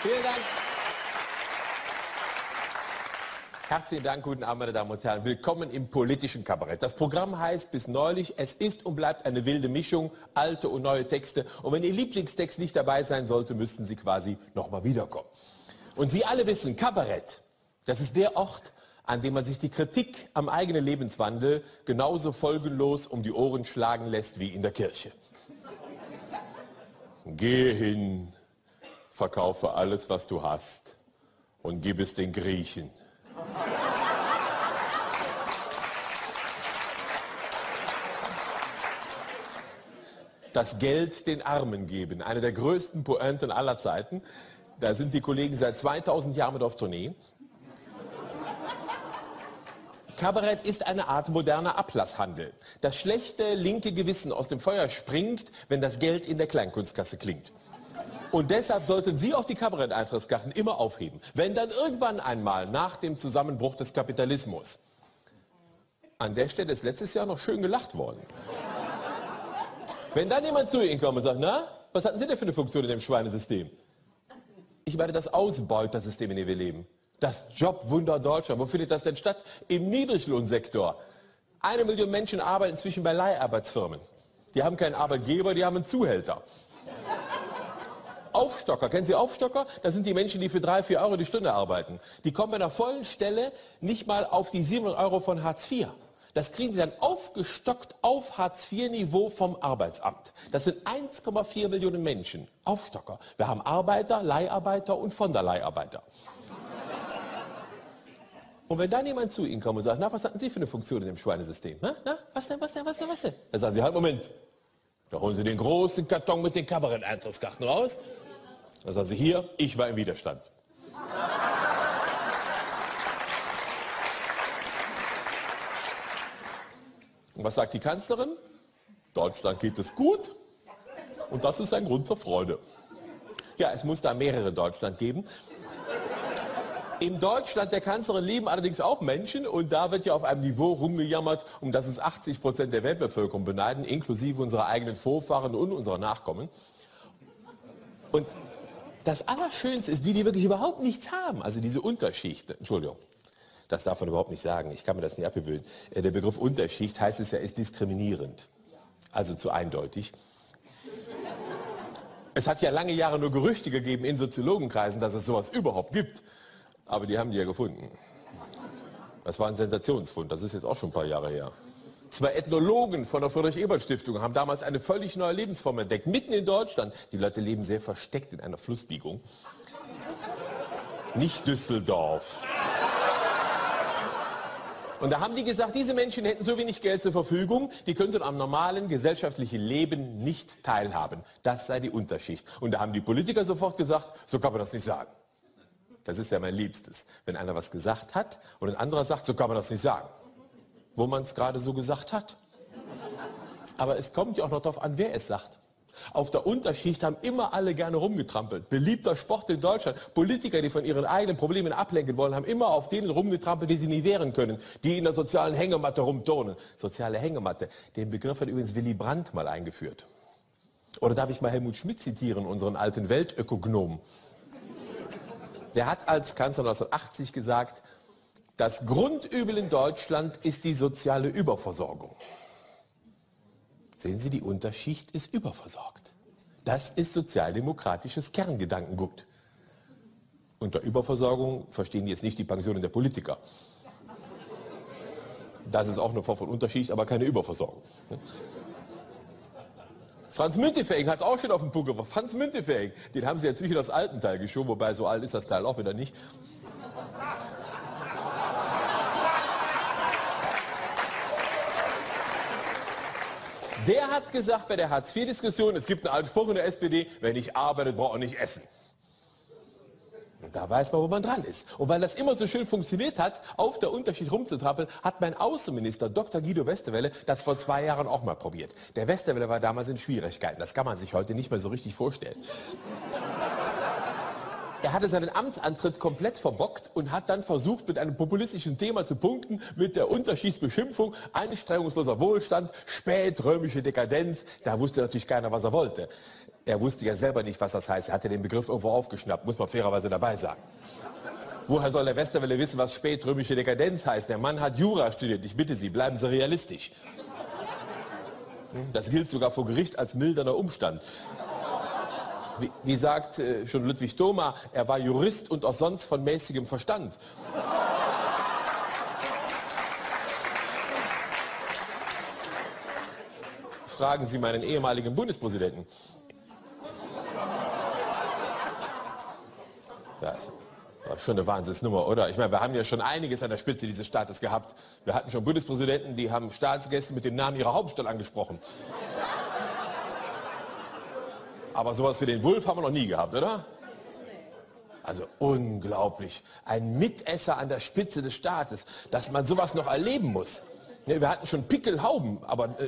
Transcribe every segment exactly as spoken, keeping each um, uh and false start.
Vielen Dank. Herzlichen Dank, guten Abend, meine Damen und Herren. Willkommen im politischen Kabarett. Das Programm heißt bis neulich, es ist und bleibt eine wilde Mischung, alte und neue Texte. Und wenn Ihr Lieblingstext nicht dabei sein sollte, müssten Sie quasi nochmal wiederkommen. Und Sie alle wissen, Kabarett, das ist der Ort, an dem man sich die Kritik am eigenen Lebenswandel genauso folgenlos um die Ohren schlagen lässt wie in der Kirche. Gehe hin, verkaufe alles, was du hast und gib es den Griechen. Das Geld den Armen geben, eine der größten Pointen aller Zeiten. Da sind die Kollegen seit zweitausend Jahren mit auf Tournee. Kabarett ist eine Art moderner Ablasshandel. Das schlechte linke Gewissen aus dem Feuer springt, wenn das Geld in der Kleinkunstkasse klingt. Und deshalb sollten Sie auch die Kabarett-Eintrittskarten immer aufheben. Wenn dann irgendwann einmal nach dem Zusammenbruch des Kapitalismus. An der Stelle ist letztes Jahr noch schön gelacht worden. Wenn dann jemand zu Ihnen kommt und sagt, na, was hatten Sie denn für eine Funktion in dem Schweinesystem? Ich meine das Ausbeutersystem, in dem wir leben. Das Jobwunder Deutschland. Wo findet das denn statt? Im Niedriglohnsektor. Eine Million Menschen arbeiten inzwischen bei Leiharbeitsfirmen. Die haben keinen Arbeitgeber, die haben einen Zuhälter. Aufstocker, kennen Sie Aufstocker? Das sind die Menschen, die für drei, vier Euro die Stunde arbeiten. Die kommen bei einer vollen Stelle nicht mal auf die siebenhundert Euro von Hartz vier. Das kriegen sie dann aufgestockt auf Hartz vier Niveau vom Arbeitsamt. Das sind eins Komma vier Millionen Menschen. Aufstocker. Wir haben Arbeiter, Leiharbeiter und von der Leiharbeiter. Und wenn dann jemand zu Ihnen kommt und sagt, na, was hatten Sie für eine Funktion in dem Schweinesystem? Na, na, was denn, was denn, was denn, was denn? Dann sagen Sie, halt, Moment. Da holen Sie den großen Karton mit den Kabarett-Eintrittskarten raus. Dann sagen Sie, hier, ich war im Widerstand. Und was sagt die Kanzlerin? Deutschland geht es gut. Und das ist ein Grund zur Freude. Ja, es muss da mehrere Deutschland geben. Im Deutschland der Kanzlerin leben allerdings auch Menschen und da wird ja auf einem Niveau rumgejammert, um das es achtzig Prozent der Weltbevölkerung beneiden, inklusive unserer eigenen Vorfahren und unserer Nachkommen. Und das Allerschönste ist die, die wirklich überhaupt nichts haben, also diese Unterschicht. Entschuldigung, das darf man überhaupt nicht sagen, ich kann mir das nicht abgewöhnen. Der Begriff Unterschicht heißt es ja, ist diskriminierend, also zu eindeutig. Es hat ja lange Jahre nur Gerüchte gegeben in Soziologenkreisen, dass es sowas überhaupt gibt. Aber die haben die ja gefunden. Das war ein Sensationsfund, das ist jetzt auch schon ein paar Jahre her. Zwei Ethnologen von der Friedrich-Ebert-Stiftung haben damals eine völlig neue Lebensform entdeckt, mitten in Deutschland. Die Leute leben sehr versteckt in einer Flussbiegung. Nicht Düsseldorf. Und da haben die gesagt, diese Menschen hätten so wenig Geld zur Verfügung, die könnten am normalen gesellschaftlichen Leben nicht teilhaben. Das sei die Unterschicht. Und da haben die Politiker sofort gesagt, so kann man das nicht sagen. Das ist ja mein Liebstes. Wenn einer was gesagt hat und ein anderer sagt, so kann man das nicht sagen. Wo man es gerade so gesagt hat. Aber es kommt ja auch noch darauf an, wer es sagt. Auf der Unterschicht haben immer alle gerne rumgetrampelt. Beliebter Sport in Deutschland. Politiker, die von ihren eigenen Problemen ablenken wollen, haben immer auf denen rumgetrampelt, die sie nie wehren können. Die in der sozialen Hängematte rumturnen. Soziale Hängematte. Den Begriff hat übrigens Willy Brandt mal eingeführt. Oder darf ich mal Helmut Schmidt zitieren, unseren alten Weltökonom? Der hat als Kanzler neunzehnhundertachtzig gesagt, das Grundübel in Deutschland ist die soziale Überversorgung. Sehen Sie, die Unterschicht ist überversorgt. Das ist sozialdemokratisches Kerngedankengut. Unter Überversorgung verstehen die jetzt nicht die Pensionen der Politiker. Das ist auch eine Form von Unterschicht, aber keine Überversorgung. Franz Müntefering hat es auch schon auf den Punkt gebracht. Franz Müntefering, den haben sie jetzt wieder aufs alten Teil geschoben, wobei so alt ist das Teil auch wieder nicht. Der hat gesagt bei der Hartz vier Diskussion, es gibt einen alten Spruch in der S P D, wer nicht arbeitet, braucht auch nicht essen. Und da weiß man, wo man dran ist. Und weil das immer so schön funktioniert hat, auf der Unterschicht rumzutrappeln, hat mein Außenminister Doktor Guido Westerwelle das vor zwei Jahren auch mal probiert. Der Westerwelle war damals in Schwierigkeiten. Das kann man sich heute nicht mehr so richtig vorstellen. Er hatte seinen Amtsantritt komplett verbockt und hat dann versucht, mit einem populistischen Thema zu punkten, mit der Unterschiedsbeschimpfung, anstrengungsloser Wohlstand, spätrömische Dekadenz. Da wusste natürlich keiner, was er wollte. Er wusste ja selber nicht, was das heißt. Er hatte den Begriff irgendwo aufgeschnappt, muss man fairerweise dabei sagen. Woher soll der Westerwelle wissen, was spätrömische Dekadenz heißt? Der Mann hat Jura studiert. Ich bitte Sie, bleiben Sie realistisch. Das gilt sogar vor Gericht als mildernder Umstand. Wie, wie sagt äh, schon Ludwig Thoma, er war Jurist und auch sonst von mäßigem Verstand. Fragen Sie meinen ehemaligen Bundespräsidenten. Das war schon eine Wahnsinnsnummer, oder? Ich meine, wir haben ja schon einiges an der Spitze dieses Staates gehabt. Wir hatten schon Bundespräsidenten, die haben Staatsgäste mit dem Namen ihrer Hauptstadt angesprochen. Aber sowas wie den Wulff haben wir noch nie gehabt, oder? Also unglaublich. Ein Mitesser an der Spitze des Staates, dass man sowas noch erleben muss. Ja, wir hatten schon Pickelhauben, aber äh,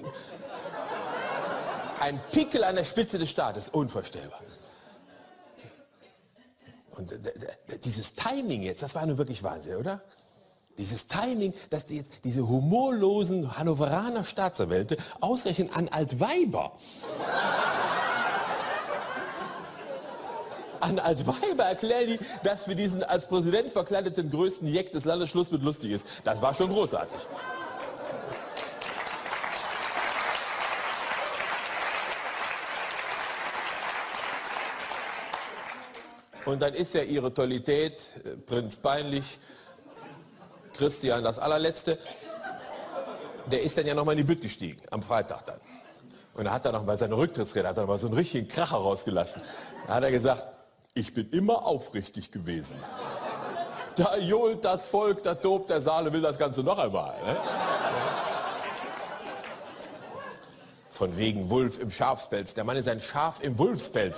ein Pickel an der Spitze des Staates, unvorstellbar. Und äh, dieses Timing jetzt, das war nun wirklich Wahnsinn, oder? Dieses Timing, dass die jetzt diese humorlosen Hannoveraner Staatsanwälte ausrechnen an Altweiber. An Altweiber erklären die, dass für diesen als Präsident verkleideten größten Jeck des Landes Schluss mit lustig ist. Das war schon großartig. Und dann ist ja ihre Tollität, äh, Prinz Peinlich, Christian das allerletzte, der ist dann ja nochmal in die Bütt gestiegen, am Freitag dann. Und da hat er noch bei seiner Rücktrittsrede, hat er mal so einen richtigen Kracher rausgelassen. Da hat er gesagt, ich bin immer aufrichtig gewesen. Da johlt das Volk, da tobt der Saale, will das Ganze noch einmal. Ne? Von wegen Wulff im Schafspelz. Der Mann ist ein Schaf im Wulfspelz.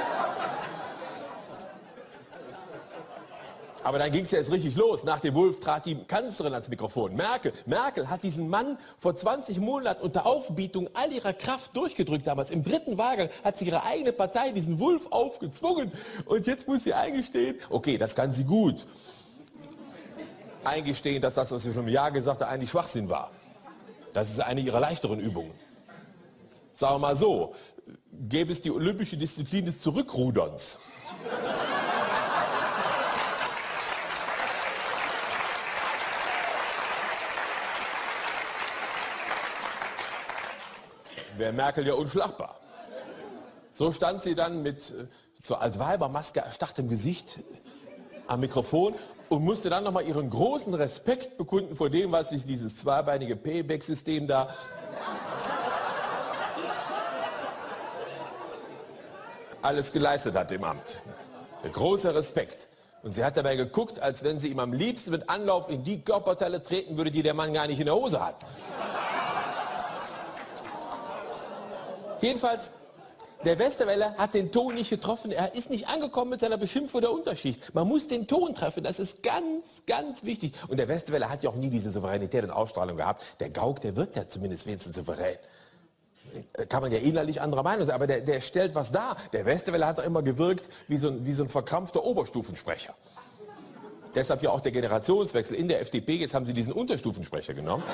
Aber dann ging es ja jetzt richtig los. Nach dem Wulff trat die Kanzlerin ans Mikrofon. Merkel. Merkel hat diesen Mann vor zwanzig Monaten unter Aufbietung all ihrer Kraft durchgedrückt. Damals im dritten Wahlgang hat sie ihre eigene Partei, diesen Wulff, aufgezwungen. Und jetzt muss sie eingestehen, okay, das kann sie gut. Eingestehen, dass das, was sie schon im Jahr gesagt hat, eigentlich Schwachsinn war. Das ist eine ihrer leichteren Übungen. Sagen wir mal so, gäbe es die olympische Disziplin des Zurückruderns. Wäre Merkel ja unschlagbar. So stand sie dann mit äh, zur Altweibermaske erstarrtem Gesicht am Mikrofon und musste dann nochmal ihren großen Respekt bekunden vor dem, was sich dieses zweibeinige Payback-System da alles geleistet hat im Amt. Ein großer Respekt. Und sie hat dabei geguckt, als wenn sie ihm am liebsten mit Anlauf in die Körperteile treten würde, die der Mann gar nicht in der Hose hat. Jedenfalls, der Westerwelle hat den Ton nicht getroffen. Er ist nicht angekommen mit seiner Beschimpfung der Unterschicht. Man muss den Ton treffen, das ist ganz, ganz wichtig. Und der Westerwelle hat ja auch nie diese Souveränität und Ausstrahlung gehabt. Der Gauck, der wirkt ja zumindest wenigstens souverän. Kann man ja innerlich anderer Meinung sein, aber der, der stellt was dar. Der Westerwelle hat doch immer gewirkt wie so ein, wie so ein verkrampfter Oberstufensprecher. Deshalb ja auch der Generationswechsel in der F D P. Jetzt haben sie diesen Unterstufensprecher genommen.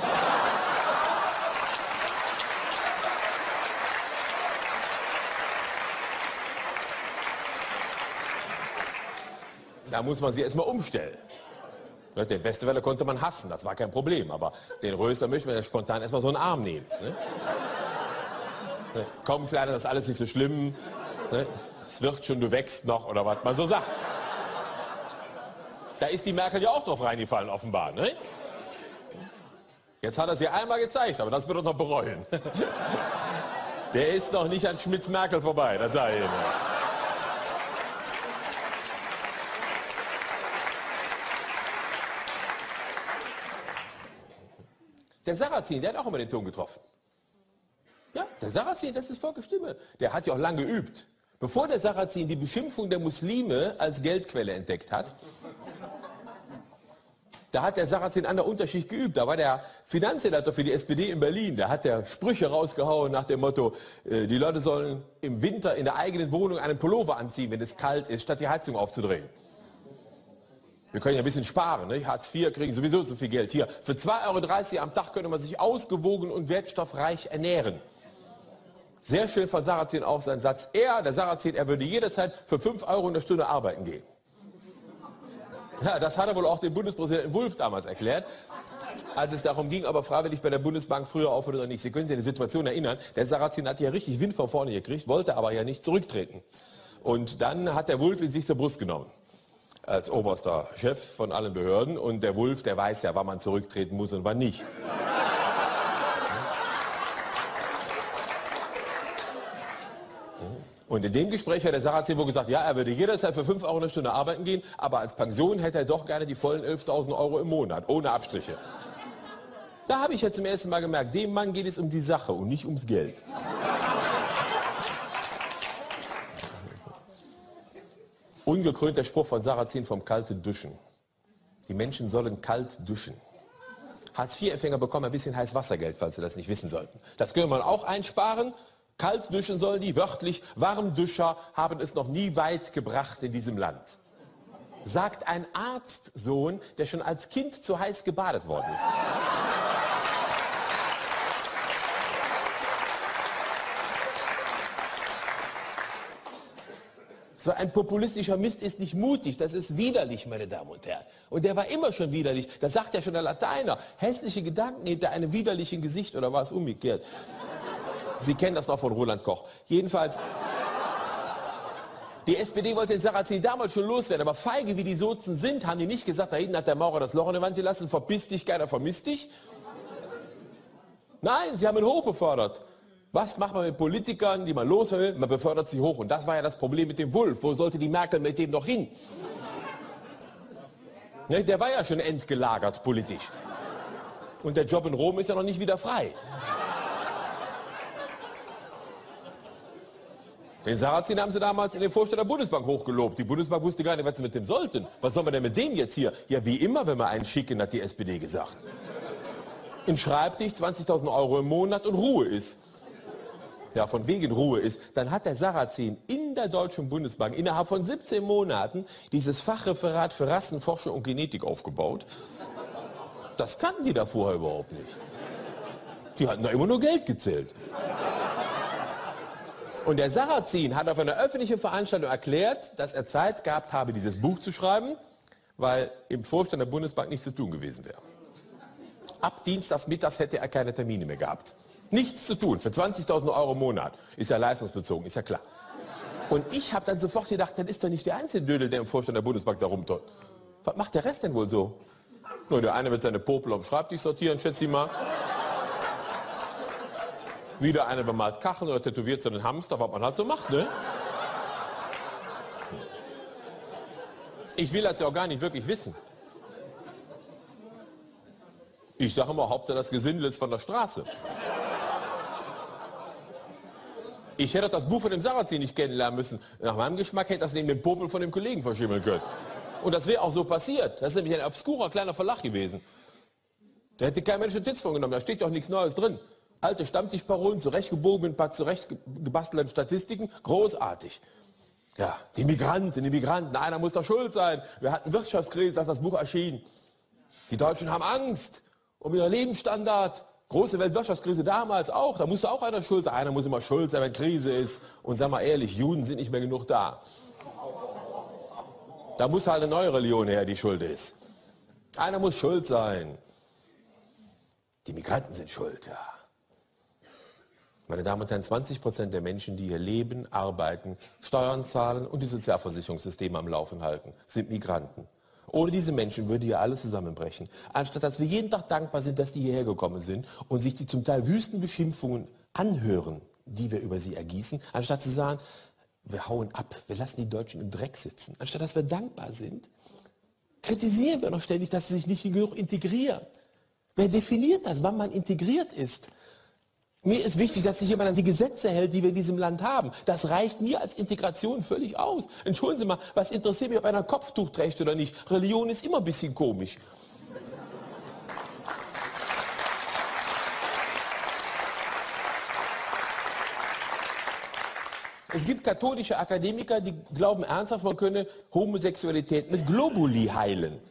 Da muss man sie erstmal umstellen. Den Westerwelle konnte man hassen, das war kein Problem. Aber den Rösler möchte man ja spontan erstmal so einen Arm nehmen. Ne? Ne? Komm, Kleiner, das ist alles nicht so schlimm. Ne? Es wird schon, du wächst noch, oder was man so sagt. Da ist die Merkel ja auch drauf reingefallen, offenbar. Ne? Jetzt hat er es ihr einmal gezeigt, aber das wird er noch bereuen. Der ist noch nicht an Schmitz-Merkel vorbei, das sage ich Ihnen. Der Sarrazin, der hat auch immer den Ton getroffen. Ja, der Sarrazin, das ist Volkes Stimme. Der hat ja auch lange geübt. Bevor der Sarrazin die Beschimpfung der Muslime als Geldquelle entdeckt hat, Da hat der Sarrazin an der Unterschicht geübt. Da war der Finanzsenator für die S P D in Berlin. Da hat der Sprüche rausgehauen nach dem Motto, äh, die Leute sollen im Winter in der eigenen Wohnung einen Pullover anziehen, wenn es kalt ist, statt die Heizung aufzudrehen. Wir können ja ein bisschen sparen. Ne? Hartz vier kriegen sowieso so viel Geld. Hier, für zwei Euro dreißig am Tag könnte man sich ausgewogen und wertstoffreich ernähren. Sehr schön von Sarrazin auch sein Satz. Er, der Sarrazin, er würde jederzeit für fünf Euro in der Stunde arbeiten gehen. Ja, das hat er wohl auch dem Bundespräsidenten Wulff damals erklärt, als es darum ging, ob er freiwillig bei der Bundesbank früher aufhört oder nicht. Sie können sich an die Situation erinnern, der Sarrazin hat ja richtig Wind von vorne gekriegt, wollte aber ja nicht zurücktreten. Und dann hat der Wulff ihn sich zur Brust genommen, als oberster Chef von allen Behörden. Und der Wulff, der weiß ja, wann man zurücktreten muss und wann nicht. Und in dem Gespräch hat der Sarrazin wohl gesagt, ja, er würde jederzeit für fünf Euro eine Stunde arbeiten gehen, aber als Pension hätte er doch gerne die vollen elftausend Euro im Monat, ohne Abstriche. Da habe ich jetzt zum ersten Mal gemerkt, dem Mann geht es um die Sache und nicht ums Geld. Ungekrönt der Spruch von Sarrazin vom kalten Duschen. Die Menschen sollen kalt duschen. Hartz vier Empfänger bekommen ein bisschen Heißwassergeld, falls Sie das nicht wissen sollten. Das könnte man auch einsparen. Kalt duschen sollen die, wörtlich, Warmduscher haben es noch nie weit gebracht in diesem Land. Sagt ein Arztsohn, der schon als Kind zu heiß gebadet worden ist. So ein populistischer Mist ist nicht mutig, das ist widerlich, meine Damen und Herren. Und der war immer schon widerlich, das sagt ja schon der Lateiner. Hässliche Gedanken hinter einem widerlichen Gesicht, oder war es umgekehrt? Sie kennen das noch von Roland Koch. Jedenfalls, die S P D wollte den Sarrazin damals schon loswerden, aber feige wie die Sozen sind, haben die nicht gesagt, da hinten hat der Maurer das Loch in der Wand gelassen, verpiss dich, keiner vermisst dich. Nein, sie haben ihn hoch befördert. Was macht man mit Politikern, die man los will? Man befördert sie hoch. Und das war ja das Problem mit dem Wulff. Wo sollte die Merkel mit dem noch hin? Ne, der war ja schon entgelagert politisch. Und der Job in Rom ist ja noch nicht wieder frei. Den Sarrazin haben sie damals in den Vorstand der Bundesbank hochgelobt. Die Bundesbank wusste gar nicht, was sie mit dem sollten. Was soll man denn mit dem jetzt hier? Ja, wie immer, wenn wir einen schicken, hat die S P D gesagt. Im Schreibtisch zwanzigtausend Euro im Monat und Ruhe ist. Ja, von wegen Ruhe ist. Dann hat der Sarrazin in der Deutschen Bundesbank innerhalb von siebzehn Monaten dieses Fachreferat für Rassenforschung und Genetik aufgebaut. Das kannten die da vorher überhaupt nicht. Die hatten da immer nur Geld gezählt. Und der Sarrazin hat auf einer öffentlichen Veranstaltung erklärt, dass er Zeit gehabt habe, dieses Buch zu schreiben, weil im Vorstand der Bundesbank nichts zu tun gewesen wäre. Ab dienstags mittags hätte er keine Termine mehr gehabt. Nichts zu tun, für zwanzigtausend Euro im Monat. Ist ja leistungsbezogen, ist ja klar. Und ich habe dann sofort gedacht, das ist doch nicht der einzige Dödel, der im Vorstand der Bundesbank da rumtut. Was macht der Rest denn wohl so? Nur der eine wird seine Popel am Schreibtisch sortieren, schätze ich mal. Wieder einer bemalt Kacheln oder tätowiert so einen Hamster, was man halt so macht, ne? Ich will das ja auch gar nicht wirklich wissen. Ich sage immer, Hauptsache das Gesindel ist von der Straße. Ich hätte das Buch von dem Sarrazin nicht kennenlernen müssen. Nach meinem Geschmack hätte das neben dem Popel von dem Kollegen verschimmeln können. Und das wäre auch so passiert. Das ist nämlich ein obskurer kleiner Verlag gewesen. Da hätte kein Mensch Notiz von genommen, da steht ja auch nichts Neues drin. Alte Stammtischparolen, zurechtgebogen mit ein paar zurechtgebastelten Statistiken, großartig. Ja, die Migranten, die Migranten, einer muss doch schuld sein. Wir hatten Wirtschaftskrise, als das Buch erschien. Die Deutschen haben Angst um ihren Lebensstandard. Große Weltwirtschaftskrise damals auch, da musste auch einer schuld sein. Einer muss immer schuld sein, wenn Krise ist. Und sag mal ehrlich, Juden sind nicht mehr genug da. Da muss halt eine neue Religion her, die schuld ist. Einer muss schuld sein. Die Migranten sind schuld, ja. Meine Damen und Herren, zwanzig Prozent der Menschen, die hier leben, arbeiten, Steuern zahlen und die Sozialversicherungssysteme am Laufen halten, sind Migranten. Ohne diese Menschen würde hier alles zusammenbrechen. Anstatt dass wir jeden Tag dankbar sind, dass die hierher gekommen sind und sich die zum Teil wüsten Beschimpfungen anhören, die wir über sie ergießen, anstatt zu sagen, wir hauen ab, wir lassen die Deutschen im Dreck sitzen. Anstatt dass wir dankbar sind, kritisieren wir noch ständig, dass sie sich nicht genug integrieren. Wer definiert das, wann man integriert ist? Mir ist wichtig, dass sich jemand an die Gesetze hält, die wir in diesem Land haben. Das reicht mir als Integration völlig aus. Entschuldigen Sie mal, was interessiert mich, ob einer ein Kopftuch trägt oder nicht? Religion ist immer ein bisschen komisch. Es gibt katholische Akademiker, die glauben ernsthaft, man könne Homosexualität mit Globuli heilen.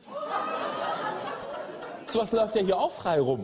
So was läuft ja hier auch frei rum.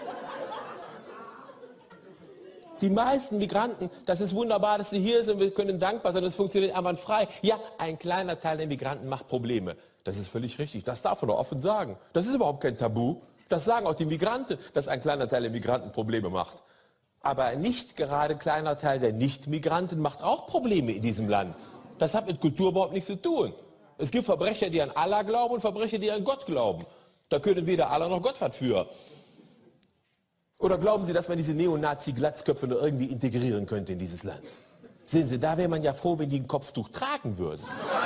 Die meisten Migranten, das ist wunderbar, dass sie hier sind, wir können dankbar sein, das funktioniert einwandfrei. Ja, ein kleiner Teil der Migranten macht Probleme. Das ist völlig richtig, das darf man doch offen sagen. Das ist überhaupt kein Tabu. Das sagen auch die Migranten, dass ein kleiner Teil der Migranten Probleme macht. Aber ein nicht gerade kleiner Teil der Nicht-Migranten macht auch Probleme in diesem Land. Das hat mit Kultur überhaupt nichts zu tun. Es gibt Verbrecher, die an Allah glauben und Verbrecher, die an Gott glauben. Da können weder Allah noch Gott was für. Oder glauben Sie, dass man diese Neonazi-Glatzköpfe nur irgendwie integrieren könnte in dieses Land? Sehen Sie, da wäre man ja froh, wenn die ein Kopftuch tragen würden.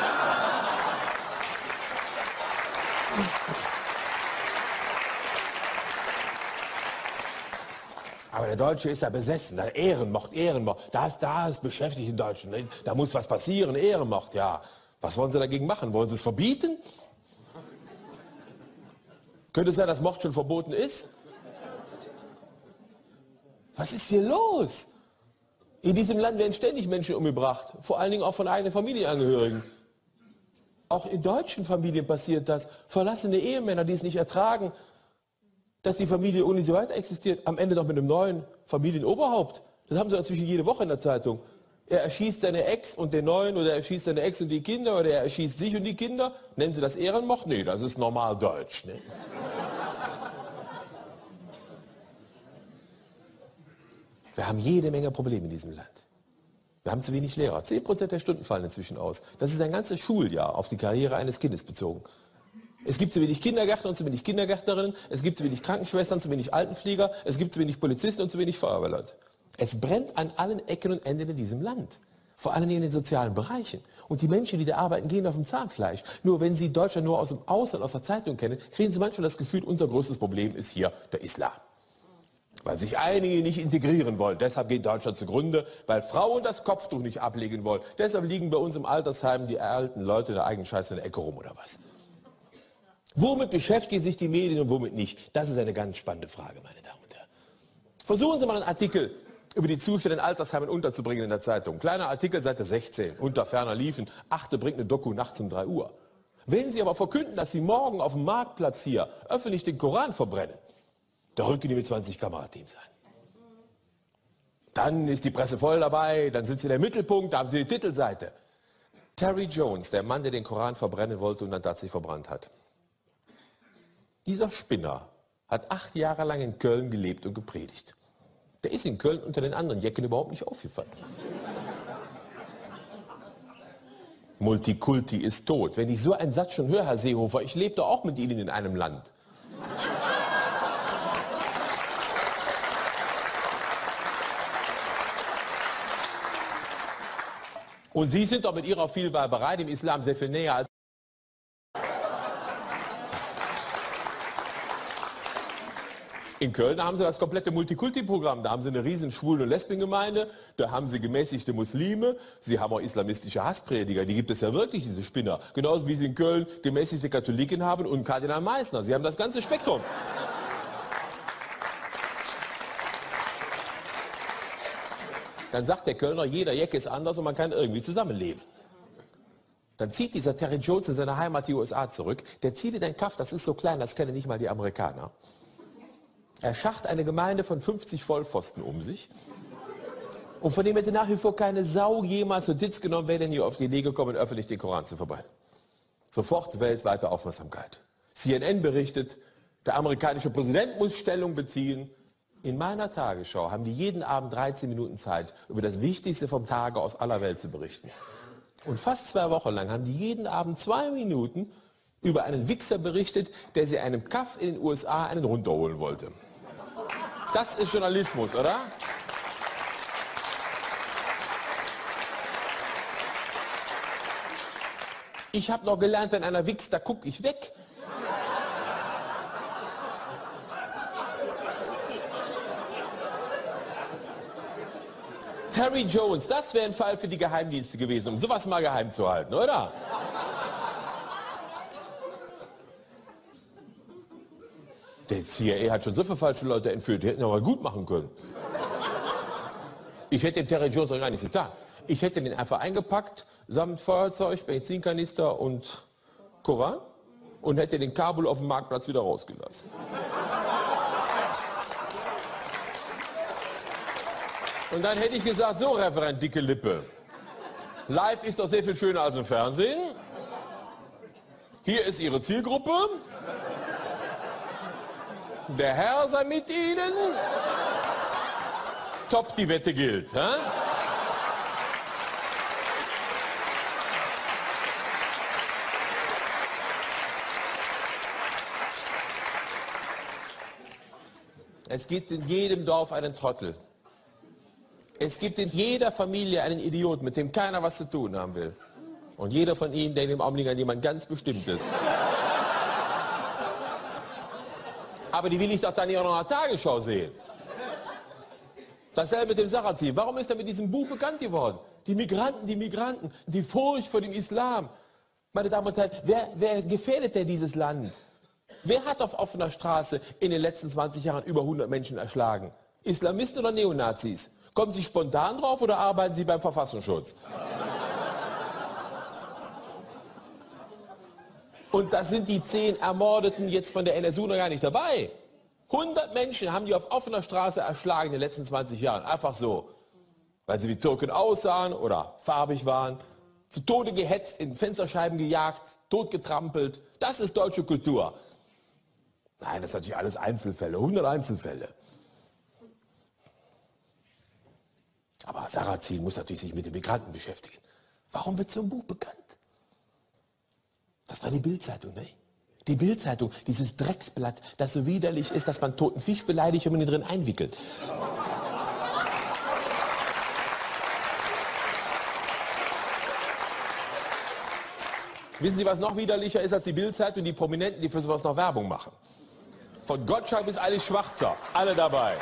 Aber der Deutsche ist ja besessen, da Ehrenmord, Ehrenmord, das, das beschäftigt den Deutschen, ne? Da muss was passieren, Ehrenmord, ja. Was wollen Sie dagegen machen? Wollen Sie es verbieten? Könnte es sein, dass Mord schon verboten ist? Was ist hier los? In diesem Land werden ständig Menschen umgebracht, vor allen Dingen auch von eigenen Familienangehörigen. Auch in deutschen Familien passiert das. Verlassene Ehemänner, die es nicht ertragen, dass die Familie ohne sie weiter existiert, am Ende noch mit einem neuen Familienoberhaupt. Das haben sie dazwischen jede Woche in der Zeitung. Er erschießt seine Ex und den neuen, oder er erschießt seine Ex und die Kinder, oder er erschießt sich und die Kinder. Nennen Sie das Ehrenmord? Nee, das ist normal deutsch. Ne? Wir haben jede Menge Probleme in diesem Land. Wir haben zu wenig Lehrer. zehn Prozent der Stunden fallen inzwischen aus. Das ist ein ganzes Schuljahr auf die Karriere eines Kindes bezogen. Es gibt zu wenig Kindergärtner und zu wenig Kindergärtnerinnen, es gibt zu wenig Krankenschwestern, zu wenig Altenpfleger, es gibt zu wenig Polizisten und zu wenig Feuerwehrleute. Es brennt an allen Ecken und Enden in diesem Land. Vor allem in den sozialen Bereichen. Und die Menschen, die da arbeiten, gehen auf dem Zahnfleisch. Nur wenn Sie Deutschland nur aus dem Ausland, aus der Zeitung kennen, kriegen Sie manchmal das Gefühl, unser größtes Problem ist hier der Islam. Weil sich einige nicht integrieren wollen. Deshalb geht Deutschland zugrunde, weil Frauen das Kopftuch nicht ablegen wollen. Deshalb liegen bei uns im Altersheim die alten Leute der eigenen Scheiße in der Ecke rum oder was. Womit beschäftigen sich die Medien und womit nicht? Das ist eine ganz spannende Frage, meine Damen und Herren. Versuchen Sie mal einen Artikel über die Zustände in Altersheimen unterzubringen in der Zeitung. Kleiner Artikel, Seite sechzehn, unter ferner Liefen. Achte bringt eine Doku nachts um drei Uhr. Wenn Sie aber verkünden, dass Sie morgen auf dem Marktplatz hier öffentlich den Koran verbrennen, da rücken die mit zwanzig Kamerateams ein. Dann ist die Presse voll dabei, dann sind sie in der Mittelpunkt, da haben sie die Titelseite. Terry Jones, der Mann, der den Koran verbrennen wollte und dann tatsächlich verbrannt hat. Dieser Spinner hat acht Jahre lang in Köln gelebt und gepredigt. Der ist in Köln unter den anderen Jecken überhaupt nicht aufgefallen. Multikulti ist tot. Wenn ich so einen Satz schon höre, Herr Seehofer, ich lebe doch auch mit Ihnen in einem Land. Und Sie sind doch mit Ihrer Vielweiberei dem Islam sehr viel näher als... In Köln haben sie das komplette Multikulti-Programm. Da haben sie eine riesen Schwulen- und Lesbengemeinde, da haben sie gemäßigte Muslime, sie haben auch islamistische Hassprediger, die gibt es ja wirklich, diese Spinner. Genauso wie sie in Köln gemäßigte Katholiken haben und Kardinal Meissner. Sie haben das ganze Spektrum. Dann sagt der Kölner, jeder Jecke ist anders und man kann irgendwie zusammenleben. Dann zieht dieser Terry Jones in seine Heimat, die U S A, zurück. Der zieht in ein Kaff, das ist so klein, das kennen nicht mal die Amerikaner. Er schacht eine Gemeinde von fünfzig Vollpfosten um sich. Und von dem hätte nach wie vor keine Sau jemals Notiz genommen, wer denn hier auf die Idee gekommen, öffentlich den Koran zu verbrennen. Sofort weltweite Aufmerksamkeit. C N N berichtet, der amerikanische Präsident muss Stellung beziehen. In meiner Tagesschau haben die jeden Abend dreizehn Minuten Zeit, über das Wichtigste vom Tage aus aller Welt zu berichten. Und fast zwei Wochen lang haben die jeden Abend zwei Minuten über einen Wichser berichtet, der sie einem Kaff in den U S A einen runterholen wollte. Das ist Journalismus, oder? Ich habe noch gelernt, wenn einer wichst, da gucke ich weg. Terry Jones, das wäre ein Fall für die Geheimdienste gewesen, um sowas mal geheim zu halten, oder? Der C I A hat schon so viele falsche Leute entführt, die hätten aber gut machen können. Ich hätte dem Terry Jones auch gar nichts getan. Ich hätte den einfach eingepackt, samt Feuerzeug, Benzinkanister und Koran und hätte den Kabul auf dem Marktplatz wieder rausgelassen. Und dann hätte ich gesagt, so Referent Dicke Lippe, live ist doch sehr viel schöner als im Fernsehen. Hier ist Ihre Zielgruppe. Der Herr sei mit Ihnen. Top, die Wette gilt. Hä? Es gibt in jedem Dorf einen Trottel. Es gibt in jeder Familie einen Idioten, mit dem keiner was zu tun haben will. Und jeder von Ihnen denkt im Augenblick an jemand ganz Bestimmtes. Aber die will ich doch dann hier noch in der Tagesschau sehen. Dasselbe mit dem Sarrazin. Warum ist er mit diesem Buch bekannt geworden? Die Migranten, die Migranten, die Furcht vor dem Islam. Meine Damen und Herren, wer, wer gefährdet denn dieses Land? Wer hat auf offener Straße in den letzten zwanzig Jahren über hundert Menschen erschlagen? Islamisten oder Neonazis? Kommen Sie spontan drauf oder arbeiten Sie beim Verfassungsschutz? Und das sind die zehn Ermordeten jetzt von der N S U noch gar nicht dabei. hundert Menschen haben die auf offener Straße erschlagen in den letzten zwanzig Jahren. Einfach so. Weil sie wie Türken aussahen oder farbig waren. Zu Tode gehetzt, in Fensterscheiben gejagt, totgetrampelt. Das ist deutsche Kultur. Nein, das sind natürlich alles Einzelfälle, hundert Einzelfälle. Aber Sarrazin muss natürlich sich mit den Migranten beschäftigen. Warum wird so ein Buch bekannt? Das war die Bild-Zeitung, ne? Die Bild-Zeitung, dieses Drecksblatt, das so widerlich ist, dass man toten Fisch beleidigt und man ihn drin einwickelt. Wissen Sie, was noch widerlicher ist als die Bild-Zeitung? Die Prominenten, die für sowas noch Werbung machen. Von Gottschalk bis Alice Schwarzer, alle dabei.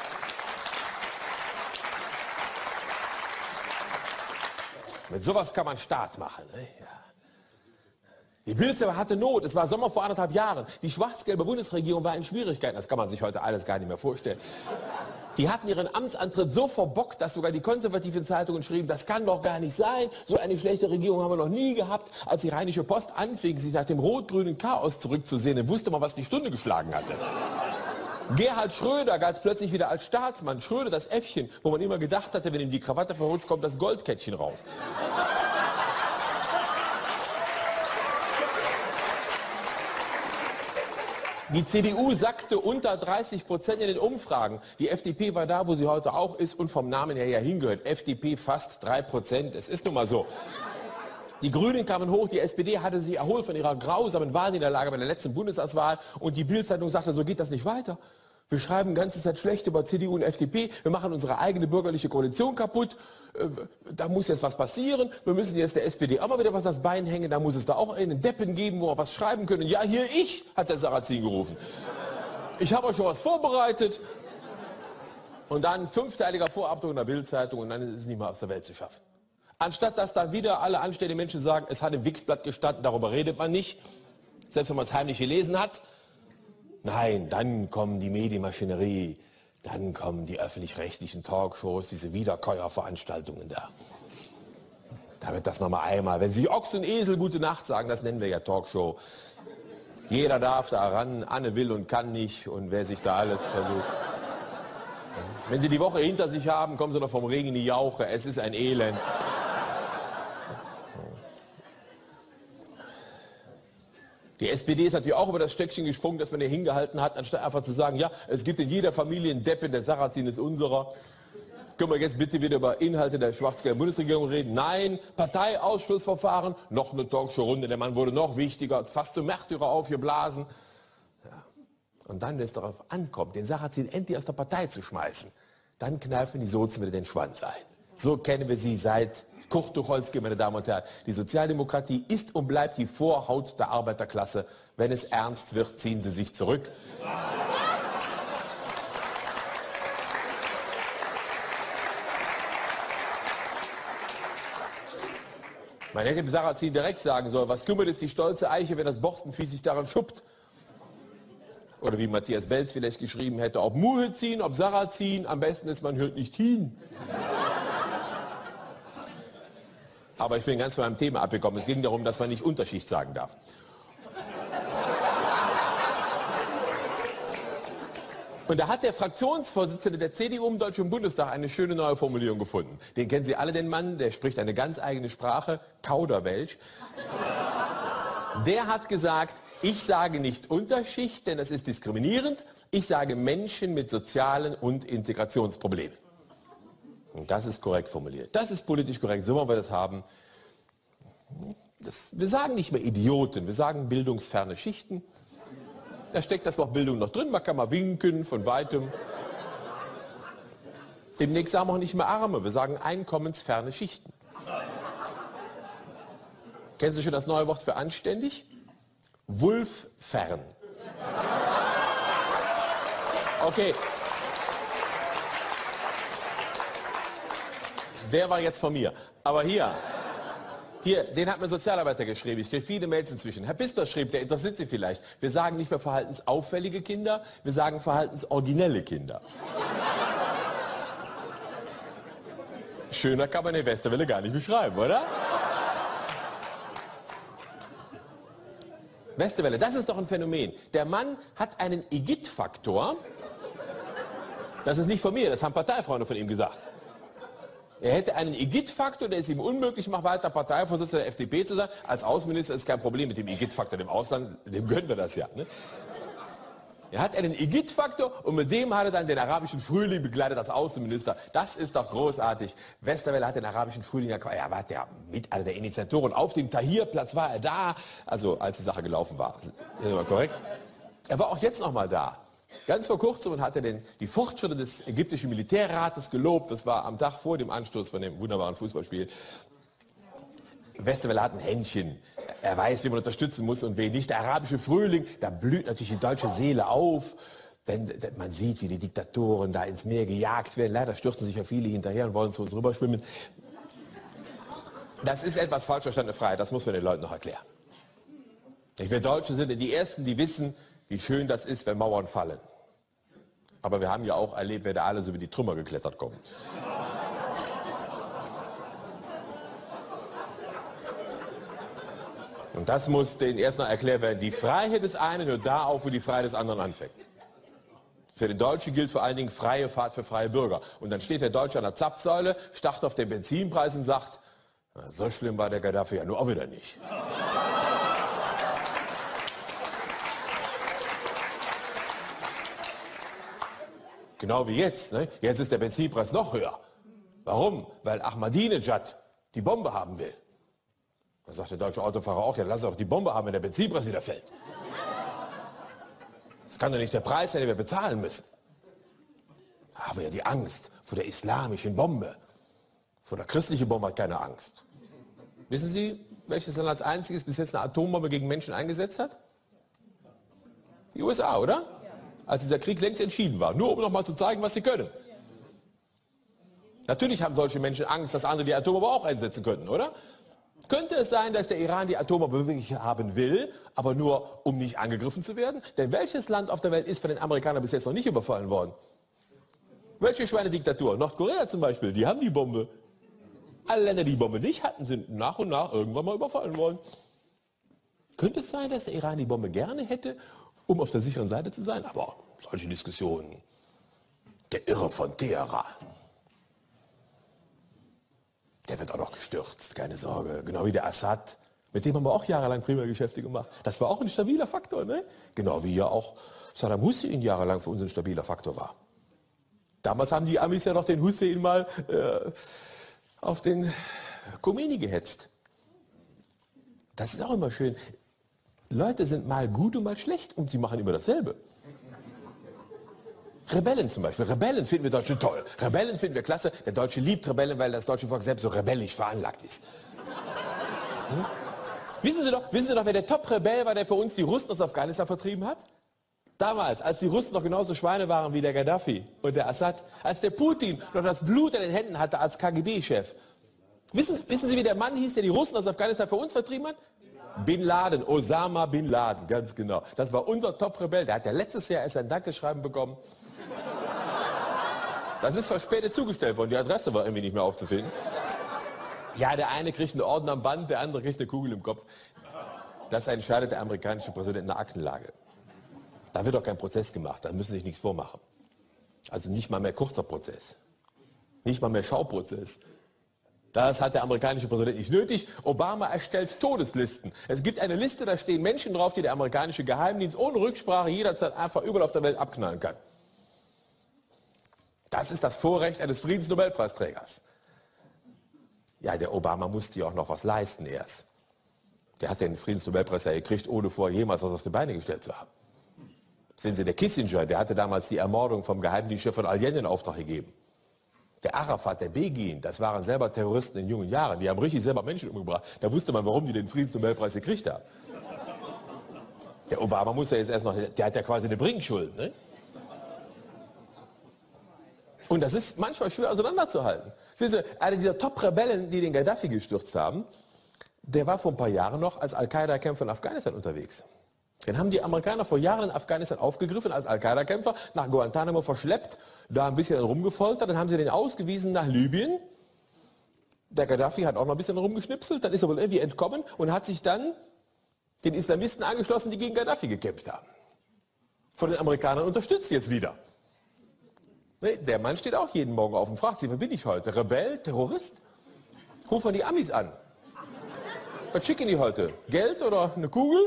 Mit sowas kann man Staat machen. Ne? Ja. Die Bild-Zeitung hatte Not, es war Sommer vor anderthalb Jahren. Die schwarz-gelbe Bundesregierung war in Schwierigkeiten, das kann man sich heute alles gar nicht mehr vorstellen. Die hatten ihren Amtsantritt so verbockt, dass sogar die konservativen Zeitungen schrieben, das kann doch gar nicht sein, so eine schlechte Regierung haben wir noch nie gehabt. Als die Rheinische Post anfing, sich nach dem rot-grünen Chaos zurückzusehen, wusste man, was die Stunde geschlagen hatte. Gerhard Schröder galt plötzlich wieder als Staatsmann. Schröder, das Äffchen, wo man immer gedacht hatte, wenn ihm die Krawatte verrutscht, kommt das Goldkettchen raus. Die C D U sackte unter dreißig Prozent in den Umfragen. Die F D P war da, wo sie heute auch ist und vom Namen her ja hingehört. F D P fast drei Prozent, es ist nun mal so. Die Grünen kamen hoch, die S P D hatte sich erholt von ihrer grausamen Wahlniederlage bei der letzten Bundestagswahl und die Bild-Zeitung sagte, so geht das nicht weiter. Wir schreiben die ganze Zeit schlecht über C D U und F D P, wir machen unsere eigene bürgerliche Koalition kaputt, da muss jetzt was passieren, wir müssen jetzt der S P D auch mal wieder was ans Bein hängen, da muss es da auch einen Deppen geben, wo wir was schreiben können. Ja, hier ich, hat der Sarrazin gerufen. Ich habe euch schon was vorbereitet. Und dann fünfteiliger Vorabdruck in der Bild-Zeitung und dann ist es nicht mehr aus der Welt zu schaffen. Anstatt dass dann wieder alle anständigen Menschen sagen, es hat im Wichsblatt gestanden, darüber redet man nicht, selbst wenn man es heimlich gelesen hat. Nein, dann kommen die Medienmaschinerie, dann kommen die öffentlich-rechtlichen Talkshows, diese Wiederkäuerveranstaltungen da. Da wird das nochmal einmal, wenn Sie Ochs und Esel gute Nacht sagen, das nennen wir ja Talkshow. Jeder darf da ran, Anne will und kann nicht und wer sich da alles versucht. Wenn Sie die Woche hinter sich haben, kommen Sie noch vom Regen in die Jauche, es ist ein Elend. Die S P D ist natürlich auch über das Stöckchen gesprungen, das man hier hingehalten hat, anstatt einfach zu sagen, ja, es gibt in jeder Familie einen Deppen, der Sarrazin ist unserer. Können wir jetzt bitte wieder über Inhalte der schwarz-gelben Bundesregierung reden? Nein, Parteiausschlussverfahren, noch eine Talkshow-Runde, der Mann wurde noch wichtiger, fast zum Märtyrer aufgeblasen. Ja. Und dann, wenn es darauf ankommt, den Sarrazin endlich aus der Partei zu schmeißen, dann kneifen die Sozen wieder den Schwanz ein. So kennen wir sie seit Kurt Tucholsky, meine Damen und Herren. Die Sozialdemokratie ist und bleibt die Vorhaut der Arbeiterklasse. Wenn es ernst wird, ziehen sie sich zurück. Man hätte dem Sarrazin direkt sagen sollen, was kümmert es die stolze Eiche, wenn das Borstenvieh sich daran schuppt? Oder wie Matthias Belz vielleicht geschrieben hätte, ob Muezzin, ob Sarrazin, am besten ist, man hört nicht hin. Aber ich bin ganz von meinem Thema abgekommen. Es ging darum, dass man nicht Unterschicht sagen darf. Und da hat der Fraktionsvorsitzende der C D U im Deutschen Bundestag eine schöne neue Formulierung gefunden. Den kennen Sie alle, den Mann, der spricht eine ganz eigene Sprache, Kauderwelsch. Der hat gesagt, ich sage nicht Unterschicht, denn das ist diskriminierend. Ich sage Menschen mit sozialen und Integrationsproblemen. Und das ist korrekt formuliert. Das ist politisch korrekt, so wollen wir das haben. Das, wir sagen nicht mehr Idioten, wir sagen bildungsferne Schichten. Da steckt das Wort Bildung noch drin, man kann mal winken von weitem. Demnächst sagen wir auch nicht mehr Arme, wir sagen einkommensferne Schichten. Kennen Sie schon das neue Wort für anständig? Wulffern. Okay. Der war jetzt von mir. Aber hier, hier, den hat mir ein Sozialarbeiter geschrieben. Ich kriege viele Mails inzwischen. Herr Pisper schrieb, der interessiert Sie vielleicht. Wir sagen nicht mehr verhaltensauffällige Kinder, wir sagen verhaltensoriginelle Kinder. Schöner kann man den Westerwelle gar nicht beschreiben, oder? Westerwelle, das ist doch ein Phänomen. Der Mann hat einen Igitt-Faktor. Das ist nicht von mir, das haben Parteifreunde von ihm gesagt. Er hätte einen Igitt-Faktor, der es ihm unmöglich macht, weiter Parteivorsitzender der F D P zu sein. Als Außenminister ist kein Problem mit dem Igitt-Faktor. Dem Ausland, dem gönnen wir das ja. Ne? Er hat einen Igitt-Faktor und mit dem hat er dann den arabischen Frühling begleitet als Außenminister. Das ist doch großartig. Westerwelle hat den arabischen Frühling, er war der mit einer der Initiatoren. Auf dem Tahrirplatz war er da, also als die Sache gelaufen war. Ist das mal korrekt? Er war auch jetzt noch mal da. Ganz vor kurzem und hat er den, die Fortschritte des ägyptischen Militärrates gelobt. Das war am Tag vor dem Anstoß von dem wunderbaren Fußballspiel. Westerwelle hat ein Händchen. Er weiß, wie man unterstützen muss und wen nicht. Der arabische Frühling, da blüht natürlich die deutsche Seele auf. Wenn man sieht, wie die Diktatoren da ins Meer gejagt werden. Leider stürzen sich ja viele hinterher und wollen zu uns rüberschwimmen. Das ist etwas falsch verstandene Freiheit. Das muss man den Leuten noch erklären. Wir Deutsche sind die Ersten, die wissen, wie schön das ist, wenn Mauern fallen. Aber wir haben ja auch erlebt, wer da alles über die Trümmer geklettert kommt. Und das muss denen erst noch erklärt werden. Die Freiheit des einen hört da auf, wo die Freiheit des anderen anfängt. Für den Deutschen gilt vor allen Dingen freie Fahrt für freie Bürger. Und dann steht der Deutsche an der Zapfsäule, starrt auf den Benzinpreis und sagt, na, so schlimm war der Gaddafi ja nur auch wieder nicht. Genau wie jetzt. Ne? Jetzt ist der Benzinpreis noch höher. Warum? Weil Ahmadinejad die Bombe haben will. Da sagt der deutsche Autofahrer auch, ja, lass doch die Bombe haben, wenn der Benzinpreis wieder fällt. Das kann doch nicht der Preis sein, den wir bezahlen müssen. Aber ja die Angst vor der islamischen Bombe. Vor der christlichen Bombe hat keine Angst. Wissen Sie, welches Land als einziges bis jetzt eine Atombombe gegen Menschen eingesetzt hat? Die U S A, oder? Als dieser Krieg längst entschieden war. Nur um noch mal zu zeigen, was sie können. Natürlich haben solche Menschen Angst, dass andere die Atombombe auch einsetzen könnten, oder? Könnte es sein, dass der Iran die Atombombe wirklich haben will, aber nur um nicht angegriffen zu werden? Denn welches Land auf der Welt ist von den Amerikanern bis jetzt noch nicht überfallen worden? Welche Schweinediktatur? Nordkorea zum Beispiel, die haben die Bombe. Alle Länder, die die Bombe nicht hatten, sind nach und nach irgendwann mal überfallen worden. Könnte es sein, dass der Iran die Bombe gerne hätte, um auf der sicheren Seite zu sein? Aber solche Diskussionen, der Irre von Teheran, der wird auch noch gestürzt, keine Sorge. Genau wie der Assad, mit dem haben wir auch jahrelang prima Geschäfte gemacht. Das war auch ein stabiler Faktor, ne? Genau wie ja auch Saddam Hussein jahrelang für uns ein stabiler Faktor war. Damals haben die Amis ja noch den Hussein mal äh, auf den Khomeini gehetzt. Das ist auch immer schön. Leute sind mal gut und mal schlecht und sie machen immer dasselbe. Rebellen zum Beispiel. Rebellen finden wir Deutsche toll. Rebellen finden wir klasse. Der Deutsche liebt Rebellen, weil das deutsche Volk selbst so rebellisch veranlagt ist. Hm? Wissen Sie doch, wissen Sie doch, wer der Top-Rebell war, der für uns die Russen aus Afghanistan vertrieben hat? Damals, als die Russen noch genauso Schweine waren wie der Gaddafi und der Assad. Als der Putin noch das Blut in den Händen hatte als K G B-Chef. Wissen, wissen Sie, wie der Mann hieß, der die Russen aus Afghanistan für uns vertrieben hat? Bin Laden, Osama Bin Laden, ganz genau. Das war unser Top-Rebell. Der hat ja letztes Jahr erst ein Dankeschreiben bekommen. Das ist verspätet zugestellt worden. Die Adresse war irgendwie nicht mehr aufzufinden. Ja, der eine kriegt einen Orden am Band, der andere kriegt eine Kugel im Kopf. Das entscheidet der amerikanische Präsident in der Aktenlage. Da wird doch kein Prozess gemacht, da müssen Sie sich nichts vormachen. Also nicht mal mehr kurzer Prozess. Nicht mal mehr Schauprozess. Das hat der amerikanische Präsident nicht nötig. Obama erstellt Todeslisten. Es gibt eine Liste, da stehen Menschen drauf, die der amerikanische Geheimdienst ohne Rücksprache jederzeit einfach überall auf der Welt abknallen kann. Das ist das Vorrecht eines Friedensnobelpreisträgers. Ja, der Obama musste ja auch noch was leisten erst. Der hat den Friedensnobelpreis ja gekriegt, ohne vorher jemals was auf die Beine gestellt zu haben. Sehen Sie, der Kissinger, der hatte damals die Ermordung vom Geheimdienstchef von Allende in Auftrag gegeben. Der Arafat, der Begin, das waren selber Terroristen in jungen Jahren. Die haben richtig selber Menschen umgebracht. Da wusste man, warum die den Friedensnobelpreis gekriegt haben. Der Obama muss ja jetzt erst noch, der hat ja quasi eine Bringschuld, ne? Und das ist manchmal schwer auseinanderzuhalten. Sehen Sie, einer dieser Top-Rebellen, die den Gaddafi gestürzt haben, der war vor ein paar Jahren noch als Al-Qaida-Kämpfer in Afghanistan unterwegs. Den haben die Amerikaner vor Jahren in Afghanistan aufgegriffen, als Al-Qaida-Kämpfer, nach Guantanamo verschleppt, da ein bisschen rumgefoltert, dann haben sie den ausgewiesen nach Libyen. Der Gaddafi hat auch noch ein bisschen rumgeschnipselt, dann ist er wohl irgendwie entkommen und hat sich dann den Islamisten angeschlossen, die gegen Gaddafi gekämpft haben. Von den Amerikanern unterstützt jetzt wieder. Der Mann steht auch jeden Morgen auf und fragt sich, wer bin ich heute? Rebell? Terrorist? Ruf mal die Amis an. Was schicken die heute? Geld oder eine Kugel?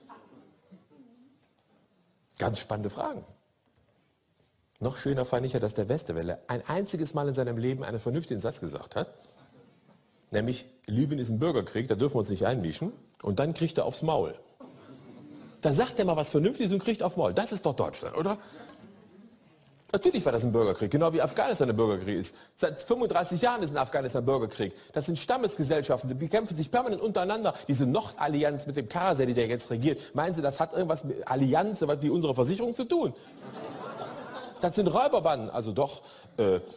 Ganz spannende Fragen. Noch schöner fand ich ja, dass der Westerwelle ein einziges Mal in seinem Leben einen vernünftigen Satz gesagt hat. Nämlich, Libyen ist ein Bürgerkrieg, da dürfen wir uns nicht einmischen. Und dann kriegt er aufs Maul. Da sagt er mal was Vernünftiges und kriegt aufs Maul. Das ist doch Deutschland, oder? Natürlich war das ein Bürgerkrieg, genau wie Afghanistan ein Bürgerkrieg ist. Seit fünfunddreißig Jahren ist in Afghanistan ein Bürgerkrieg. Das sind Stammesgesellschaften, die kämpfen sich permanent untereinander. Diese Nordallianz mit dem Karzai, der jetzt regiert, meinen Sie, das hat irgendwas mit Allianz, was wie unsere Versicherung zu tun? Das sind Räuberbanden, also doch. Äh, äh,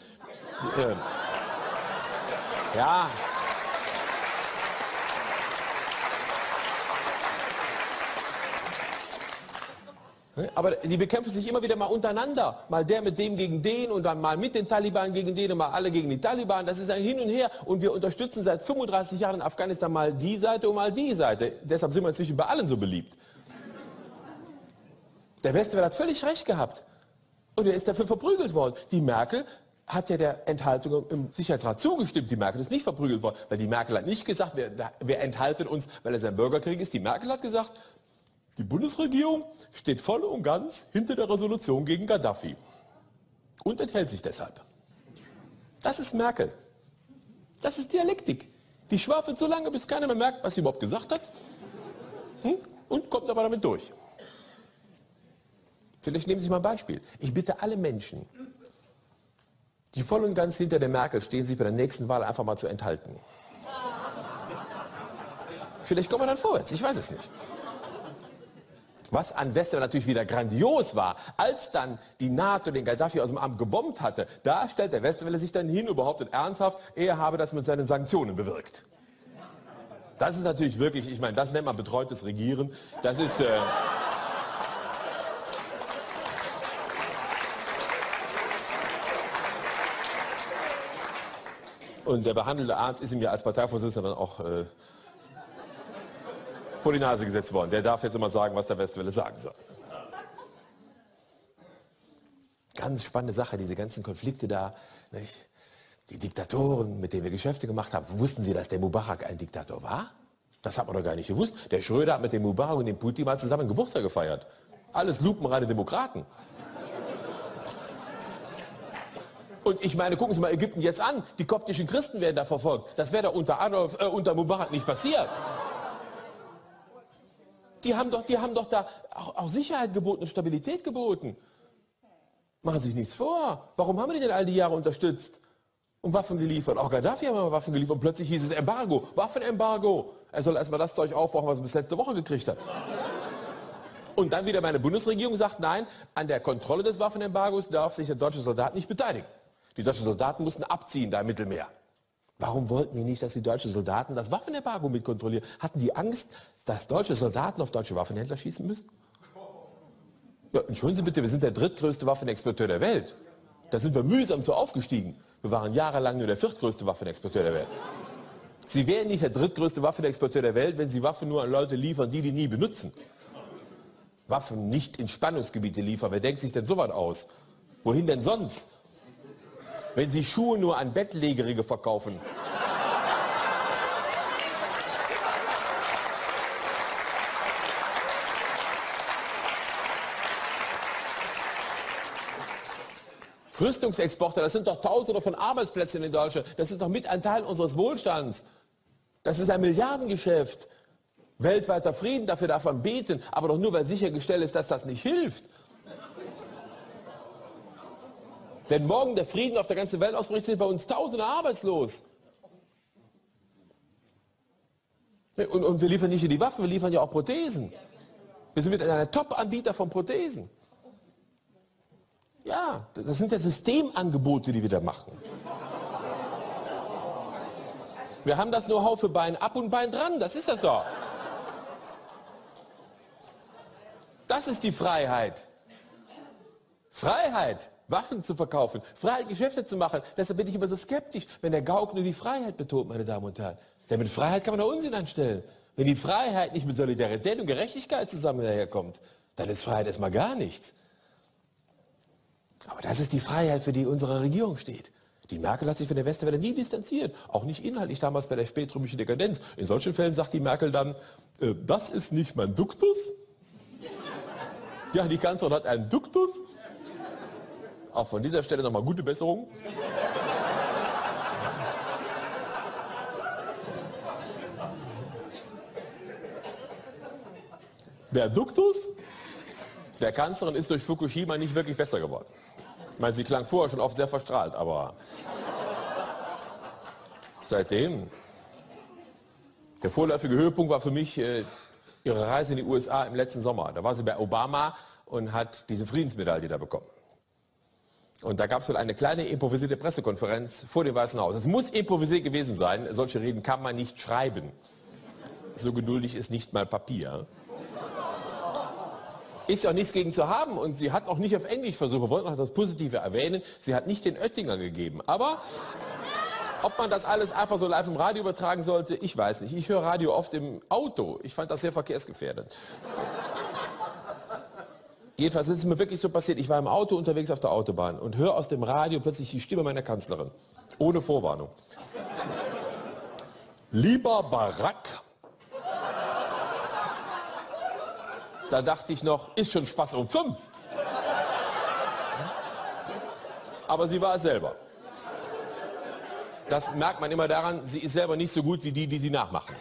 ja. Aber die bekämpfen sich immer wieder mal untereinander. Mal der mit dem gegen den und dann mal mit den Taliban gegen den und mal alle gegen die Taliban. Das ist ein Hin und Her. Und wir unterstützen seit fünfunddreißig Jahren in Afghanistan mal die Seite und mal die Seite. Deshalb sind wir inzwischen bei allen so beliebt. Der Westen hat völlig recht gehabt. Und er ist dafür verprügelt worden. Die Merkel hat ja der Enthaltung im Sicherheitsrat zugestimmt. Die Merkel ist nicht verprügelt worden. Weil die Merkel hat nicht gesagt, wir, wir enthalten uns, weil es ein Bürgerkrieg ist. Die Merkel hat gesagt, die Bundesregierung steht voll und ganz hinter der Resolution gegen Gaddafi und enthält sich deshalb. Das ist Merkel. Das ist Dialektik. Die schwafelt so lange, bis keiner mehr merkt, was sie überhaupt gesagt hat, hm? Und kommt aber damit durch. Vielleicht nehmen Sie sich mal ein Beispiel. Ich bitte alle Menschen, die voll und ganz hinter der Merkel stehen, sich bei der nächsten Wahl einfach mal zu enthalten. Vielleicht kommen wir dann vorwärts, ich weiß es nicht. Was an Westerwelle natürlich wieder grandios war, als dann die NATO den Gaddafi aus dem Amt gebombt hatte, da stellt der Westerwelle sich dann hin und behauptet ernsthaft, er habe das mit seinen Sanktionen bewirkt. Das ist natürlich wirklich, ich meine, das nennt man betreutes Regieren. Das ist... Äh und der behandelte Arzt ist ihm ja als Parteivorsitzender dann auch... Äh vor die Nase gesetzt worden. Der darf jetzt immer sagen, was der Westerwelle sagen soll. Ganz spannende Sache, diese ganzen Konflikte da. Nicht? Die Diktatoren, mit denen wir Geschäfte gemacht haben. Wussten Sie, dass der Mubarak ein Diktator war? Das hat man doch gar nicht gewusst. Der Schröder hat mit dem Mubarak und dem Putin mal zusammen Geburtstag gefeiert. Alles lupenreine Demokraten. Und ich meine, gucken Sie mal Ägypten jetzt an. Die koptischen Christen werden da verfolgt. Das wäre doch unter Adolf, äh, unter Mubarak nicht passiert. Die haben doch, die haben doch da auch, auch Sicherheit geboten und Stabilität geboten. Machen Sie sich nichts vor. Warum haben wir die denn all die Jahre unterstützt und Waffen geliefert? Auch Gaddafi haben wir Waffen geliefert und plötzlich hieß es Embargo, Waffenembargo. Er soll erstmal das Zeug aufbrauchen, was er bis letzte Woche gekriegt hat. Und dann wieder meine Bundesregierung sagt, nein, an der Kontrolle des Waffenembargos darf sich der deutsche Soldat nicht beteiligen. Die deutschen Soldaten mussten abziehen da im Mittelmeer. Warum wollten die nicht, dass die deutschen Soldaten das Waffenembargo mitkontrollieren? Hatten die Angst, dass deutsche Soldaten auf deutsche Waffenhändler schießen müssen? Ja, entschuldigen Sie bitte, wir sind der drittgrößte Waffenexporteur der Welt. Da sind wir mühsam zu aufgestiegen. Wir waren jahrelang nur der viertgrößte Waffenexporteur der Welt. Sie wären nicht der drittgrößte Waffenexporteur der Welt, wenn Sie Waffen nur an Leute liefern, die die nie benutzen. Waffen nicht in Spannungsgebiete liefern. Wer denkt sich denn sowas aus? Wohin denn sonst? Wenn Sie Schuhe nur an Bettlägerige verkaufen. Rüstungsexporte, das sind doch Tausende von Arbeitsplätzen in Deutschland. Das ist doch mit ein Teil unseres Wohlstands. Das ist ein Milliardengeschäft. Weltweiter Frieden, dafür darf man beten, aber doch nur, weil sichergestellt ist, dass das nicht hilft. Wenn morgen der Frieden auf der ganzen Welt ausbricht, sind bei uns Tausende arbeitslos. Und, und wir liefern nicht nur die Waffen, wir liefern ja auch Prothesen. Wir sind mit einer Top-Anbieter von Prothesen. Ja, das sind ja Systemangebote, die wir da machen. Wir haben das Know-how für Bein ab und Bein dran, das ist das doch. Das ist die Freiheit. Freiheit, Waffen zu verkaufen, Freiheit, Geschäfte zu machen. Deshalb bin ich immer so skeptisch, wenn der Gauck nur die Freiheit betont, meine Damen und Herren. Denn mit Freiheit kann man auch Unsinn anstellen. Wenn die Freiheit nicht mit Solidarität und Gerechtigkeit zusammen daherkommt, dann ist Freiheit erstmal gar nichts. Aber das ist die Freiheit, für die unsere Regierung steht. Die Merkel hat sich von der Westerwelle nie distanziert, auch nicht inhaltlich damals bei der spätrömischen Dekadenz. In solchen Fällen sagt die Merkel dann, äh, das ist nicht mein Duktus. Ja, die Kanzlerin hat einen Duktus. Auch von dieser Stelle nochmal gute Besserung. Der Duktus der Kanzlerin ist durch Fukushima nicht wirklich besser geworden. Ich meine, sie klang vorher schon oft sehr verstrahlt, aber seitdem. Der vorläufige Höhepunkt war für mich äh, ihre Reise in die U S A im letzten Sommer. Da war sie bei Obama und hat diese Friedensmedaille da bekommen. Und da gab es wohl eine kleine improvisierte Pressekonferenz vor dem Weißen Haus. Es muss improvisiert gewesen sein, solche Reden kann man nicht schreiben. So geduldig ist nicht mal Papier. Ist ja auch nichts gegen zu haben und sie hat es auch nicht auf Englisch versucht. Wir wollten noch das Positive erwähnen. Sie hat nicht den Oettinger gegeben. Aber ob man das alles einfach so live im Radio übertragen sollte, ich weiß nicht. Ich höre Radio oft im Auto. Ich fand das sehr verkehrsgefährdend. Jedenfalls ist es mir wirklich so passiert. Ich war im Auto unterwegs auf der Autobahn und höre aus dem Radio plötzlich die Stimme meiner Kanzlerin. Ohne Vorwarnung. Lieber Barack. Da dachte ich noch, ist schon Spaß um fünf. Aber sie war es selber. Das merkt man immer daran, sie ist selber nicht so gut wie die, die sie nachmachen.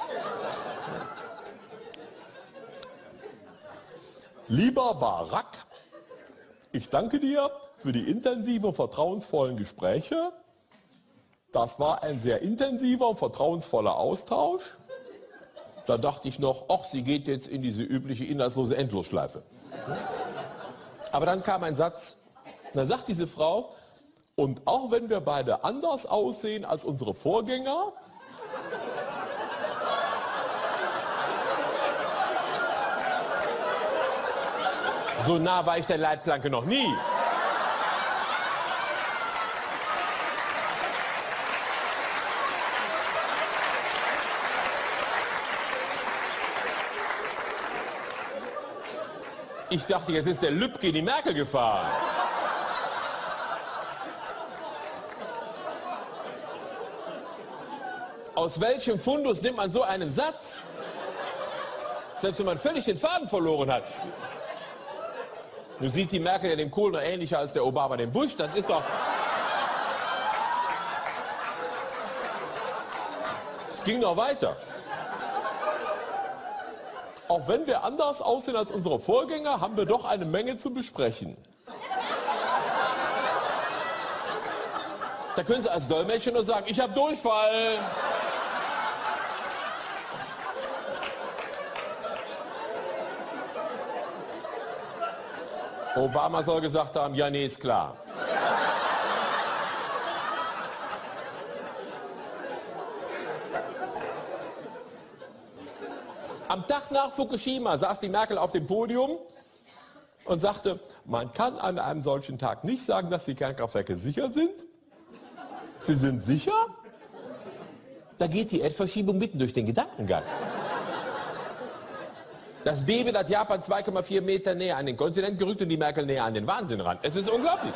Lieber Barack, ich danke dir für die intensiven, vertrauensvollen Gespräche. Das war ein sehr intensiver, vertrauensvoller Austausch. Da dachte ich noch, ach, sie geht jetzt in diese übliche inhaltslose Endlosschleife. Aber dann kam ein Satz, da sagt diese Frau, und auch wenn wir beide anders aussehen als unsere Vorgänger, so nah war ich der Leitplanke noch nie. Ich dachte, jetzt ist der Lübcke in die Merkel gefahren. Aus welchem Fundus nimmt man so einen Satz? Selbst wenn man völlig den Faden verloren hat. Nun sieht die Merkel ja dem Kohl noch ähnlicher als der Obama dem Bush. Das ist doch... Es ging noch weiter. Auch wenn wir anders aussehen als unsere Vorgänger, haben wir doch eine Menge zu besprechen. Da können Sie als Dolmetscher nur sagen, ich habe Durchfall. Obama soll gesagt haben, ja, nee, ist klar. Am Tag nach Fukushima saß die Merkel auf dem Podium und sagte, man kann an einem solchen Tag nicht sagen, dass die Kernkraftwerke sicher sind. Sie sind sicher? Da geht die Erdverschiebung mitten durch den Gedankengang. Das Beben hat Japan zwei Komma vier Meter näher an den Kontinent gerückt und die Merkel näher an den Wahnsinn ran. Es ist unglaublich.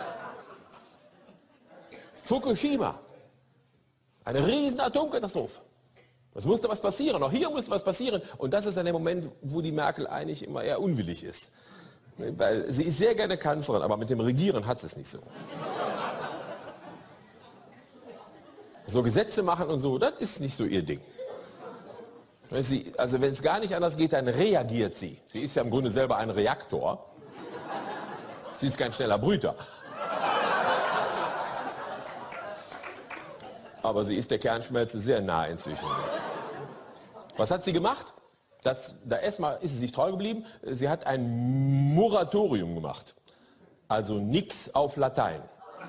Fukushima. Eine riesen Atomkatastrophe. Es musste was passieren. Auch hier musste was passieren. Und das ist dann der Moment, wo die Merkel eigentlich immer eher unwillig ist. Weil sie ist sehr gerne Kanzlerin, aber mit dem Regieren hat sie es nicht so. So Gesetze machen und so, das ist nicht so ihr Ding. Sie, also wenn es gar nicht anders geht, dann reagiert sie. Sie ist ja im Grunde selber ein Reaktor. Sie ist kein schneller Brüter. Aber sie ist der Kernschmelze sehr nah inzwischen. Was hat sie gemacht? Das, da erstmal ist sie sich treu geblieben. Sie hat ein Moratorium gemacht. Also nix auf Latein.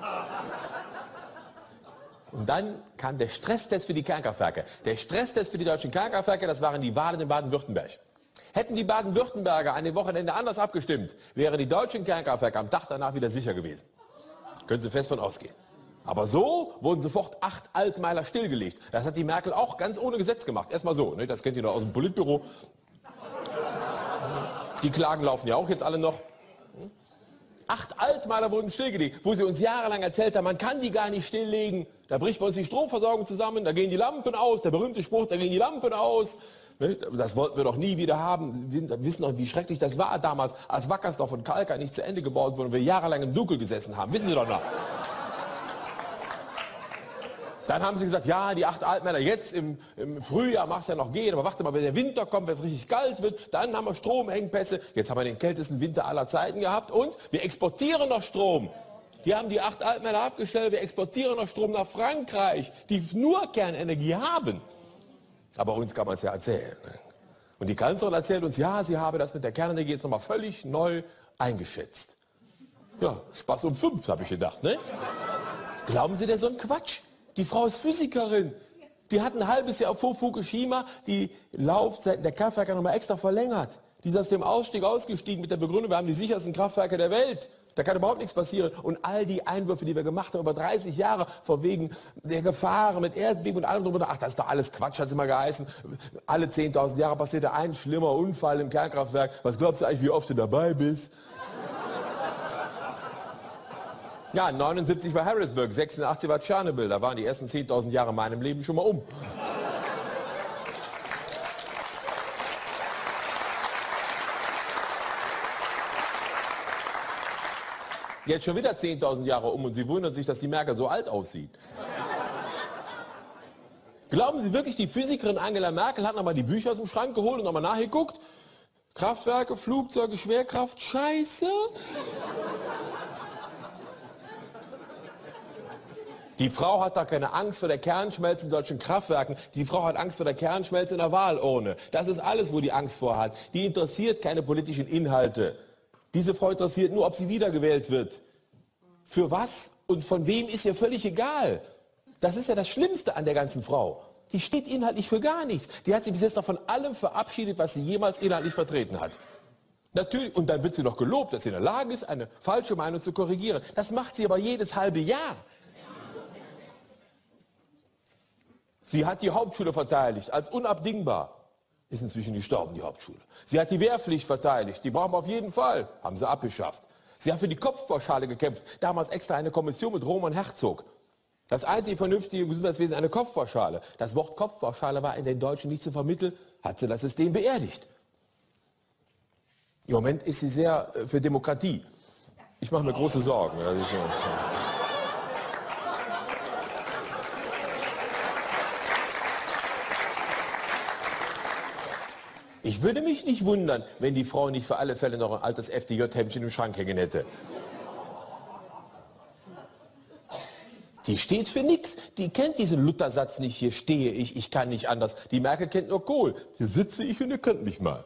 Und dann kam der Stresstest für die Kernkraftwerke. Der Stresstest für die deutschen Kernkraftwerke, das waren die Wahlen in Baden-Württemberg. Hätten die Baden-Württemberger an dem Wochenende anders abgestimmt, wären die deutschen Kernkraftwerke am Tag danach wieder sicher gewesen. Können Sie fest von ausgehen. Aber so wurden sofort acht Altmeiler stillgelegt. Das hat die Merkel auch ganz ohne Gesetz gemacht. Erstmal so, ne? Das kennt ihr noch aus dem Politbüro. Die Klagen laufen ja auch jetzt alle noch. Acht Altmeiler wurden stillgelegt, wo sie uns jahrelang erzählt haben, man kann die gar nicht stilllegen. Da bricht bei uns die Stromversorgung zusammen, da gehen die Lampen aus, der berühmte Spruch, da gehen die Lampen aus. Das wollten wir doch nie wieder haben. Wir wissen doch, wie schrecklich das war damals, als Wackersdorf und Kalkar nicht zu Ende gebaut wurden und wir jahrelang im Dunkeln gesessen haben. Wissen Sie doch noch. Dann haben sie gesagt, ja, die acht Altmeiler, jetzt im, im Frühjahr mag es ja noch gehen, aber warte mal, wenn der Winter kommt, wenn es richtig kalt wird, dann haben wir Stromengpässe. Jetzt haben wir den kältesten Winter aller Zeiten gehabt und wir exportieren noch Strom. Die haben die acht Altmeiler abgestellt, wir exportieren noch Strom nach Frankreich, die nur Kernenergie haben. Aber uns kann man es ja erzählen. Und die Kanzlerin erzählt uns, ja, sie habe das mit der Kernenergie jetzt nochmal völlig neu eingeschätzt. Ja, Spaß um fünf, habe ich gedacht, ne? Glauben Sie denn so einen Quatsch? Die Frau ist Physikerin. Die hat ein halbes Jahr vor Fukushima die Laufzeiten der Kraftwerke nochmal extra verlängert. Die ist aus dem Ausstieg ausgestiegen mit der Begründung, wir haben die sichersten Kraftwerke der Welt. Da kann überhaupt nichts passieren. Und all die Einwürfe, die wir gemacht haben über dreißig Jahre, vor wegen der Gefahren mit Erdbeben und allem drüber, ach, das ist doch alles Quatsch, hat es immer geheißen. Alle zehntausend Jahre passiert ein schlimmer Unfall im Kernkraftwerk. Was glaubst du eigentlich, wie oft du dabei bist? Ja, neunundsiebzig war Harrisburg, sechsundachtzig war Tschernobyl. Da waren die ersten zehntausend Jahre in meinem Leben schon mal um. Jetzt schon wieder zehntausend Jahre um und Sie wundern sich, dass die Merkel so alt aussieht. Glauben Sie wirklich, die Physikerin Angela Merkel hat nochmal die Bücher aus dem Schrank geholt und nochmal nachgeguckt? Kraftwerke, Flugzeuge, Schwerkraft, Scheiße. Die Frau hat da keine Angst vor der Kernschmelze in deutschen Kraftwerken. Die Frau hat Angst vor der Kernschmelze in der Wahlurne. Das ist alles, wo die Angst vor hat. Die interessiert keine politischen Inhalte. Diese Frau interessiert nur, ob sie wiedergewählt wird. Für was und von wem ist ihr völlig egal. Das ist ja das Schlimmste an der ganzen Frau. Die steht inhaltlich für gar nichts. Die hat sich bis jetzt noch von allem verabschiedet, was sie jemals inhaltlich vertreten hat. Natürlich, und dann wird sie noch gelobt, dass sie in der Lage ist, eine falsche Meinung zu korrigieren. Das macht sie aber jedes halbe Jahr. Sie hat die Hauptschule verteidigt als unabdingbar. Ist inzwischen gestorben, die Hauptschule. Sie hat die Wehrpflicht verteidigt. Die brauchen wir auf jeden Fall. Haben sie abgeschafft. Sie hat für die Kopfpauschale gekämpft. Damals extra eine Kommission mit Roman Herzog. Das einzige vernünftige im Gesundheitswesen eine Kopfpauschale. Das Wort Kopfpauschale war in den Deutschen nicht zu vermitteln. Hat sie das System beerdigt. Im Moment ist sie sehr für Demokratie. Ich mache mir große Sorgen. Also ich, Ich würde mich nicht wundern, wenn die Frau nicht für alle Fälle noch ein altes F D J-Hemdchen im Schrank hängen hätte. Die steht für nichts. Die kennt diesen Luther-Satz nicht, hier stehe ich, ich kann nicht anders. Die Merkel kennt nur Kohl. Hier sitze ich und ihr könnt mich mal.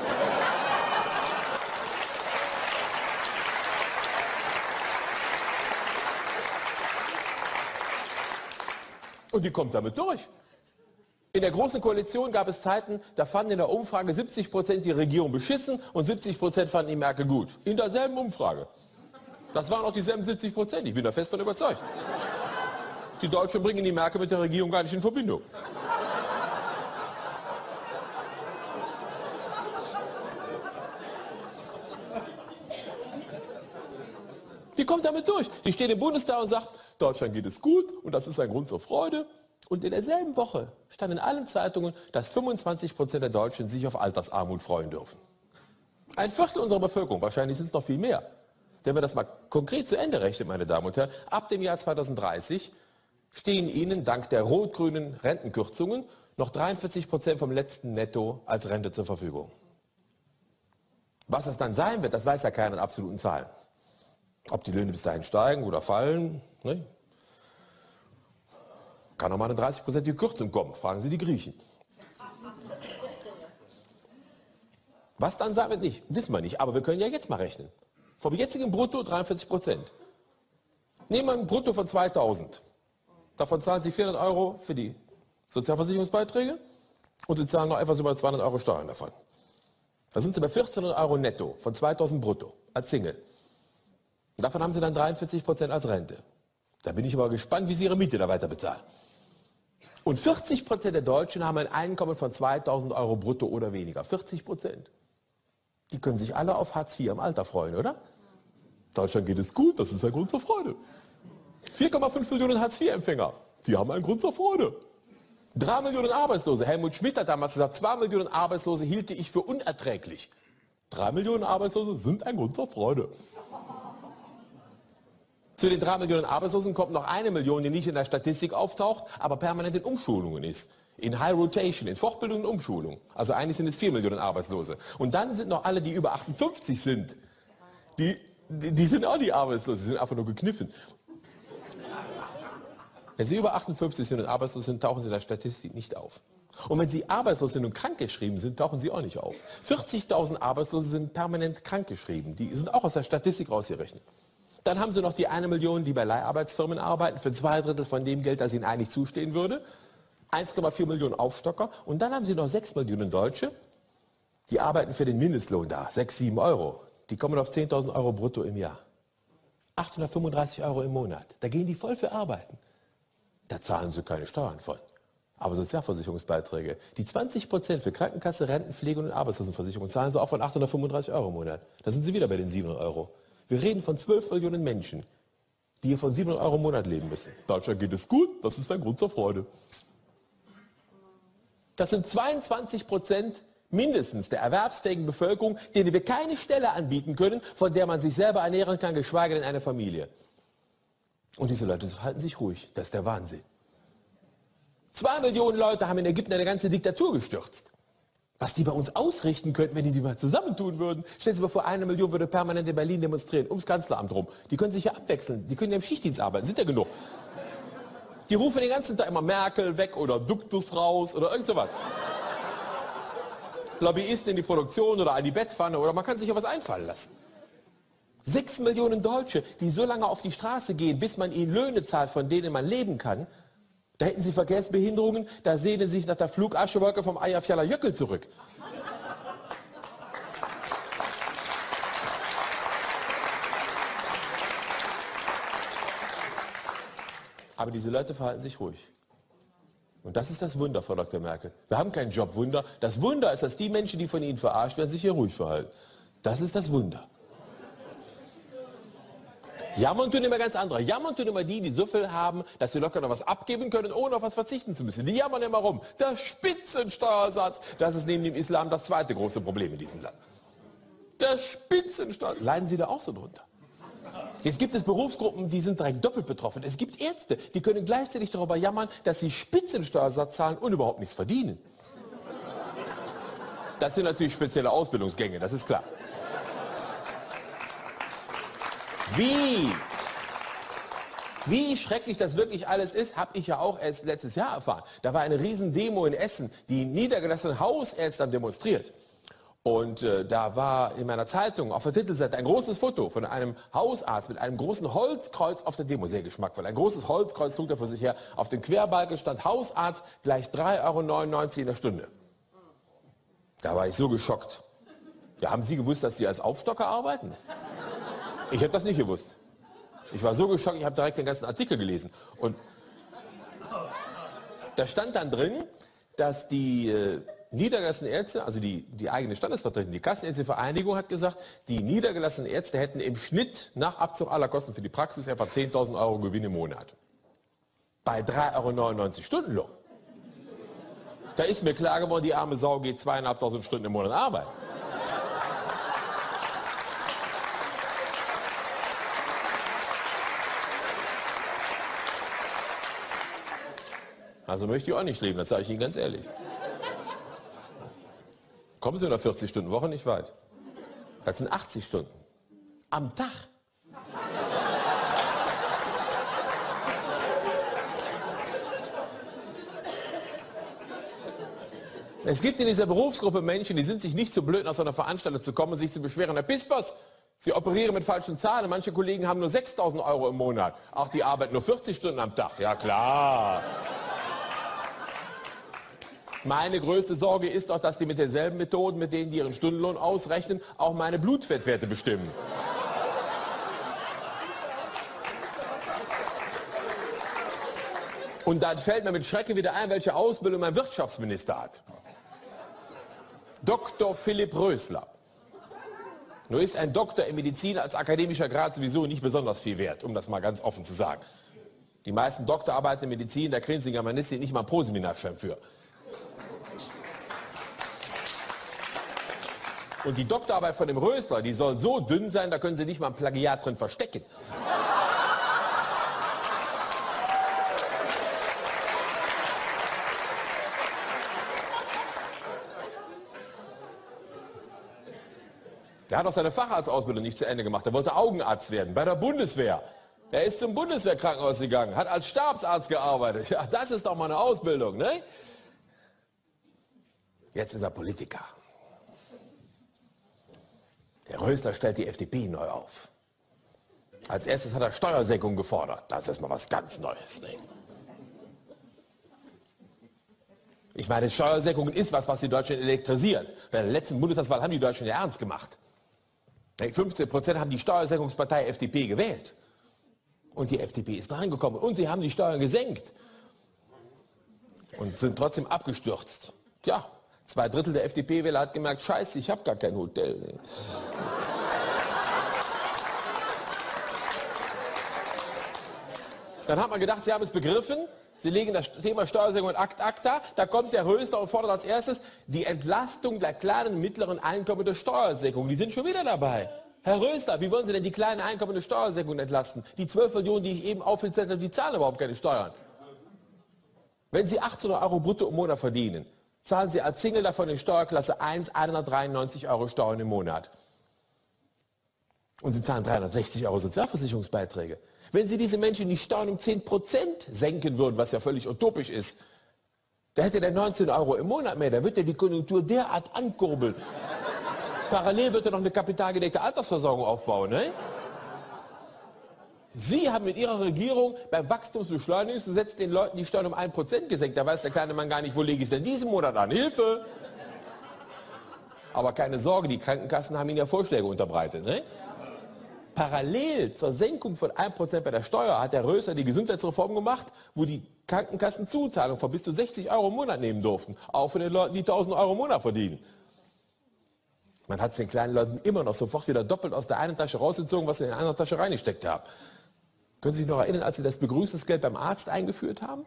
Und die kommt damit durch. In der Großen Koalition gab es Zeiten, da fanden in der Umfrage siebzig Prozent die Regierung beschissen und siebzig Prozent fanden die Merkel gut. In derselben Umfrage. Das waren auch dieselben siebzig Prozent, ich bin da fest von überzeugt. Die Deutschen bringen die Merkel mit der Regierung gar nicht in Verbindung. Die kommt damit durch. Die steht im Bundestag und sagt, Deutschland geht es gut und das ist ein Grund zur Freude. Und in derselben Woche stand in allen Zeitungen, dass fünfundzwanzig Prozent der Deutschen sich auf Altersarmut freuen dürfen. Ein Viertel unserer Bevölkerung, wahrscheinlich sind es noch viel mehr. Wenn wir das mal konkret zu Ende rechnen, meine Damen und Herren, ab dem Jahr zweitausenddreißig stehen Ihnen dank der rot-grünen Rentenkürzungen noch dreiundvierzig Prozent vom letzten Netto als Rente zur Verfügung. Was das dann sein wird, das weiß ja keiner in absoluten Zahlen. Ob die Löhne bis dahin steigen oder fallen, ne? Kann noch mal eine dreißigprozentige Kürzung kommen, fragen Sie die Griechen. Was dann sein wird, nicht, wissen wir nicht, aber wir können ja jetzt mal rechnen. Vom jetzigen Brutto dreiundvierzig Prozent. Nehmen wir ein Brutto von zweitausend. Davon zahlen Sie vierhundert Euro für die Sozialversicherungsbeiträge und Sie zahlen noch etwas über zweihundert Euro Steuern davon. Da sind Sie bei vierzehnhundert Euro netto von zweitausend brutto als Single. Und davon haben Sie dann dreiundvierzig Prozent als Rente. Da bin ich aber gespannt, wie Sie Ihre Miete da weiter bezahlen. Und vierzig Prozent der Deutschen haben ein Einkommen von zweitausend Euro brutto oder weniger. vierzig Prozent. Die können sich alle auf Hartz vier im Alter freuen, oder? Deutschland geht es gut, das ist ein Grund zur Freude. vier Komma fünf Millionen Hartz vier Empfänger, die haben einen Grund zur Freude. drei Millionen Arbeitslose. Helmut Schmidt hat damals gesagt, zwei Millionen Arbeitslose hielte ich für unerträglich. drei Millionen Arbeitslose sind ein Grund zur Freude. Zu den drei Millionen Arbeitslosen kommt noch eine Million, die nicht in der Statistik auftaucht, aber permanent in Umschulungen ist. In High Rotation, in Fortbildung und Umschulung. Also eigentlich sind es vier Millionen Arbeitslose. Und dann sind noch alle, die über achtundfünfzig sind. Die, die, die sind auch nicht arbeitslos, die sind einfach nur gekniffen. Wenn Sie über achtundfünfzig sind und arbeitslos sind, tauchen Sie in der Statistik nicht auf. Und wenn Sie arbeitslos sind und krankgeschrieben sind, tauchen Sie auch nicht auf. vierzigtausend Arbeitslose sind permanent krankgeschrieben. Die sind auch aus der Statistik rausgerechnet. Dann haben Sie noch die eine Million, die bei Leiharbeitsfirmen arbeiten, für zwei Drittel von dem Geld, das ihnen eigentlich zustehen würde. eins Komma vier Millionen Aufstocker. Und dann haben Sie noch sechs Millionen Deutsche, die arbeiten für den Mindestlohn da, sechs, sieben Euro. Die kommen auf zehntausend Euro brutto im Jahr. achthundertfünfunddreißig Euro im Monat. Da gehen die voll für arbeiten. Da zahlen Sie keine Steuern von. Aber Sozialversicherungsbeiträge, die zwanzig Prozent für Krankenkasse, Rentenpflege und Arbeitslosenversicherung zahlen Sie auch von achthundertfünfunddreißig Euro im Monat. Da sind Sie wieder bei den siebenhundert Euro. Wir reden von zwölf Millionen Menschen, die hier von siebenhundert Euro im Monat leben müssen. Deutschland geht es gut, das ist ein Grund zur Freude. Das sind zweiundzwanzig Prozent mindestens der erwerbsfähigen Bevölkerung, denen wir keine Stelle anbieten können, von der man sich selber ernähren kann, geschweige denn eine Familie. Und diese Leute verhalten sich ruhig. Das ist der Wahnsinn. Zwei Millionen Leute haben in Ägypten eine ganze Diktatur gestürzt. Was die bei uns ausrichten könnten, wenn die die mal zusammentun würden. Stellen Sie sich mal vor, eine Million würde permanent in Berlin demonstrieren, ums Kanzleramt rum. Die können sich ja abwechseln, die können ja im Schichtdienst arbeiten, sind ja genug. Die rufen den ganzen Tag immer Merkel weg oder Duktus raus oder irgend sowas. Lobbyisten in die Produktion oder an die Bettpfanne oder man kann sich ja was einfallen lassen. Sechs Millionen Deutsche, die so lange auf die Straße gehen, bis man ihnen Löhne zahlt, von denen man leben kann. Da hätten sie Verkehrsbehinderungen, da sehnen sie sich nach der Flugaschewolke vom Eyjafjallajökull zurück. Aber diese Leute verhalten sich ruhig. Und das ist das Wunder, Frau Doktor Merkel. Wir haben kein Jobwunder. Das Wunder ist, dass die Menschen, die von Ihnen verarscht werden, sich hier ruhig verhalten. Das ist das Wunder. Jammern tun immer ganz andere. Jammern tun immer die, die so viel haben, dass sie locker noch was abgeben können, ohne auf was verzichten zu müssen. Die jammern immer rum. Der Spitzensteuersatz, das ist neben dem Islam das zweite große Problem in diesem Land. Der Spitzensteuersatz. Leiden Sie da auch so drunter? Jetzt gibt es Berufsgruppen, die sind direkt doppelt betroffen. Es gibt Ärzte, die können gleichzeitig darüber jammern, dass sie Spitzensteuersatz zahlen und überhaupt nichts verdienen. Das sind natürlich spezielle Ausbildungsgänge, das ist klar. Wie, wie schrecklich das wirklich alles ist, habe ich ja auch erst letztes Jahr erfahren. Da war eine Riesendemo in Essen, die niedergelassenen Hausärzte haben demonstriert. Und äh, da war in meiner Zeitung auf der Titelseite ein großes Foto von einem Hausarzt mit einem großen Holzkreuz auf der Demo. Sehr geschmackvoll. Ein großes Holzkreuz trug er vor sich her. Auf dem Querbalken stand Hausarzt gleich drei Euro neunundneunzig in der Stunde. Da war ich so geschockt. Ja, haben Sie gewusst, dass Sie als Aufstocker arbeiten? Ich habe das nicht gewusst. Ich war so geschockt, ich habe direkt den ganzen Artikel gelesen. Und Da stand dann drin, dass die äh, niedergelassenen Ärzte, also die, die eigene Standesvertretung, die Kassenärztliche Vereinigung hat gesagt, die niedergelassenen Ärzte hätten im Schnitt nach Abzug aller Kosten für die Praxis etwa zehntausend Euro Gewinn im Monat. Bei drei Euro neunundneunzig Stundenlohn. Da ist mir klar geworden, die arme Sau geht zweieinhalbtausend Stunden im Monat arbeiten. Also möchte ich auch nicht leben, das sage ich Ihnen ganz ehrlich. Kommen Sie in der vierzig Stunden Woche nicht weit. Das sind achtzig Stunden. Am Tag. Es gibt in dieser Berufsgruppe Menschen, die sind sich nicht so blöd, nach so einer Veranstaltung zu kommen und sich zu beschweren. Herr Pispers, Sie operieren mit falschen Zahlen. Manche Kollegen haben nur sechstausend Euro im Monat. Ach, die arbeiten nur vierzig Stunden am Tag. Ja, klar. Meine größte Sorge ist doch, dass die mit denselben Methoden, mit denen die ihren Stundenlohn ausrechnen, auch meine Blutfettwerte bestimmen. Und dann fällt mir mit Schrecken wieder ein, welche Ausbildung mein Wirtschaftsminister hat. Doktor Philipp Rösler. Nur ist ein Doktor in Medizin als akademischer Grad sowieso nicht besonders viel wert, um das mal ganz offen zu sagen. Die meisten Doktorarbeiten in Medizin, da kriegen Sie in Germanistik nicht mal ein Pro-Seminarschein für. Und die Doktorarbeit von dem Rösler, die soll so dünn sein, da können Sie nicht mal ein Plagiat drin verstecken. Der hat auch seine Facharztausbildung nicht zu Ende gemacht. Er wollte Augenarzt werden bei der Bundeswehr. Er ist zum Bundeswehrkrankenhaus gegangen, hat als Stabsarzt gearbeitet. Ja, das ist doch mal eine Ausbildung, ne? Jetzt ist er Politiker. Der Rösler stellt die F D P neu auf. Als erstes hat er Steuersenkung gefordert. Das ist mal was ganz Neues. Ne? Ich meine, Steuersenkung ist was, was die Deutschen elektrisiert. Bei der letzten Bundestagswahl haben die Deutschen ja ernst gemacht. fünfzehn Prozent haben die Steuersenkungspartei F D P gewählt. Und die F D P ist reingekommen. Und sie haben die Steuern gesenkt. Und sind trotzdem abgestürzt. Ja. Zwei Drittel der F D P-Wähler hat gemerkt, scheiße, ich habe gar kein Hotel. Nee. Dann hat man gedacht, sie haben es begriffen, sie legen das Thema Steuersenkung und Akt acta, da kommt der Rösler und fordert als erstes die Entlastung der kleinen und mittleren Einkommen durch Steuersenkung. Die sind schon wieder dabei. Herr Rösler, wie wollen Sie denn die kleinen Einkommen durch Steuersenkung entlasten? Die zwölf Millionen, die ich eben aufgezählt habe, die zahlen überhaupt keine Steuern. Wenn Sie achthundert Euro brutto im Monat verdienen, zahlen Sie als Single davon in Steuerklasse eins hundertdreiundneunzig Euro Steuern im Monat. Und Sie zahlen dreihundertsechzig Euro Sozialversicherungsbeiträge. Wenn Sie diese Menschen die Steuern um zehn Prozent senken würden, was ja völlig utopisch ist, da hätte der neunzehn Euro im Monat mehr, da wird er die Konjunktur derart ankurbeln. Parallel wird er noch eine kapitalgedeckte Altersversorgung aufbauen. Ne? Sie haben mit Ihrer Regierung beim Wachstumsbeschleunigungsgesetz den Leuten die Steuern um ein Prozent gesenkt. Da weiß der kleine Mann gar nicht, wo lege ich es denn diesen Monat an? Hilfe! Aber keine Sorge, die Krankenkassen haben Ihnen ja Vorschläge unterbreitet. Ne? Parallel zur Senkung von ein Prozent bei der Steuer hat der Rösler die Gesundheitsreform gemacht, wo die Krankenkassen Zuzahlung von bis zu sechzig Euro im Monat nehmen durften. Auch von den Leuten, die tausend Euro im Monat verdienen. Man hat es den kleinen Leuten immer noch sofort wieder doppelt aus der einen Tasche rausgezogen, was sie in die andere Tasche reingesteckt haben. Können Sie sich noch erinnern, als Sie das Begrüßungsgeld beim Arzt eingeführt haben?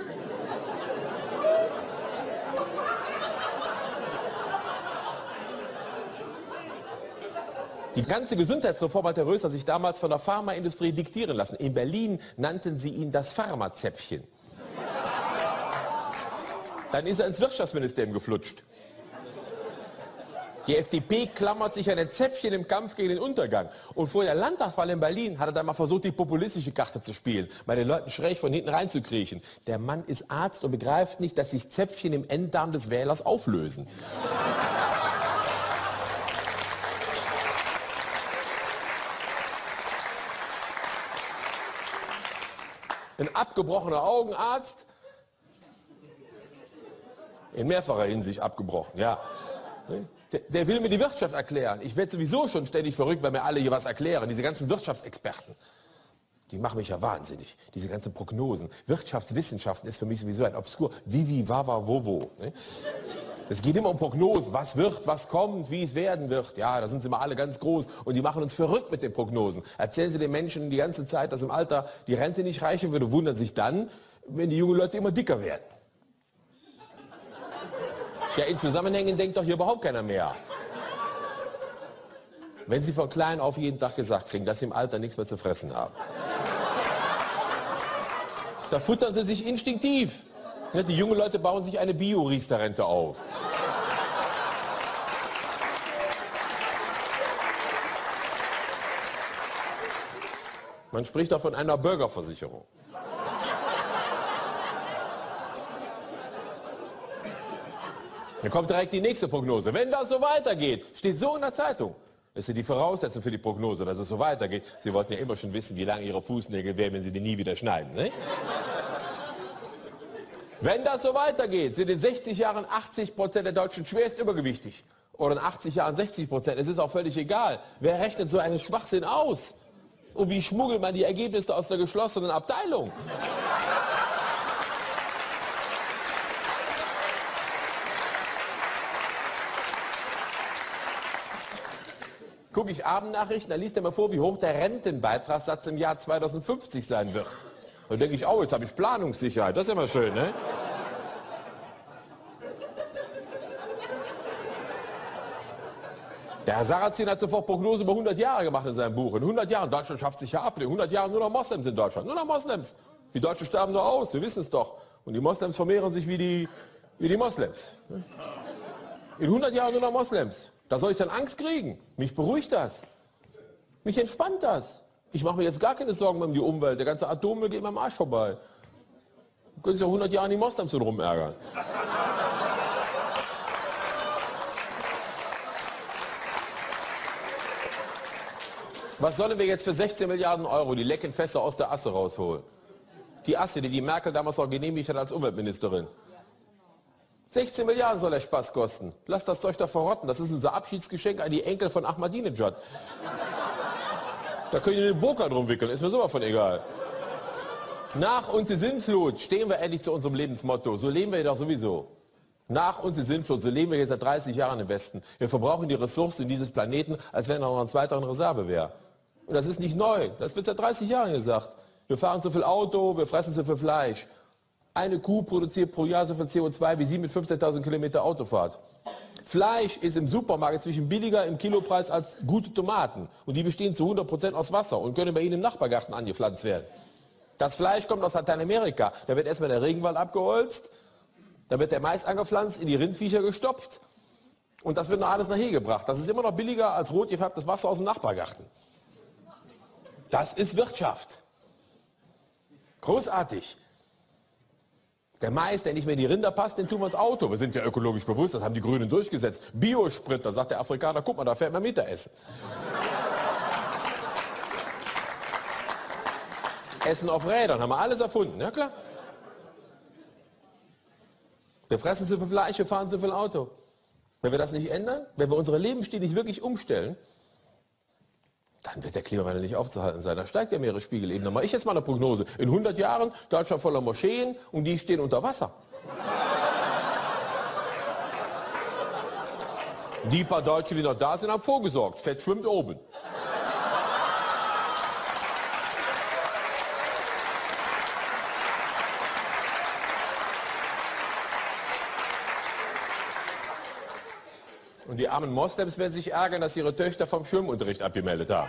Die ganze Gesundheitsreform hat der Rösler sich damals von der Pharmaindustrie diktieren lassen. In Berlin nannten sie ihn das Pharmazäpfchen. Dann ist er ins Wirtschaftsministerium geflutscht. Die F D P klammert sich an ein Zäpfchen im Kampf gegen den Untergang. Und vor der Landtagswahl in Berlin hat er dann mal versucht, die populistische Karte zu spielen, bei den Leuten schräg von hinten reinzukriechen. Der Mann ist Arzt und begreift nicht, dass sich Zäpfchen im Enddarm des Wählers auflösen. Ein abgebrochener Augenarzt, in mehrfacher Hinsicht abgebrochen, ja. Der, der will mir die Wirtschaft erklären. Ich werde sowieso schon ständig verrückt, weil mir alle hier was erklären, diese ganzen Wirtschaftsexperten. Die machen mich ja wahnsinnig, diese ganzen Prognosen. Wirtschaftswissenschaften ist für mich sowieso ein obskur Vivi, Wawa, Wowo. Ne? Es geht immer um Prognosen, was wird, was kommt, wie es werden wird. Ja, da sind sie mal alle ganz groß und die machen uns verrückt mit den Prognosen. Erzählen sie den Menschen die ganze Zeit, dass im Alter die Rente nicht reichen würde, wundern sich dann, wenn die jungen Leute immer dicker werden. Ja, in Zusammenhängen denkt doch hier überhaupt keiner mehr. Wenn sie von klein auf jeden Tag gesagt kriegen, dass sie im Alter nichts mehr zu fressen haben. Da futtern sie sich instinktiv. Die jungen Leute bauen sich eine Bio-Riester-Rente auf. Man spricht doch von einer Bürgerversicherung. Dann kommt direkt die nächste Prognose. Wenn das so weitergeht, steht so in der Zeitung. Das ist die Voraussetzung für die Prognose, dass es so weitergeht. Sie wollten ja immer schon wissen, wie lang Ihre Fußnägel wären, wenn Sie die nie wieder schneiden. Ne? Wenn das so weitergeht, sind in sechzig Jahren achtzig Prozent der Deutschen schwerst übergewichtig. Oder in achtzig Jahren sechzig Prozent. Es ist auch völlig egal. Wer rechnet so einen Schwachsinn aus? Und wie schmuggelt man die Ergebnisse aus der geschlossenen Abteilung? Gucke ich Abendnachrichten, dann liest er mir vor, wie hoch der Rentenbeitragssatz im Jahr zweitausendfünfzig sein wird. Da denke ich, oh, jetzt habe ich Planungssicherheit. Das ist immer schön, ne? Der Herr Sarrazin hat sofort Prognose über hundert Jahre gemacht in seinem Buch. In hundert Jahren, Deutschland schafft sich ja ab. In hundert Jahren nur noch Moslems in Deutschland. Nur noch Moslems. Die Deutschen sterben nur aus, wir wissen es doch. Und die Moslems vermehren sich wie die, wie die Moslems. In hundert Jahren nur noch Moslems. Da soll ich dann Angst kriegen. Mich beruhigt das. Mich entspannt das. Ich mache mir jetzt gar keine Sorgen mehr um die Umwelt. Der ganze Atommüll geht mir am Arsch vorbei. Da können sich ja hundert Jahre die Moslems so rumärgern. Was sollen wir jetzt für sechzehn Milliarden Euro die lecken Fässer aus der Asse rausholen? Die Asse, die die Merkel damals auch genehmigt hat als Umweltministerin. sechzehn Milliarden soll der Spaß kosten. Lass das Zeug doch verrotten. Das ist unser Abschiedsgeschenk an die Enkel von Ahmadinejad. Da können die eine Burka drum wickeln, ist mir sowas von egal. Nach uns die Sintflut, stehen wir endlich zu unserem Lebensmotto. So leben wir doch sowieso. Nach uns die Sintflut, so leben wir jetzt seit dreißig Jahren im Westen. Wir verbrauchen die Ressourcen dieses Planeten, als wenn er noch eine zweite Reserve wäre. Und das ist nicht neu, das wird seit dreißig Jahren gesagt. Wir fahren zu viel Auto, wir fressen zu viel Fleisch. Eine Kuh produziert pro Jahr so viel C O zwei wie Sie mit fünfzehntausend Kilometer Autofahrt. Fleisch ist im Supermarkt inzwischen billiger im Kilopreis als gute Tomaten. Und die bestehen zu hundert Prozent aus Wasser und können bei Ihnen im Nachbargarten angepflanzt werden. Das Fleisch kommt aus Lateinamerika. Da wird erstmal der Regenwald abgeholzt, da wird der Mais angepflanzt, in die Rindviecher gestopft und das wird noch alles nachher gebracht. Das ist immer noch billiger als rot gefärbtes Wasser aus dem Nachbargarten. Das ist Wirtschaft. Großartig. Der Mais, der nicht mehr in die Rinder passt, den tun wir ins Auto. Wir sind ja ökologisch bewusst, das haben die Grünen durchgesetzt. Biosprit, da sagt der Afrikaner, guck mal, da fährt man Mittagessen. Essen auf Rädern, haben wir alles erfunden, ja klar. Wir fressen zu viel Fleisch, wir fahren zu viel Auto. Wenn wir das nicht ändern, wenn wir unsere Lebensstil nicht wirklich umstellen, dann wird der Klimawandel nicht aufzuhalten sein. Da steigt der Meeresspiegel eben. Dann mache ich jetzt mal eine Prognose. In hundert Jahren Deutschland voller Moscheen und die stehen unter Wasser. Die paar Deutsche, die noch da sind, haben vorgesorgt. Fett schwimmt oben. Und die armen Moslems werden sich ärgern, dass ihre Töchter vom Schwimmunterricht abgemeldet haben.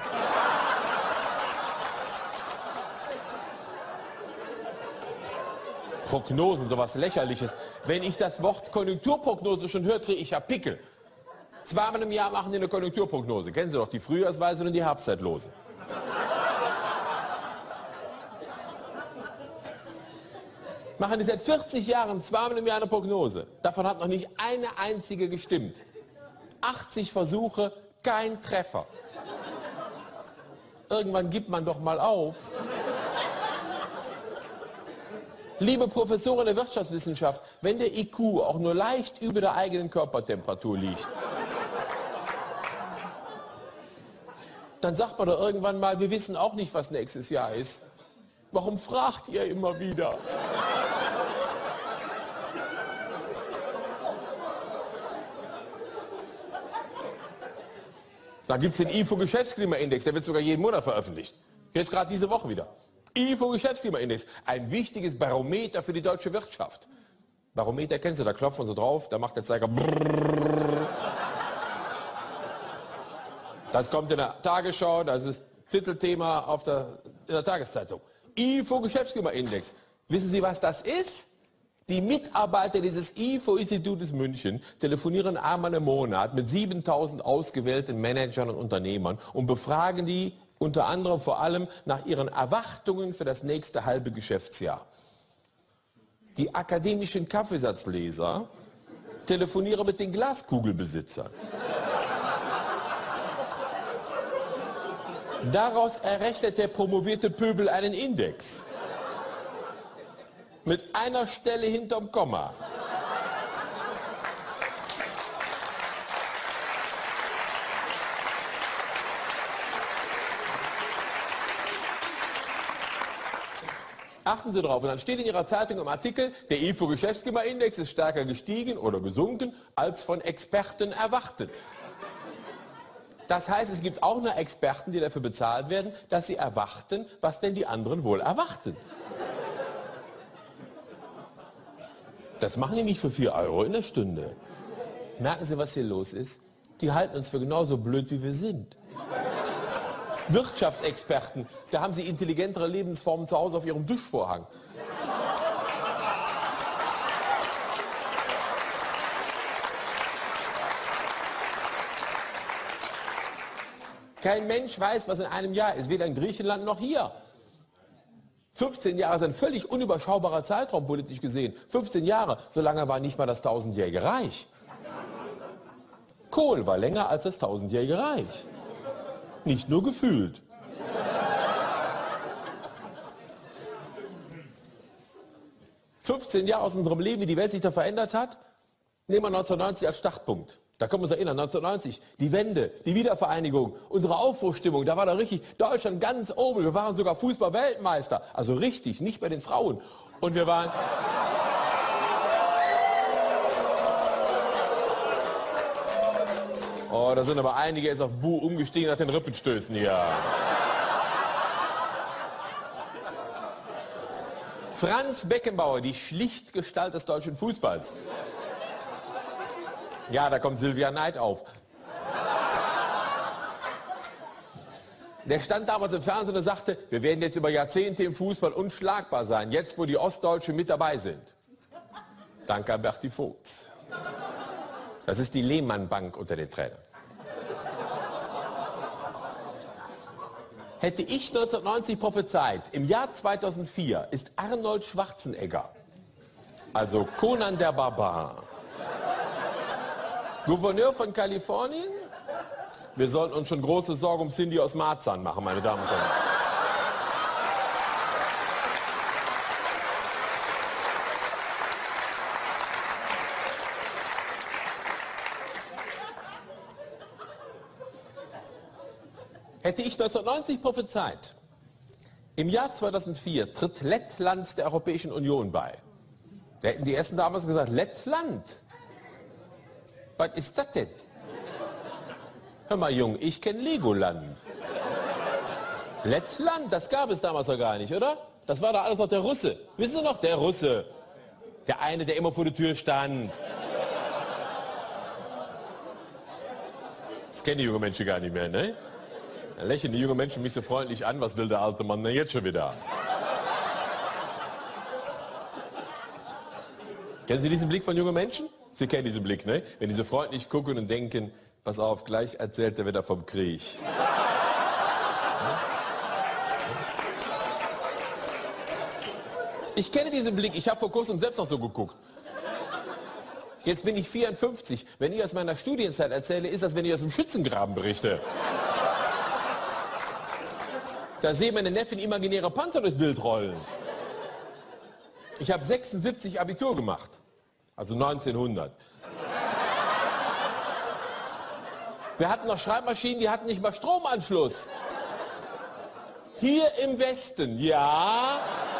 Prognosen, sowas Lächerliches. Wenn ich das Wort Konjunkturprognose schon höre, kriege ich ja Pickel. Zweimal im Jahr machen die eine Konjunkturprognose. Kennen Sie doch die Frühjahrsweisen und die Herbstzeitlosen. Machen die seit vierzig Jahren zweimal im Jahr eine Prognose. Davon hat noch nicht eine einzige gestimmt. achtzig Versuche, kein Treffer. Irgendwann gibt man doch mal auf. Liebe Professoren der Wirtschaftswissenschaft, wenn der I Q auch nur leicht über der eigenen Körpertemperatur liegt, dann sagt man doch irgendwann mal, wir wissen auch nicht, was nächstes Jahr ist. Warum fragt ihr immer wieder? Da gibt es den I F O-Geschäftsklimaindex, der wird sogar jeden Monat veröffentlicht. Jetzt gerade diese Woche wieder. I F O-Geschäftsklimaindex, ein wichtiges Barometer für die deutsche Wirtschaft. Barometer kennen Sie, da klopft man so drauf, da macht der Zeiger brrrr. Das kommt in der Tagesschau, das ist Titelthema auf der, in der Tageszeitung. I F O-Geschäftsklimaindex. Wissen Sie, was das ist? Die Mitarbeiter dieses I F O-Institutes München telefonieren einmal im Monat mit siebentausend ausgewählten Managern und Unternehmern und befragen die unter anderem vor allem nach ihren Erwartungen für das nächste halbe Geschäftsjahr. Die akademischen Kaffeesatzleser telefonieren mit den Glaskugelbesitzern. Daraus errechnet der promovierte Pöbel einen Index. Mit einer Stelle hinterm Komma. Achten Sie drauf, und dann steht in Ihrer Zeitung im Artikel, der I F O-Geschäftsklimaindex ist stärker gestiegen oder gesunken, als von Experten erwartet. Das heißt, es gibt auch nur Experten, die dafür bezahlt werden, dass sie erwarten, was denn die anderen wohl erwarten. Das machen die nicht für vier Euro in der Stunde. Merken Sie, was hier los ist? Die halten uns für genauso blöd, wie wir sind. Wirtschaftsexperten, da haben sie intelligentere Lebensformen zu Hause auf ihrem Duschvorhang. Kein Mensch weiß, was in einem Jahr ist, weder in Griechenland noch hier. fünfzehn Jahre ist ein völlig unüberschaubarer Zeitraum, politisch gesehen. fünfzehn Jahre, so lange war nicht mal das tausendjährige Reich. Kohl war länger als das tausendjährige Reich. Nicht nur gefühlt. fünfzehn Jahre aus unserem Leben, wie die Welt sich da verändert hat, nehmen wir neunzehnhundertneunzig als Startpunkt. Da können wir uns erinnern, neunzehnhundertneunzig, die Wende, die Wiedervereinigung, unsere Aufbruchstimmung, da war da richtig Deutschland ganz oben. Wir waren sogar Fußball-Weltmeister. Also richtig, nicht bei den Frauen. Und wir waren... Oh, da sind aber einige jetzt auf Bu umgestiegen nach den Rippenstößen hier. Franz Beckenbauer, die Schlichtgestalt des deutschen Fußballs. Ja, da kommt Silvia Neid auf. Der stand damals im Fernsehen und sagte, wir werden jetzt über Jahrzehnte im Fußball unschlagbar sein, jetzt wo die Ostdeutschen mit dabei sind. Danke an Berti Vogts. Das ist die Lehmann Bank unter den Trainern. Hätte ich neunzehnhundertneunzig prophezeit, im Jahr zweitausendvier ist Arnold Schwarzenegger, also Conan der Barbar, Gouverneur von Kalifornien, wir sollten uns schon große Sorgen um Cindy aus Marzahn machen, meine Damen und Herren. Hätte ich neunzehnhundertneunzig prophezeit, im Jahr zweitausendvier tritt Lettland der Europäischen Union bei. Da hätten die Ersten damals gesagt, Lettland? Was ist das denn? Hör mal, Jung, ich kenne Legoland. Lettland, das gab es damals noch gar nicht, oder? Das war da alles noch der Russe. Wissen Sie noch, der Russe. Der eine, der immer vor der Tür stand. Das kennen die jungen Menschen gar nicht mehr, ne? Da lächeln die jungen Menschen mich so freundlich an, was will der alte Mann denn jetzt schon wieder? Kennen Sie diesen Blick von jungen Menschen? Sie kennen diesen Blick, ne? Wenn die so freundlich gucken und denken, pass auf, gleich erzählt er wieder vom Krieg. Ich kenne diesen Blick, ich habe vor kurzem selbst noch so geguckt. Jetzt bin ich vierundfünfzig. Wenn ich aus meiner Studienzeit erzähle, ist das, wenn ich aus dem Schützengraben berichte. Da sehen meine Neffen imaginäre Panzer durchs Bild rollen. Ich habe sechsundsiebzig Abitur gemacht, also neunzehnhundert. Wir hatten noch Schreibmaschinen, die hatten nicht mal Stromanschluss. Hier im Westen, ja.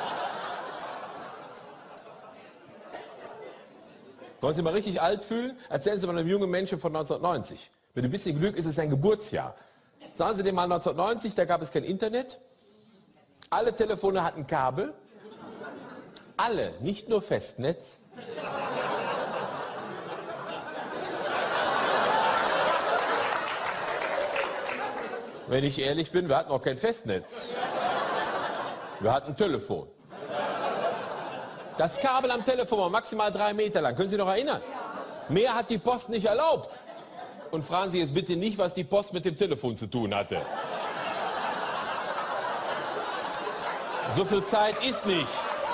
Wollen Sie mal richtig alt fühlen? Erzählen Sie mal einem jungen Menschen von neunzehnhundertneunzig. Mit ein bisschen Glück ist es sein Geburtsjahr. Sagen Sie dem mal neunzehnhundertneunzig, da gab es kein Internet. Alle Telefone hatten Kabel. Alle, nicht nur Festnetz. Wenn ich ehrlich bin, wir hatten auch kein Festnetz. Wir hatten ein Telefon. Das Kabel am Telefon war maximal drei Meter lang. Können Sie sich noch erinnern? Mehr hat die Post nicht erlaubt. Und fragen Sie jetzt bitte nicht, was die Post mit dem Telefon zu tun hatte. So viel Zeit ist nicht.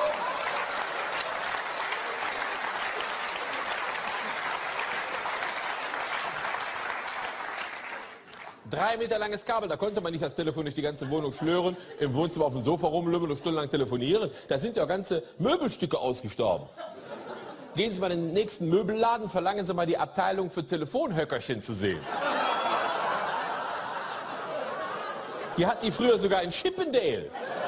Drei Meter langes Kabel, da konnte man nicht das Telefon durch die ganze Wohnung schlören, im Wohnzimmer auf dem Sofa rumlümmeln und stundenlang telefonieren. Da sind ja ganze Möbelstücke ausgestorben. Gehen Sie mal in den nächsten Möbelladen, verlangen Sie mal die Abteilung für Telefonhöckerchen zu sehen. Die hatten die früher sogar in Chippendale.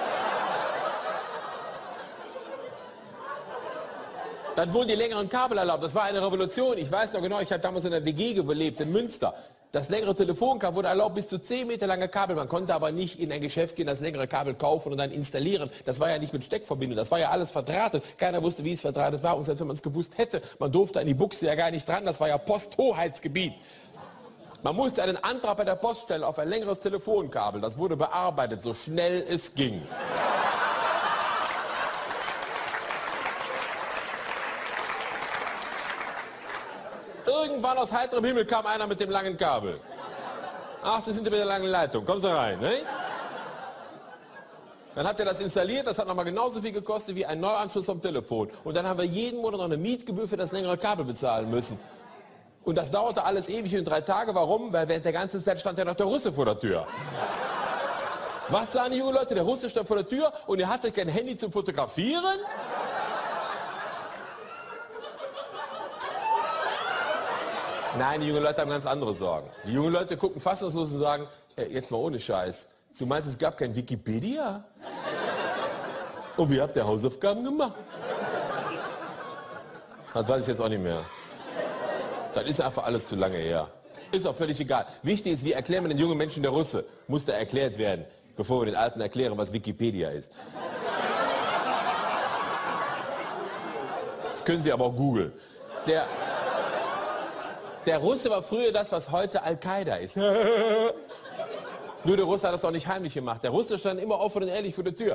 Dann wurden die längeren Kabel erlaubt. Das war eine Revolution. Ich weiß noch genau, ich habe damals in der W G gelebt, in Münster. Das längere Telefonkabel wurde erlaubt, bis zu zehn Meter lange Kabel. Man konnte aber nicht in ein Geschäft gehen, das längere Kabel kaufen und dann installieren. Das war ja nicht mit Steckverbindung, das war ja alles verdrahtet. Keiner wusste, wie es verdrahtet war. Und selbst wenn man es gewusst hätte, man durfte an die Buchse ja gar nicht dran. Das war ja Posthoheitsgebiet. Man musste einen Antrag bei der Post stellen auf ein längeres Telefonkabel. Das wurde bearbeitet, so schnell es ging. Irgendwann aus heiterem Himmel kam einer mit dem langen Kabel. Ach, Sie sind mit der langen Leitung. Kommen Sie rein, ne? Dann habt ihr das installiert, das hat nochmal genauso viel gekostet wie ein Neuanschluss vom Telefon. Und dann haben wir jeden Monat noch eine Mietgebühr für das längere Kabel bezahlen müssen. Und das dauerte alles ewig und drei Tage. Warum? Weil während der ganzen Zeit stand ja noch der Russe vor der Tür. Was sagen die jungen Leute? Der Russe stand vor der Tür und ihr hattet kein Handy zum Fotografieren? Nein, die jungen Leute haben ganz andere Sorgen. Die jungen Leute gucken fassungslos und sagen, äh, jetzt mal ohne Scheiß, du meinst, es gab kein Wikipedia? Und wie habt ihr Hausaufgaben gemacht? Das weiß ich jetzt auch nicht mehr. Das ist einfach alles zu lange her. Ist auch völlig egal. Wichtig ist, wie erklären wir den jungen Menschen der Russe? Muss da erklärt werden, bevor wir den Alten erklären, was Wikipedia ist. Das können Sie aber auch googeln. Der... Der Russe war früher das, was heute Al-Qaida ist. Nur der Russe hat das auch nicht heimlich gemacht. Der Russe stand immer offen und ehrlich vor der Tür.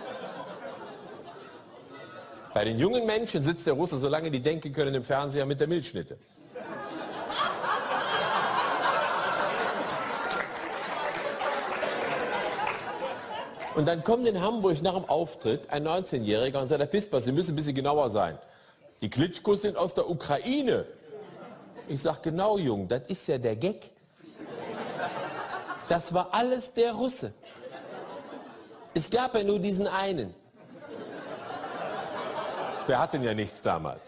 Bei den jungen Menschen sitzt der Russe, solange die denken können, im Fernseher mit der Milchschnitte. Und dann kommt in Hamburg nach dem Auftritt ein neunzehnjähriger und sagt, Herr Pispas, Sie müssen ein bisschen genauer sein. Die Klitschkos sind aus der Ukraine. Ich sag, genau, Jung, das ist ja der Gag. Das war alles der Russe. Es gab ja nur diesen einen. Wir hatten ja nichts damals.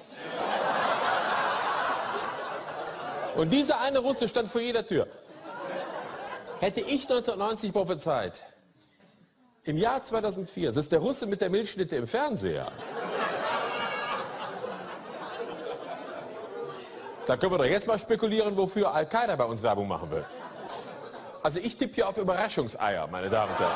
Und dieser eine Russe stand vor jeder Tür. Hätte ich neunzehnhundertneunzig prophezeit, im Jahr zweitausendvier sitzt der Russe mit der Milchschnitte im Fernseher. Da können wir doch jetzt mal spekulieren, wofür Al-Qaida bei uns Werbung machen will. Also ich tippe hier auf Überraschungseier, meine Damen und Herren.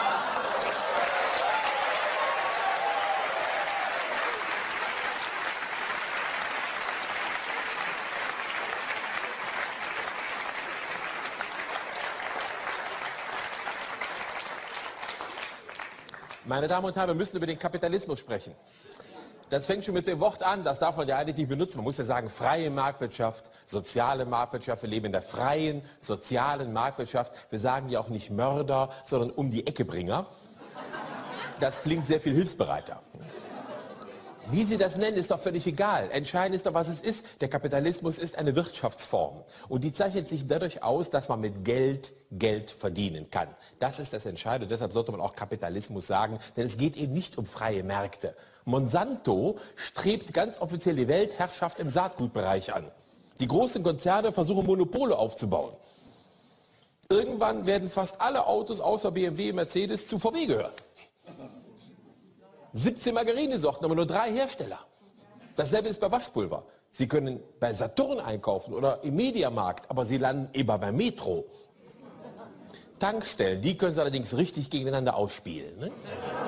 Meine Damen und Herren, wir müssen über den Kapitalismus sprechen. Das fängt schon mit dem Wort an, das darf man ja eigentlich nicht benutzen. Man muss ja sagen, freie Marktwirtschaft, soziale Marktwirtschaft. Wir leben in der freien, sozialen Marktwirtschaft. Wir sagen ja auch nicht Mörder, sondern um die Ecke Bringer. Das klingt sehr viel hilfsbereiter. Wie Sie das nennen, ist doch völlig egal. Entscheidend ist doch, was es ist. Der Kapitalismus ist eine Wirtschaftsform. Und die zeichnet sich dadurch aus, dass man mit Geld Geld verdienen kann. Das ist das Entscheidende. Deshalb sollte man auch Kapitalismus sagen, denn es geht eben nicht um freie Märkte. Monsanto strebt ganz offiziell die Weltherrschaft im Saatgutbereich an. Die großen Konzerne versuchen Monopole aufzubauen. Irgendwann werden fast alle Autos außer B M W und Mercedes zu V W gehören. siebzehn Margarine-Sorten, aber nur drei Hersteller. Dasselbe ist bei Waschpulver. Sie können bei Saturn einkaufen oder im Mediamarkt, aber Sie landen immer bei Metro. Tankstellen, die können Sie allerdings richtig gegeneinander ausspielen. Ne?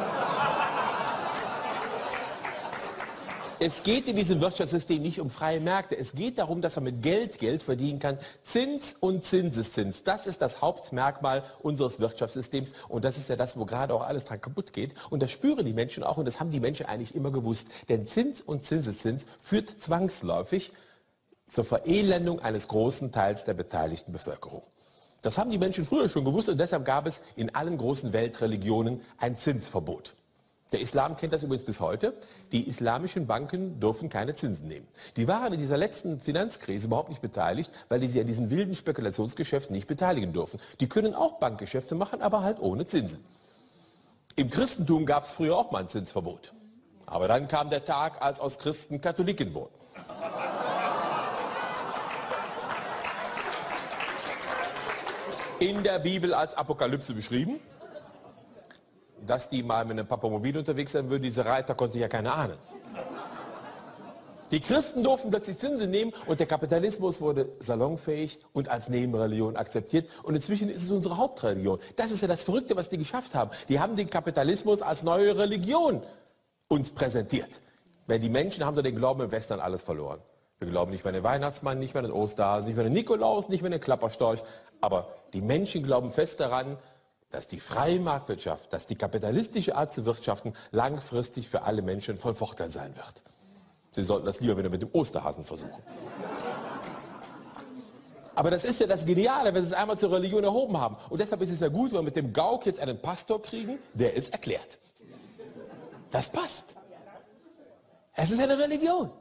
Es geht in diesem Wirtschaftssystem nicht um freie Märkte. Es geht darum, dass man mit Geld Geld verdienen kann. Zins und Zinseszins, das ist das Hauptmerkmal unseres Wirtschaftssystems. Und das ist ja das, wo gerade auch alles dran kaputt geht. Und das spüren die Menschen auch und das haben die Menschen eigentlich immer gewusst. Denn Zins und Zinseszins führt zwangsläufig zur Verelendung eines großen Teils der beteiligten Bevölkerung. Das haben die Menschen früher schon gewusst und deshalb gab es in allen großen Weltreligionen ein Zinsverbot. Der Islam kennt das übrigens bis heute. Die islamischen Banken dürfen keine Zinsen nehmen. Die waren in dieser letzten Finanzkrise überhaupt nicht beteiligt, weil die sich an diesen wilden Spekulationsgeschäften nicht beteiligen dürfen. Die können auch Bankgeschäfte machen, aber halt ohne Zinsen. Im Christentum gab es früher auch mal ein Zinsverbot. Aber dann kam der Tag, als aus Christen Katholiken wurden. In der Bibel als Apokalypse beschrieben. Dass die mal mit einem Papamobil unterwegs sein würden, diese Reiter konnte sich ja keiner ahnen. Die Christen durften plötzlich Zinsen nehmen und der Kapitalismus wurde salonfähig und als Nebenreligion akzeptiert. Und inzwischen ist es unsere Hauptreligion. Das ist ja das Verrückte, was die geschafft haben. Die haben den Kapitalismus als neue Religion uns präsentiert. Weil die Menschen haben doch den Glauben im Westen alles verloren. Wir glauben nicht mehr an den Weihnachtsmann, nicht mehr an den Osterhasen, nicht mehr an den Nikolaus, nicht mehr an den Klapperstorch. Aber die Menschen glauben fest daran, dass die freie Marktwirtschaft, dass die kapitalistische Art zu wirtschaften langfristig für alle Menschen von Vorteil sein wird. Sie sollten das lieber wieder mit dem Osterhasen versuchen. Aber das ist ja das Geniale, wenn Sie es einmal zur Religion erhoben haben. Und deshalb ist es ja gut, wenn wir mit dem Gauck jetzt einen Pastor kriegen, der es erklärt. Das passt. Es ist eine Religion.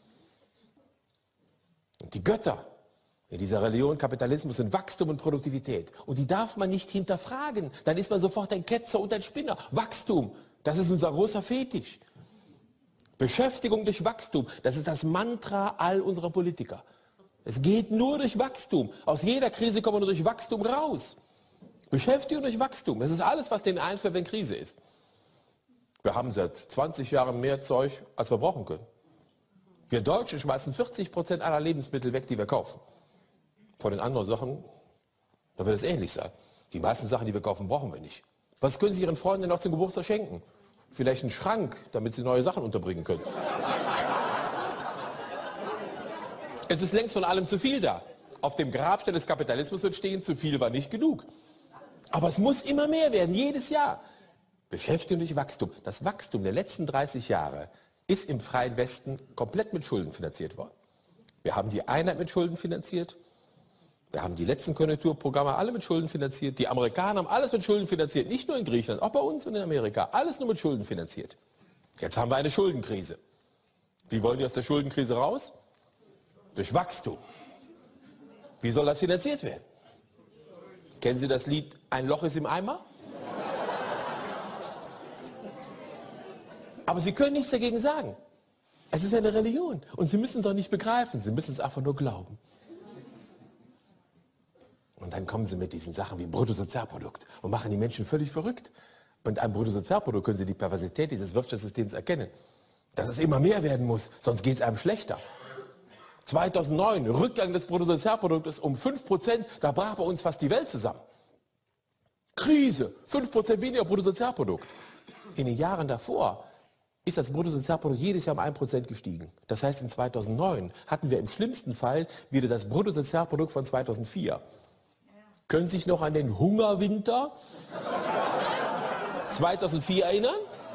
Und die Götter in dieser Religion Kapitalismus sind Wachstum und Produktivität. Und die darf man nicht hinterfragen. Dann ist man sofort ein Ketzer und ein Spinner. Wachstum, das ist unser großer Fetisch. Beschäftigung durch Wachstum, das ist das Mantra all unserer Politiker. Es geht nur durch Wachstum. Aus jeder Krise kommen wir nur durch Wachstum raus. Beschäftigung durch Wachstum, das ist alles, was denen einfällt, wenn Krise ist. Wir haben seit zwanzig Jahren mehr Zeug, als wir brauchen können. Wir Deutschen schmeißen vierzig Prozent aller Lebensmittel weg, die wir kaufen. Von den anderen Sachen, da wird es ähnlich sein. Die meisten Sachen, die wir kaufen, brauchen wir nicht. Was können Sie Ihren Freunden noch zum Geburtstag schenken? Vielleicht einen Schrank, damit Sie neue Sachen unterbringen können. Es ist längst von allem zu viel da. Auf dem Grabstein des Kapitalismus wird stehen, zu viel war nicht genug. Aber es muss immer mehr werden, jedes Jahr. Beschäftigung durch Wachstum. Das Wachstum der letzten dreißig Jahre ist im freien Westen komplett mit Schulden finanziert worden. Wir haben die Einheit mit Schulden finanziert. Wir haben die letzten Konjunkturprogramme alle mit Schulden finanziert. Die Amerikaner haben alles mit Schulden finanziert. Nicht nur in Griechenland, auch bei uns und in Amerika. Alles nur mit Schulden finanziert. Jetzt haben wir eine Schuldenkrise. Wie wollen die aus der Schuldenkrise raus? Durch Wachstum. Wie soll das finanziert werden? Kennen Sie das Lied Ein Loch ist im Eimer? Aber Sie können nichts dagegen sagen. Es ist eine Religion. Und Sie müssen es auch nicht begreifen. Sie müssen es einfach nur glauben. Und dann kommen Sie mit diesen Sachen wie Bruttosozialprodukt und machen die Menschen völlig verrückt. Und am Bruttosozialprodukt können Sie die Perversität dieses Wirtschaftssystems erkennen. Dass es immer mehr werden muss, sonst geht es einem schlechter. zweitausendneun, Rückgang des Bruttosozialproduktes um fünf Prozent, da brach bei uns fast die Welt zusammen. Krise, fünf Prozent weniger Bruttosozialprodukt. In den Jahren davor ist das Bruttosozialprodukt jedes Jahr um ein Prozent gestiegen. Das heißt, in zweitausendneun hatten wir im schlimmsten Fall wieder das Bruttosozialprodukt von zweitausendvier. Können Sie sich noch an den Hungerwinter zweitausendvier erinnern?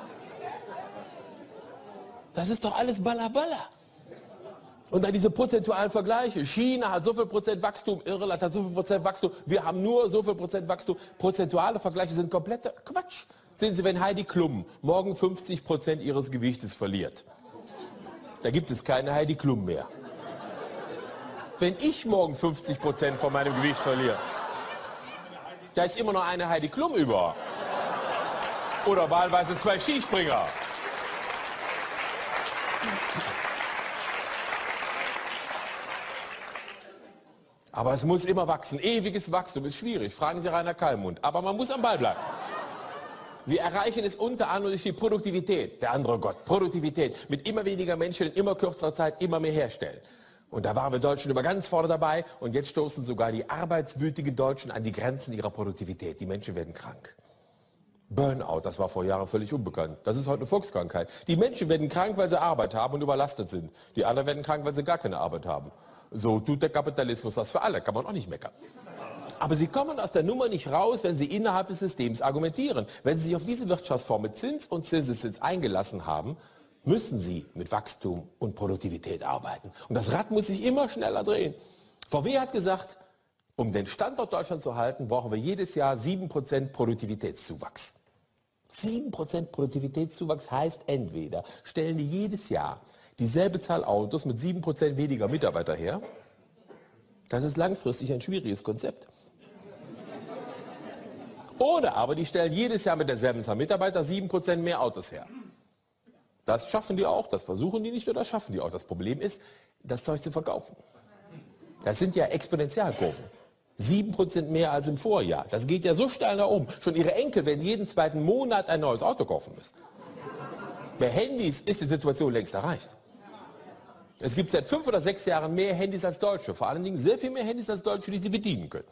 Das ist doch alles Balla-Balla. Und dann diese prozentualen Vergleiche. China hat so viel Prozent Wachstum, Irland hat so viel Prozent Wachstum, wir haben nur so viel Prozent Wachstum. Prozentuale Vergleiche sind kompletter Quatsch. Sehen Sie, wenn Heidi Klum morgen fünfzig Prozent ihres Gewichtes verliert, da gibt es keine Heidi Klum mehr. Wenn ich morgen fünfzig Prozent von meinem Gewicht verliere, da ist immer noch eine Heidi Klum über. Oder wahlweise zwei Skispringer. Aber es muss immer wachsen. Ewiges Wachstum ist schwierig. Fragen Sie Rainer Kallmund. Aber man muss am Ball bleiben. Wir erreichen es unter anderem durch die Produktivität. Der andere Gott, Produktivität. Mit immer weniger Menschen in immer kürzerer Zeit immer mehr herstellen. Und da waren wir Deutschen immer ganz vorne dabei. Und jetzt stoßen sogar die arbeitswütigen Deutschen an die Grenzen ihrer Produktivität. Die Menschen werden krank. Burnout, das war vor Jahren völlig unbekannt. Das ist heute eine Volkskrankheit. Die Menschen werden krank, weil sie Arbeit haben und überlastet sind. Die anderen werden krank, weil sie gar keine Arbeit haben. So tut der Kapitalismus das für alle, kann man auch nicht meckern. Aber sie kommen aus der Nummer nicht raus, wenn sie innerhalb des Systems argumentieren. Wenn sie sich auf diese Wirtschaftsform mit Zins und Zinseszins eingelassen haben, müssen sie mit Wachstum und Produktivität arbeiten. Und das Rad muss sich immer schneller drehen. V W hat gesagt, um den Standort Deutschland zu halten, brauchen wir jedes Jahr sieben Prozent Produktivitätszuwachs. sieben Prozent Produktivitätszuwachs heißt entweder, stellen die jedes Jahr dieselbe Zahl Autos mit sieben Prozent weniger Mitarbeiter her. Das ist langfristig ein schwieriges Konzept. Oder aber die stellen jedes Jahr mit derselben Zahl Mitarbeiter sieben Prozent mehr Autos her. Das schaffen die auch, das versuchen die nicht oder das schaffen die auch. Das Problem ist, das Zeug zu verkaufen. Das sind ja Exponentialkurven. sieben Prozent mehr als im Vorjahr. Das geht ja so steil nach oben. Schon ihre Enkel werden jeden zweiten Monat ein neues Auto kaufen müssen. Bei Handys ist die Situation längst erreicht. Es gibt seit fünf oder sechs Jahren mehr Handys als Deutsche. Vor allen Dingen sehr viel mehr Handys als Deutsche, die sie bedienen können.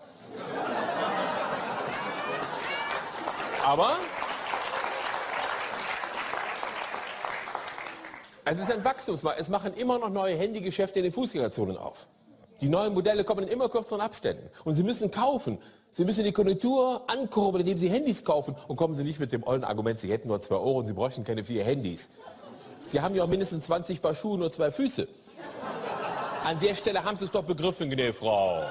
Aber es ist ein Wachstumsmarkt. Es machen immer noch neue Handygeschäfte in den Fußgängerzonen auf. Die neuen Modelle kommen in immer kürzeren Abständen. Und Sie müssen kaufen. Sie müssen die Konjunktur ankurbeln, indem Sie Handys kaufen. Und kommen Sie nicht mit dem ollen Argument, Sie hätten nur zwei Euro und Sie bräuchten keine vier Handys. Sie haben ja auch mindestens zwanzig Paar Schuhe, nur zwei Füße. An der Stelle haben Sie es doch begriffen, gnädige Frau.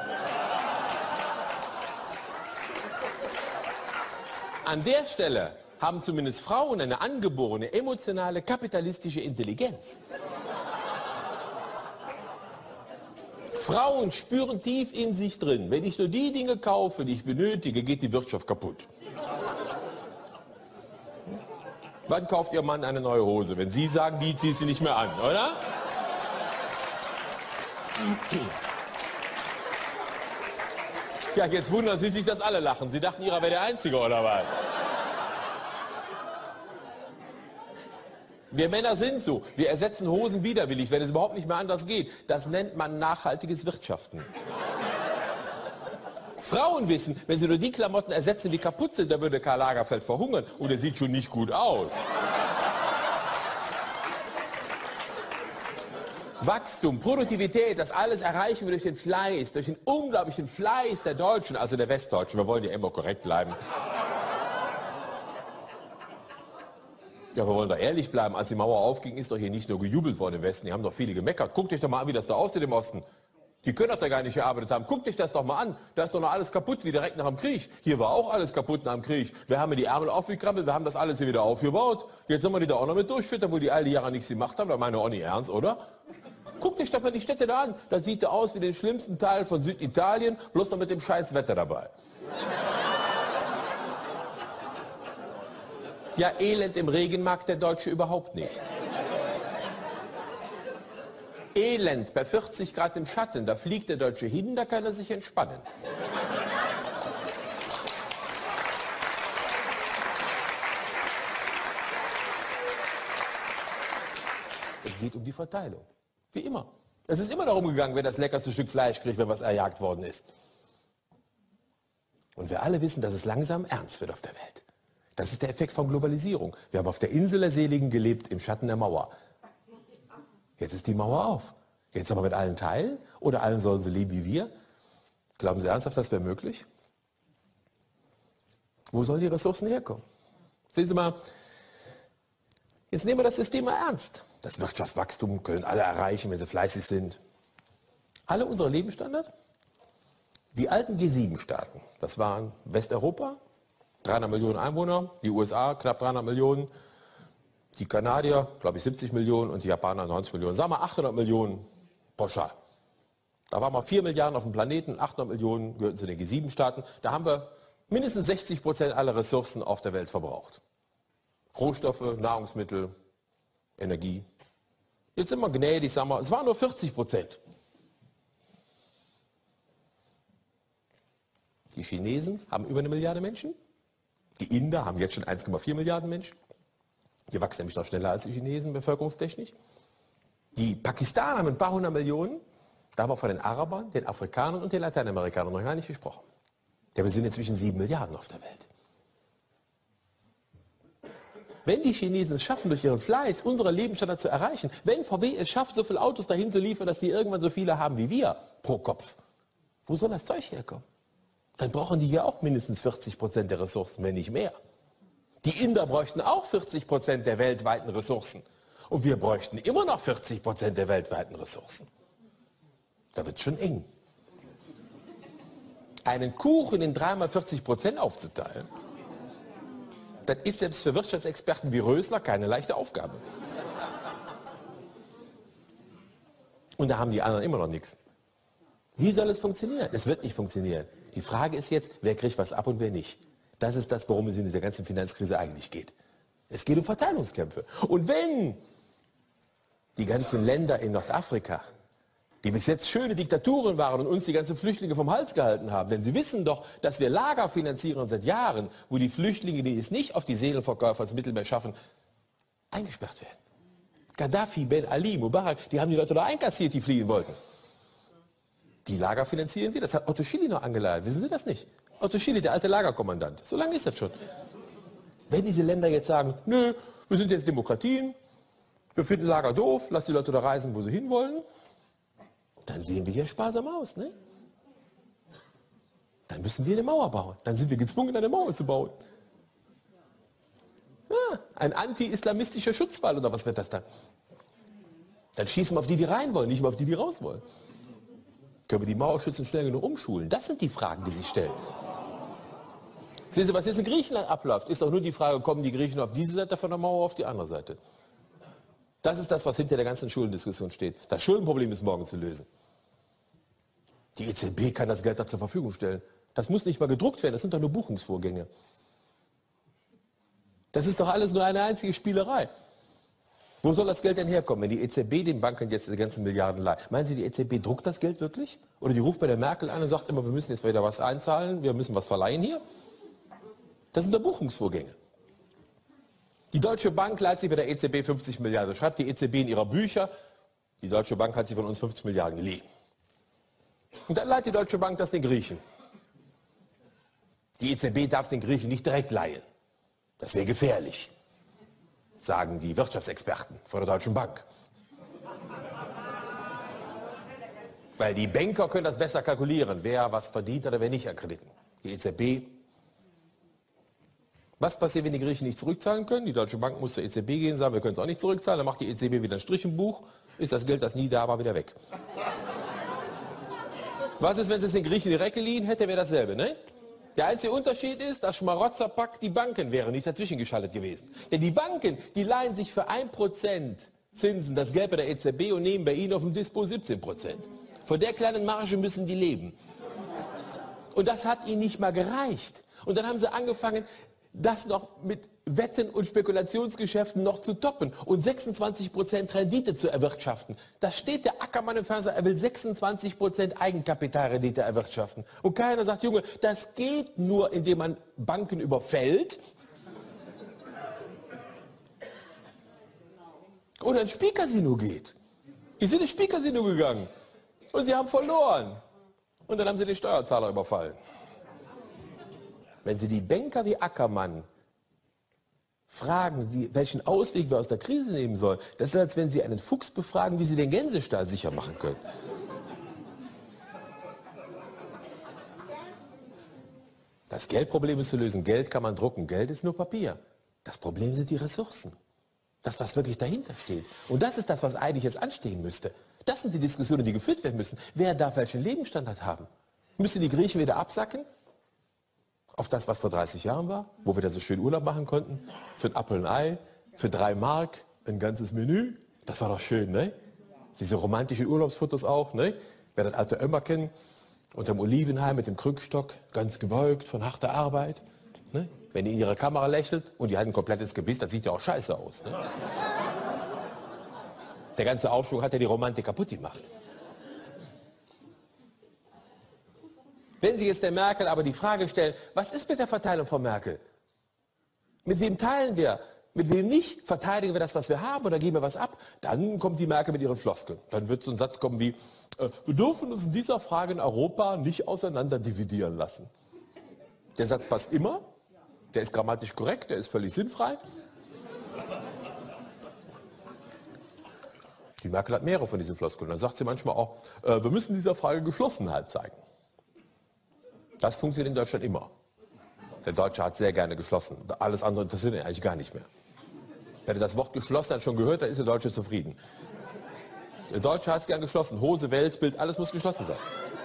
An der Stelle haben zumindest Frauen eine angeborene, emotionale, kapitalistische Intelligenz. Frauen spüren tief in sich drin, wenn ich nur die Dinge kaufe, die ich benötige, geht die Wirtschaft kaputt. Wann kauft Ihr Mann eine neue Hose? Wenn Sie sagen, die zieht sie nicht mehr an, oder? Ja, jetzt wundern Sie sich, dass alle lachen. Sie dachten, Ihrer wäre der Einzige, oder was? Wir Männer sind so. Wir ersetzen Hosen widerwillig, wenn es überhaupt nicht mehr anders geht. Das nennt man nachhaltiges Wirtschaften. Frauen wissen, wenn sie nur die Klamotten ersetzen, die kaputt sind, dann würde Karl Lagerfeld verhungern. Und er sieht schon nicht gut aus. Wachstum, Produktivität, das alles erreichen wir durch den Fleiß, durch den unglaublichen Fleiß der Deutschen, also der Westdeutschen. Wir wollen ja immer korrekt bleiben. Ja, wir wollen da ehrlich bleiben. Als die Mauer aufging, ist doch hier nicht nur gejubelt worden im Westen. Die haben doch viele gemeckert. Guckt euch doch mal an, wie das da aussieht im Osten. Die können doch da gar nicht gearbeitet haben. Guckt euch das doch mal an. Da ist doch noch alles kaputt, wie direkt nach dem Krieg. Hier war auch alles kaputt nach dem Krieg. Wir haben die Ärmel aufgekrabbelt, wir haben das alles hier wieder aufgebaut. Jetzt sollen wir die da auch noch mit durchfüttern, wo die all die Jahre nichts gemacht haben. Da meine ich auch nicht ernst, oder? Guckt euch doch mal die Städte da an. Das sieht da aus wie den schlimmsten Teil von Süditalien, bloß noch mit dem scheiß Wetter dabei. Ja, Elend im Regen mag der Deutsche überhaupt nicht. Elend bei vierzig Grad im Schatten, da fliegt der Deutsche hin, da kann er sich entspannen. Es geht um die Verteilung. Wie immer. Es ist immer darum gegangen, wer das leckerste Stück Fleisch kriegt, wenn was erjagt worden ist. Und wir alle wissen, dass es langsam ernst wird auf der Welt. Das ist der Effekt von Globalisierung. Wir haben auf der Insel der Seligen gelebt, im Schatten der Mauer. Jetzt ist die Mauer auf. Jetzt aber mit allen teilen? Oder allen sollen so leben wie wir? Glauben Sie ernsthaft, das wäre möglich? Wo sollen die Ressourcen herkommen? Sehen Sie mal, jetzt nehmen wir das System mal ernst. Das Wirtschaftswachstum können alle erreichen, wenn sie fleißig sind. Alle unsere Lebensstandard? Die alten G sieben Staaten, das waren Westeuropa, dreihundert Millionen Einwohner, die U S A knapp dreihundert Millionen, die Kanadier, glaube ich, siebzig Millionen und die Japaner neunzig Millionen. Sagen wir achthundert Millionen pauschal. Da waren mal vier Milliarden auf dem Planeten, achthundert Millionen gehörten zu den G sieben Staaten. Da haben wir mindestens sechzig Prozent aller Ressourcen auf der Welt verbraucht. Rohstoffe, Nahrungsmittel, Energie. Jetzt sind wir gnädig, sagen wir, es waren nur vierzig Prozent. Die Chinesen haben über eine Milliarde Menschen. Die Inder haben jetzt schon eins Komma vier Milliarden Menschen. Die wachsen nämlich noch schneller als die Chinesen bevölkerungstechnisch. Die Pakistaner haben ein paar hundert Millionen. Da haben wir von den Arabern, den Afrikanern und den Lateinamerikanern noch gar nicht gesprochen. Ja, wir sind inzwischen sieben Milliarden auf der Welt. Wenn die Chinesen es schaffen, durch ihren Fleiß unsere Lebensstandard zu erreichen, wenn V W es schafft, so viele Autos dahin zu liefern, dass die irgendwann so viele haben wie wir pro Kopf, wo soll das Zeug herkommen? Dann brauchen die ja auch mindestens vierzig Prozent der Ressourcen, wenn nicht mehr. Die Inder bräuchten auch vierzig Prozent der weltweiten Ressourcen. Und wir bräuchten immer noch vierzig Prozent der weltweiten Ressourcen. Da wird es schon eng. Einen Kuchen in dreimal vierzig Prozent aufzuteilen, das ist selbst für Wirtschaftsexperten wie Rösler keine leichte Aufgabe. Und da haben die anderen immer noch nichts. Wie soll es funktionieren? Es wird nicht funktionieren. Die Frage ist jetzt, wer kriegt was ab und wer nicht. Das ist das, worum es in dieser ganzen Finanzkrise eigentlich geht. Es geht um Verteilungskämpfe. Und wenn die ganzen Länder in Nordafrika, die bis jetzt schöne Diktaturen waren und uns die ganzen Flüchtlinge vom Hals gehalten haben, denn sie wissen doch, dass wir Lager finanzieren seit Jahren, wo die Flüchtlinge, die es nicht auf die Seelenverkäufer als Mittelmeer schaffen, eingesperrt werden. Gaddafi, Ben Ali, Mubarak, die haben die Leute da einkassiert, die fliehen wollten. Die Lager finanzieren wir, das hat Otto Schily noch angeleiert, wissen Sie das nicht? Otto Schily, der alte Lagerkommandant, so lange ist das schon. Wenn diese Länder jetzt sagen, nö, wir sind jetzt Demokratien, wir finden Lager doof, lass die Leute da reisen, wo sie hinwollen, dann sehen wir hier sparsam aus, ne? Dann müssen wir eine Mauer bauen. Dann sind wir gezwungen, eine Mauer zu bauen. Ja, ein anti-islamistischer Schutzwall oder was wird das dann? Dann schießen wir auf die, die rein wollen, nicht mehr auf die, die raus wollen. Können wir die Mauerschützen schnell genug umschulen? Das sind die Fragen, die sich stellen. Sehen Sie, was jetzt in Griechenland abläuft, ist doch nur die Frage, kommen die Griechen auf diese Seite von der Mauer, auf die andere Seite? Das ist das, was hinter der ganzen Schuldendiskussion steht. Das Schuldenproblem ist morgen zu lösen. Die E Z B kann das Geld da zur Verfügung stellen. Das muss nicht mal gedruckt werden, das sind doch nur Buchungsvorgänge. Das ist doch alles nur eine einzige Spielerei. Wo soll das Geld denn herkommen, wenn die E Z B den Banken jetzt die ganzen Milliarden leiht? Meinen Sie, die E Z B druckt das Geld wirklich? Oder die ruft bei der Merkel an und sagt immer, wir müssen jetzt wieder was einzahlen, wir müssen was verleihen hier? Das sind doch Buchungsvorgänge. Die Deutsche Bank leiht sich bei der E Z B fünfzig Milliarden. Schreibt die E Z B in ihrer Bücher, die Deutsche Bank hat sich von uns fünfzig Milliarden geliehen. Und dann leiht die Deutsche Bank das den Griechen. Die E Z B darf den Griechen nicht direkt leihen. Das wäre gefährlich, sagen die Wirtschaftsexperten von der Deutschen Bank. Weil die Banker können das besser kalkulieren, wer was verdient oder wer nicht an Krediten. Die E Z B. Was passiert, wenn die Griechen nicht zurückzahlen können? Die Deutsche Bank muss zur E Z B gehen und sagen, wir können es auch nicht zurückzahlen. Dann macht die E Z B wieder einen Strich im Buch, ist das Geld, das nie da war, wieder weg. Was ist, wenn es den Griechen direkt geliehen hätte, wäre dasselbe, ne? Der einzige Unterschied ist, das Schmarotzerpack, die Banken wären nicht dazwischen geschaltet gewesen. Denn die Banken, die leihen sich für ein Prozent Zinsen das Geld bei der E Z B und nehmen bei ihnen auf dem Dispo siebzehn Prozent. Von der kleinen Marge müssen die leben. Und das hat ihnen nicht mal gereicht. Und dann haben sie angefangen, das noch mit Wetten und Spekulationsgeschäften noch zu toppen und sechsundzwanzig Prozent Rendite zu erwirtschaften. Da steht der Ackermann im Fernseher, er will sechsundzwanzig Prozent Eigenkapitalrendite erwirtschaften. Und keiner sagt, Junge, das geht nur, indem man Banken überfällt oder ein Spielcasino geht. Die sind ins Spielcasino gegangen und sie haben verloren. Und dann haben sie den Steuerzahler überfallen. Wenn Sie die Banker wie Ackermann fragen, wie, welchen Ausweg wir aus der Krise nehmen sollen, das ist, als wenn Sie einen Fuchs befragen, wie Sie den Gänsestall sicher machen können. Das Geldproblem ist zu lösen. Geld kann man drucken. Geld ist nur Papier. Das Problem sind die Ressourcen. Das, was wirklich dahinter steht. Und das ist das, was eigentlich jetzt anstehen müsste. Das sind die Diskussionen, die geführt werden müssen. Wer darf welchen Lebensstandard haben? Müssen die Griechen wieder absacken? Auf das, was vor dreißig Jahren war, wo wir da so schön Urlaub machen konnten, für ein Apfel und ein Ei, für drei Mark, ein ganzes Menü, das war doch schön, ne? Diese romantischen Urlaubsfotos auch, ne? Wer das alte Ömmerken unterm Olivenhain mit dem Krückstock, ganz gebeugt von harter Arbeit, ne? Wenn die in ihre Kamera lächelt und die hat ein komplettes Gebiss, das sieht ja auch scheiße aus, ne? Der ganze Aufschwung hat ja die Romantik kaputt gemacht. Wenn Sie jetzt der Merkel aber die Frage stellen, was ist mit der Verteilung von Merkel? Mit wem teilen wir? Mit wem nicht? Verteidigen wir das, was wir haben, oder geben wir was ab? Dann kommt die Merkel mit ihren Floskeln. Dann wird so ein Satz kommen wie, äh, wir dürfen uns in dieser Frage in Europa nicht auseinander dividieren lassen. Der Satz passt immer, der ist grammatisch korrekt, der ist völlig sinnfrei. Die Merkel hat mehrere von diesen Floskeln. Dann sagt sie manchmal auch, äh, wir müssen dieser Frage Geschlossenheit zeigen. Das funktioniert in Deutschland immer. Der Deutsche hat sehr gerne geschlossen. Alles andere interessiert ihn eigentlich gar nicht mehr. Wenn er das Wort Geschlossenheit schon gehört, dann ist der Deutsche zufrieden. Der Deutsche hat es gern geschlossen. Hose, Weltbild, alles muss geschlossen sein.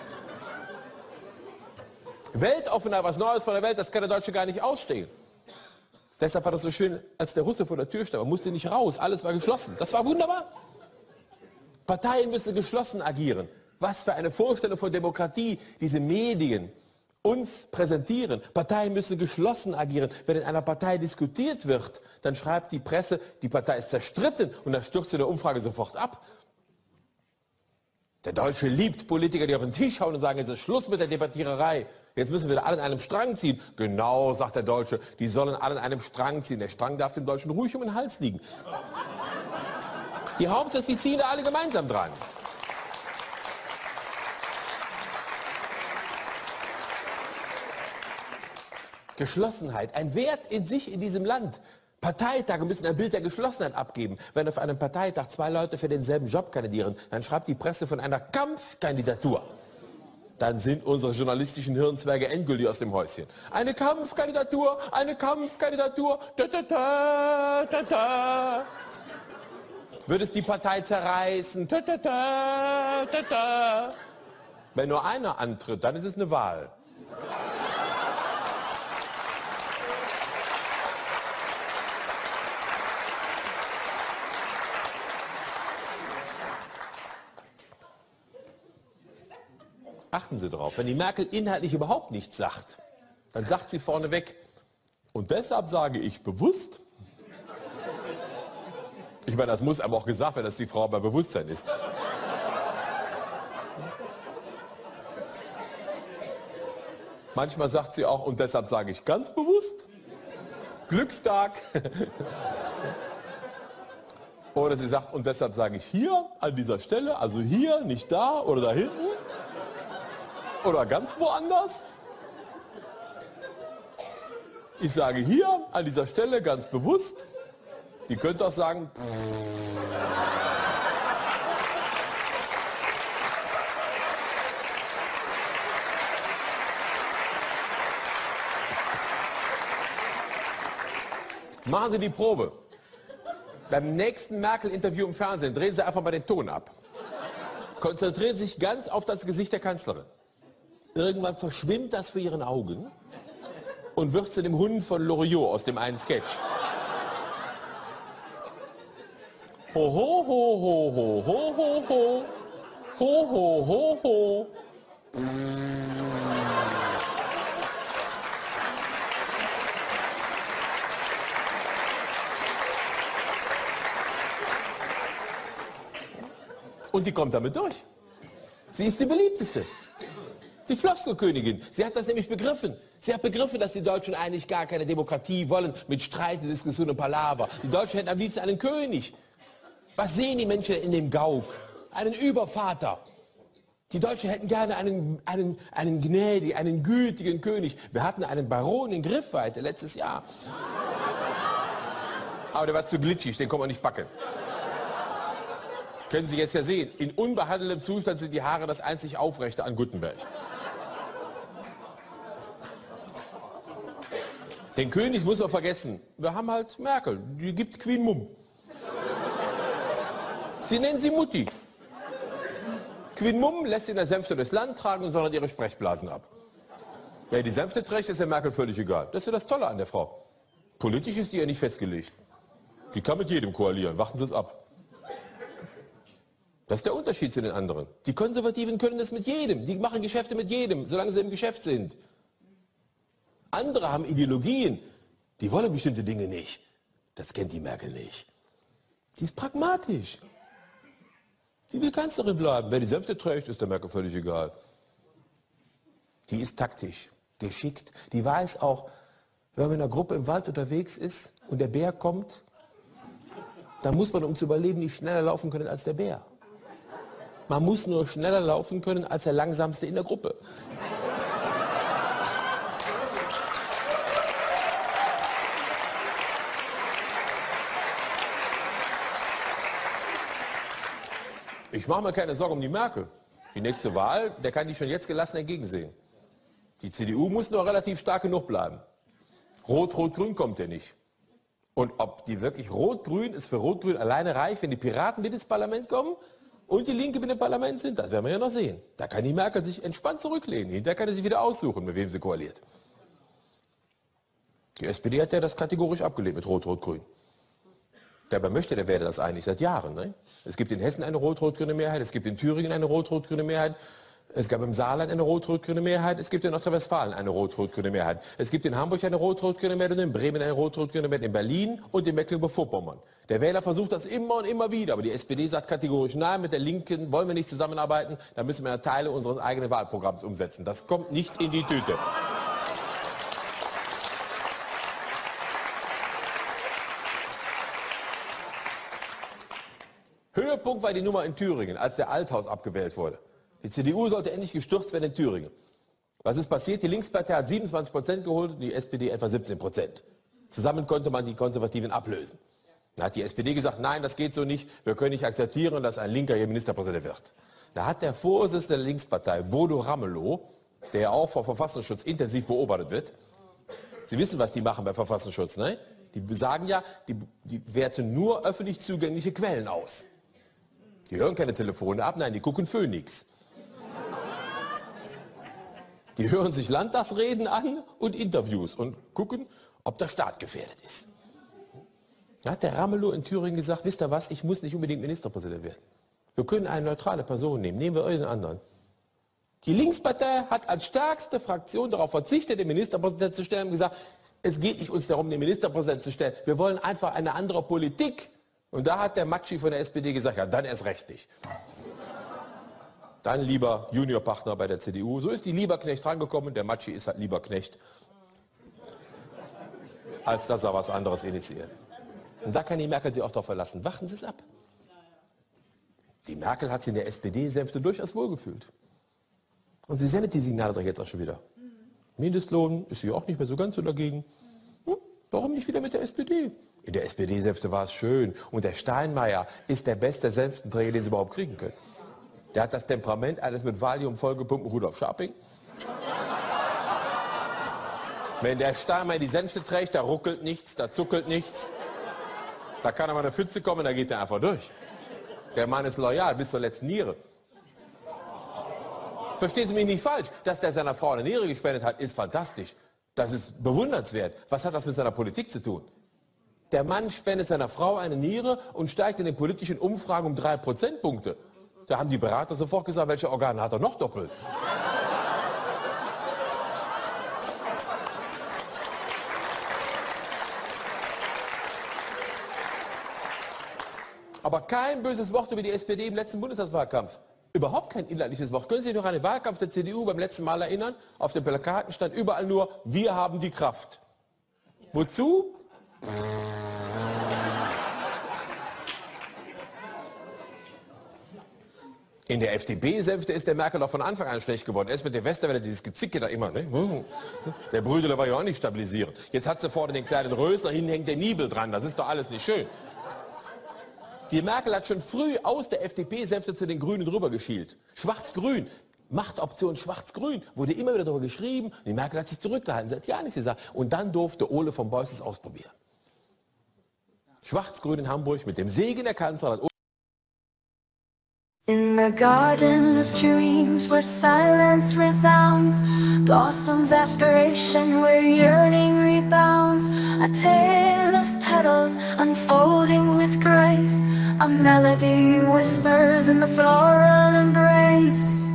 Weltoffenheit, was Neues von der Welt, das kann der Deutsche gar nicht ausstehen. Deshalb war das so schön, als der Russe vor der Tür stand. Man musste nicht raus, alles war geschlossen. Das war wunderbar. Parteien müssen geschlossen agieren. Was für eine Vorstellung von Demokratie diese Medien uns präsentieren. Parteien müssen geschlossen agieren. Wenn in einer Partei diskutiert wird, dann schreibt die Presse, die Partei ist zerstritten, und dann stürzt in der Umfrage sofort ab. Der Deutsche liebt Politiker, die auf den Tisch schauen und sagen, jetzt ist Schluss mit der Debattiererei. Jetzt müssen wir alle an einem Strang ziehen. Genau, sagt der Deutsche, die sollen alle an einem Strang ziehen. Der Strang darf dem Deutschen ruhig um den Hals liegen. Die Hauptsache ist, die ziehen da alle gemeinsam dran. Geschlossenheit, ein Wert in sich in diesem Land. Parteitage müssen ein Bild der Geschlossenheit abgeben. Wenn auf einem Parteitag zwei Leute für denselben Job kandidieren, dann schreibt die Presse von einer Kampfkandidatur. Dann sind unsere journalistischen Hirnzwerge endgültig aus dem Häuschen. Eine Kampfkandidatur, eine Kampfkandidatur, da, da, da, da, da. Wird es die Partei zerreißen, da, da, da, da, da. Wenn nur einer antritt, dann ist es eine Wahl. Achten Sie darauf, wenn die Merkel inhaltlich überhaupt nichts sagt, dann sagt sie vorneweg, und deshalb sage ich bewusst, ich meine, das muss aber auch gesagt werden, dass die Frau bei Bewusstsein ist. Manchmal sagt sie auch, und deshalb sage ich ganz bewusst, Glückstag. Oder sie sagt, und deshalb sage ich hier, an dieser Stelle, also hier, nicht da oder da hinten. Oder ganz woanders. Ich sage hier, an dieser Stelle, ganz bewusst. Die könnte auch sagen, machen Sie die Probe. Beim nächsten Merkel-Interview im Fernsehen drehen Sie einfach mal den Ton ab. Konzentrieren Sie sich ganz auf das Gesicht der Kanzlerin. Irgendwann verschwimmt das vor Ihren Augen und wird zu dem Hund von Loriot aus dem einen Sketch. Ho, ho, ho, ho, ho, ho, ho, ho, ho, ho, ho, ho. Und die kommt damit durch. Sie ist die beliebteste. Die Floskelkönigin. Sie hat das nämlich begriffen. Sie hat begriffen, dass die Deutschen eigentlich gar keine Demokratie wollen, mit Streit, Diskussion und Palaver. Die Deutschen hätten am liebsten einen König. Was sehen die Menschen in dem Gauk? Einen Übervater. Die Deutschen hätten gerne einen, einen, einen gnädigen, einen gütigen König. Wir hatten einen Baron in Griffweite letztes Jahr. Aber der war zu glitschig, den konnte man nicht backen. Können Sie jetzt ja sehen, in unbehandeltem Zustand sind die Haare das einzig Aufrechte an Gutenberg. Den König muss er vergessen. Wir haben halt Merkel, die gibt Queen Mum. Sie nennen sie Mutti. Queen Mum lässt in der Sänfte durchs Land tragen und sondert ihre Sprechblasen ab. Wer die Sänfte trägt, ist der Merkel völlig egal. Das ist ja das Tolle an der Frau. Politisch ist die ja nicht festgelegt. Die kann mit jedem koalieren, warten Sie es ab. Das ist der Unterschied zu den anderen. Die Konservativen können das mit jedem. Die machen Geschäfte mit jedem, solange sie im Geschäft sind. Andere haben Ideologien. Die wollen bestimmte Dinge nicht. Das kennt die Merkel nicht. Die ist pragmatisch. Die will Kanzlerin bleiben. Wer die Sänfte trägt, ist der Merkel völlig egal. Die ist taktisch, geschickt. Die weiß auch, wenn man in einer Gruppe im Wald unterwegs ist und der Bär kommt, dann muss man, um zu überleben, nicht schneller laufen können als der Bär. Man muss nur schneller laufen können als der Langsamste in der Gruppe. Ich mache mir keine Sorgen um die Merkel. Die nächste Wahl, der kann die schon jetzt gelassen entgegensehen. Die C D U muss nur relativ stark genug bleiben. Rot-Rot-Grün kommt ja nicht. Und ob die wirklich Rot-Grün ist für Rot-Grün alleine reich, wenn die Piraten mit ins Parlament kommen und die Linke mit im Parlament sind, das werden wir ja noch sehen. Da kann die Merkel sich entspannt zurücklehnen. Hinterher kann sie sich wieder aussuchen, mit wem sie koaliert. Die S P D hat ja das kategorisch abgelehnt mit Rot-Rot-Grün. Dabei möchte der Wähler das eigentlich seit Jahren. Ne? Es gibt in Hessen eine rot-rot-grüne Mehrheit, es gibt in Thüringen eine rot-rot-grüne Mehrheit, es gab im Saarland eine rot-rot-grüne Mehrheit, es gibt in Nordrhein-Westfalen eine rot-rot-grüne Mehrheit, es gibt in Hamburg eine rot-rot-grüne Mehrheit und in Bremen eine rot-rot-grüne Mehrheit, in Berlin und in Mecklenburg-Vorpommern. Der Wähler versucht das immer und immer wieder, aber die S P D sagt kategorisch, nein, mit der Linken wollen wir nicht zusammenarbeiten, da müssen wir Teile unseres eigenen Wahlprogramms umsetzen. Das kommt nicht in die Tüte. Höhepunkt war die Nummer in Thüringen, als der Althaus abgewählt wurde. Die C D U sollte endlich gestürzt werden in Thüringen. Was ist passiert? Die Linkspartei hat siebenundzwanzig Prozent geholt und die S P D etwa siebzehn Prozent. Zusammen konnte man die Konservativen ablösen. Da hat die S P D gesagt, nein, das geht so nicht, wir können nicht akzeptieren, dass ein Linker hier Ministerpräsident wird. Da hat der Vorsitzende der Linkspartei, Bodo Ramelow, der auch vor Verfassungsschutz intensiv beobachtet wird, Sie wissen, was die machen beim Verfassungsschutz, ne? Die sagen ja, die, die werten nur öffentlich zugängliche Quellen aus. Die hören keine Telefone ab, nein, die gucken Phoenix. Die hören sich Landtagsreden an und Interviews und gucken, ob der Staat gefährdet ist. Da hat der Ramelow in Thüringen gesagt, wisst ihr was, ich muss nicht unbedingt Ministerpräsident werden. Wir können eine neutrale Person nehmen, nehmen wir irgendeinen anderen. Die Linkspartei hat als stärkste Fraktion darauf verzichtet, den Ministerpräsidenten zu stellen und gesagt, es geht nicht uns darum, den Ministerpräsidenten zu stellen, wir wollen einfach eine andere Politik. Und da hat der Matschi von der S P D gesagt, ja, dann erst recht nicht. Dann lieber Juniorpartner bei der C D U. So ist die Lieberknecht rangekommen, der Matschi ist halt Lieberknecht, als dass er was anderes initiiert. Und da kann die Merkel sich auch darauf verlassen. Warten Sie es ab. Die Merkel hat sich in der S P D-Sänfte durchaus wohlgefühlt. Und sie sendet die Signale doch jetzt auch schon wieder. Mindestlohn ist sie auch nicht mehr so ganz so dagegen. Hm, warum nicht wieder mit der S P D? In der S P D-Sänfte war es schön. Und der Steinmeier ist der beste Sänftenträger, den Sie überhaupt kriegen können. Der hat das Temperament eines mit Valium vollgepumpten Rudolf Scharping. Wenn der Steinmeier die Sänfte trägt, da ruckelt nichts, da zuckelt nichts. Da kann er mal eine Pfütze kommen, da geht er einfach durch. Der Mann ist loyal bis zur letzten Niere. Verstehen Sie mich nicht falsch, dass der seiner Frau eine Niere gespendet hat, ist fantastisch. Das ist bewundernswert. Was hat das mit seiner Politik zu tun? Der Mann spendet seiner Frau eine Niere und steigt in den politischen Umfragen um drei Prozentpunkte. Da haben die Berater sofort gesagt, welche Organe hat er noch doppelt? Aber kein böses Wort über die S P D im letzten Bundestagswahlkampf. Überhaupt kein inhaltliches Wort. Können Sie sich noch an den Wahlkampf der C D U beim letzten Mal erinnern? Auf den Plakaten stand überall nur, wir haben die Kraft. Wozu? In der F D P-Sänfte ist der Merkel doch von Anfang an schlecht geworden. Erst mit der Westerwelle, dieses Gezicke da immer. Ne? Der Brüder war ja auch nicht stabilisierend. Jetzt hat sie vorne den kleinen Rösler, hinten hängt der Nibel dran. Das ist doch alles nicht schön. Die Merkel hat schon früh aus der F D P-Sänfte zu den Grünen drüber geschielt. Schwarz-Grün, Machtoption Schwarz-Grün, wurde immer wieder darüber geschrieben. Die Merkel hat sich zurückgehalten, seit Jahren nichts gesagt. Und dann durfte Ole von Beuys es ausprobieren. Schwarz-Grün in Hamburg mit dem Segen der Kanzlerin. In the garden of dreams where silence resounds, blossoms aspiration where yearning rebounds, a tale of petals unfolding with grace, a melody whispers in the floral embrace.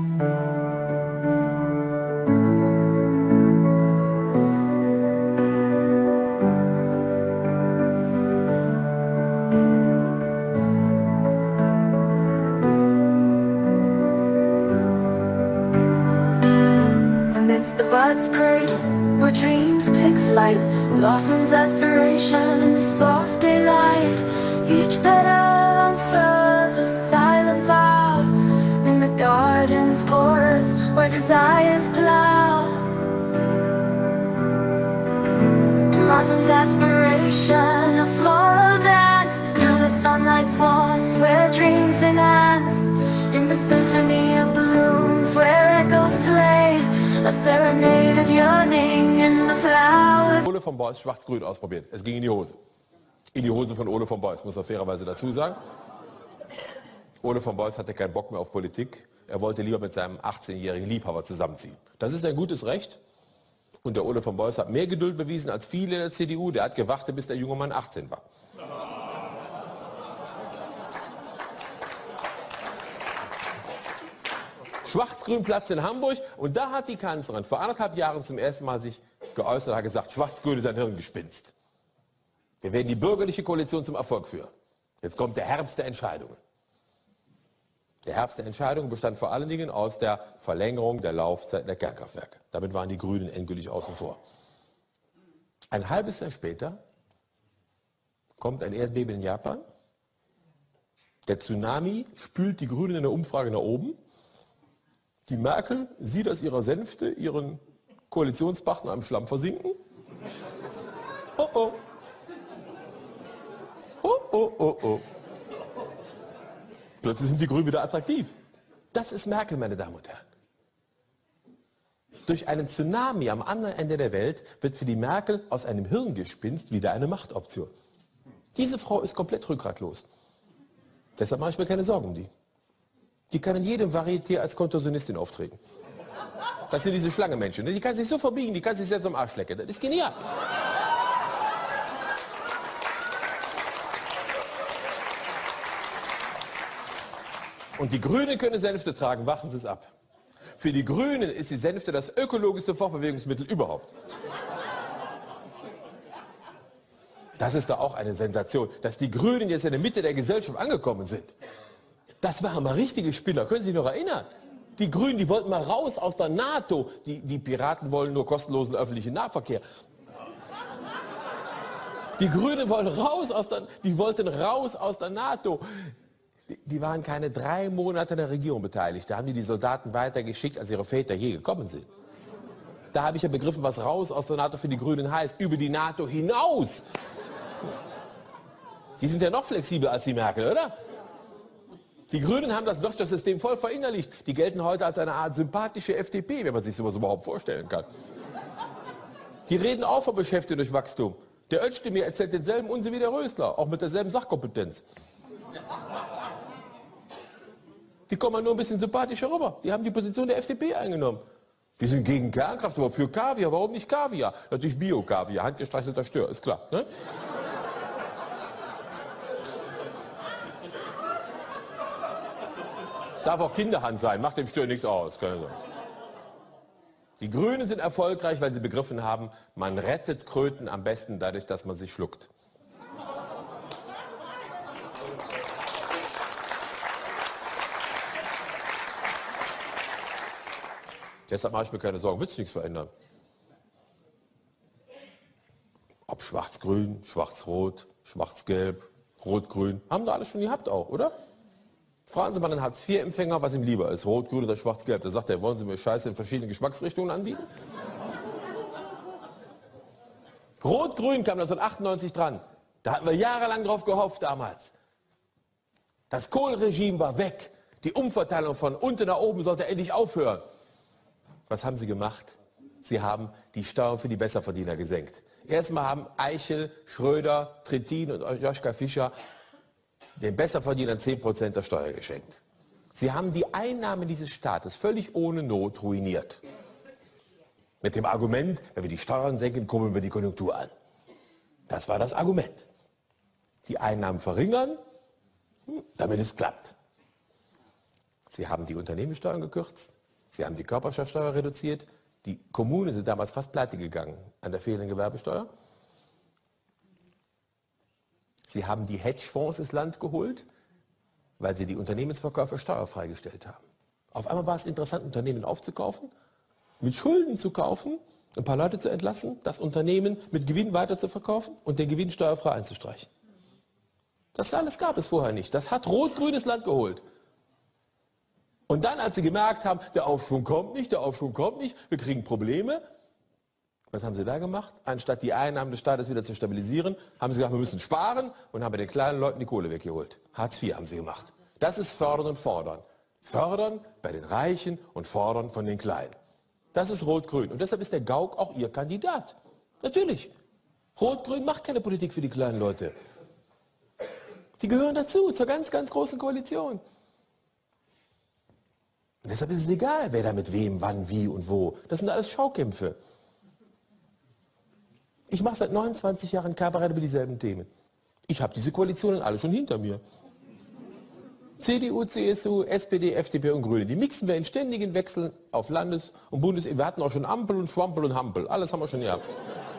flight blossoms aspiration in the soft daylight. Each petal unfurls a silent vow in the garden's chorus where desires cloud. Blossoms aspiration, a floral dance through the sunlight's walls where dreams enhance. In the symphony of blooms where echoes play, a serenade of yearning in the flowers. Ole von Beuys schwarz-grün ausprobiert. Es ging in die Hose. In die Hose von Ole von Beuys, muss er fairerweise dazu sagen. Ole von Beuys hatte keinen Bock mehr auf Politik. Er wollte lieber mit seinem achtzehnjährigen Liebhaber zusammenziehen. Das ist ein gutes Recht. Und der Ole von Beuys hat mehr Geduld bewiesen als viele in der C D U. Der hat gewartet, bis der junge Mann achtzehn war. Schwarz-Grün-Platz in Hamburg. Und da hat die Kanzlerin vor anderthalb Jahren zum ersten Mal sich geäußert, hat gesagt, Schwarz-Grün ist ein Hirngespinst. Wir werden die bürgerliche Koalition zum Erfolg führen. Jetzt kommt der Herbst der Entscheidungen. Der Herbst der Entscheidungen bestand vor allen Dingen aus der Verlängerung der Laufzeit der Kernkraftwerke. Damit waren die Grünen endgültig außen vor. Ein halbes Jahr später kommt ein Erdbeben in Japan. Der Tsunami spült die Grünen in der Umfrage nach oben. Die Merkel sieht aus ihrer Sänfte ihren Koalitionspartner im Schlamm versinken. Oh oh. Oh oh oh oh. Plötzlich sind die Grünen wieder attraktiv. Das ist Merkel, meine Damen und Herren. Durch einen Tsunami am anderen Ende der Welt wird für die Merkel aus einem Hirngespinst wieder eine Machtoption. Diese Frau ist komplett rückgratlos. Deshalb mache ich mir keine Sorgen um die. Die kann in jedem Varieté als Kontorsionistin auftreten. Das sind diese Schlangenmenschen. Die kann sich so verbiegen, die kann sich selbst am Arsch lecken. Das ist genial. Und die Grünen können Sänfte tragen, warten Sie es ab. Für die Grünen ist die Sänfte das ökologischste Fortbewegungsmittel überhaupt. Das ist doch auch eine Sensation, dass die Grünen jetzt in der Mitte der Gesellschaft angekommen sind. Das waren mal richtige Spinner, können Sie sich noch erinnern? Die Grünen, die wollten mal raus aus der NATO. Die, die Piraten wollen nur kostenlosen öffentlichen Nahverkehr. Die Grünen wollen raus aus der, die wollten raus aus der NATO. Die, die waren keine drei Monate in der Regierung beteiligt. Da haben die die Soldaten weitergeschickt, als ihre Väter je gekommen sind. Da habe ich ja begriffen, was raus aus der NATO für die Grünen heißt. Über die NATO hinaus. Die sind ja noch flexibler als die Merkel, oder? Die Grünen haben das Wirtschaftssystem voll verinnerlicht. Die gelten heute als eine Art sympathische F D P, wenn man sich sowas überhaupt vorstellen kann. Die reden auch von Beschäftigung durch Wachstum. Der Özdemir erzählt denselben Unsinn wie der Rösler, auch mit derselben Sachkompetenz. Die kommen nur ein bisschen sympathischer rüber. Die haben die Position der F D P eingenommen. Die sind gegen Kernkraft, aber für Kaviar. Warum nicht Kaviar? Natürlich Bio-Kaviar, handgestreichelter Stör, ist klar. Ne? Darf auch Kinderhand sein, macht dem Stör nichts aus. Die Grünen sind erfolgreich, weil sie begriffen haben, man rettet Kröten am besten dadurch, dass man sie schluckt. Deshalb mache ich mir keine Sorgen, wird sich nichts verändern. Ob schwarz-grün, schwarz-rot, schwarz-gelb, rot-grün, haben da alles schon gehabt auch, oder? Fragen Sie mal einen Hartz vier Empfänger, was ihm lieber ist, rot, grün oder schwarz-gelb. Da sagt er, wollen Sie mir Scheiße in verschiedenen Geschmacksrichtungen anbieten? Rot-grün kam neunzehnhundertachtundneunzig dran. Da hatten wir jahrelang drauf gehofft damals. Das Kohl-Regime war weg. Die Umverteilung von unten nach oben sollte endlich aufhören. Was haben Sie gemacht? Sie haben die Steuern für die Besserverdiener gesenkt. Erstmal haben Eichel, Schröder, Trittin und Joschka Fischer den Besserverdienern zehn Prozent der Steuer geschenkt. Sie haben die Einnahmen dieses Staates völlig ohne Not ruiniert. Mit dem Argument, wenn wir die Steuern senken, kurbeln wir die Konjunktur an. Das war das Argument. Die Einnahmen verringern, damit es klappt. Sie haben die Unternehmenssteuern gekürzt, Sie haben die Körperschaftsteuer reduziert, die Kommunen sind damals fast pleite gegangen an der fehlenden Gewerbesteuer. Sie haben die Hedgefonds ins Land geholt, weil sie die Unternehmensverkäufe steuerfrei gestellt haben. Auf einmal war es interessant, Unternehmen aufzukaufen mit Schulden zu kaufen, ein paar Leute zu entlassen, das Unternehmen mit Gewinn weiter zu verkaufen und den Gewinn steuerfrei einzustreichen. Das alles gab es vorher nicht. Das hat rot-grünes Land geholt. Und dann, als sie gemerkt haben, der Aufschwung kommt nicht, der Aufschwung kommt nicht, wir kriegen Probleme, was haben sie da gemacht? Anstatt die Einnahmen des Staates wieder zu stabilisieren, haben sie gesagt, wir müssen sparen und haben bei den kleinen Leuten die Kohle weggeholt. Hartz vier haben sie gemacht. Das ist Fördern und Fordern. Fördern bei den Reichen und Fordern von den Kleinen. Das ist Rot-Grün. Und deshalb ist der Gauck auch ihr Kandidat. Natürlich. Rot-Grün macht keine Politik für die kleinen Leute. Die gehören dazu, zur ganz, ganz großen Koalition. Und deshalb ist es egal, wer da mit wem, wann, wie und wo. Das sind alles Schaukämpfe. Ich mache seit neunundzwanzig Jahren Kabarett über dieselben Themen. Ich habe diese Koalitionen alle schon hinter mir. C D U, C S U, S P D, F D P und Grüne. Die mixen wir in ständigen Wechseln auf Landes- und Bundesebene. Wir hatten auch schon Ampel und Schwampel und Hampel. Alles haben wir schon gehabt.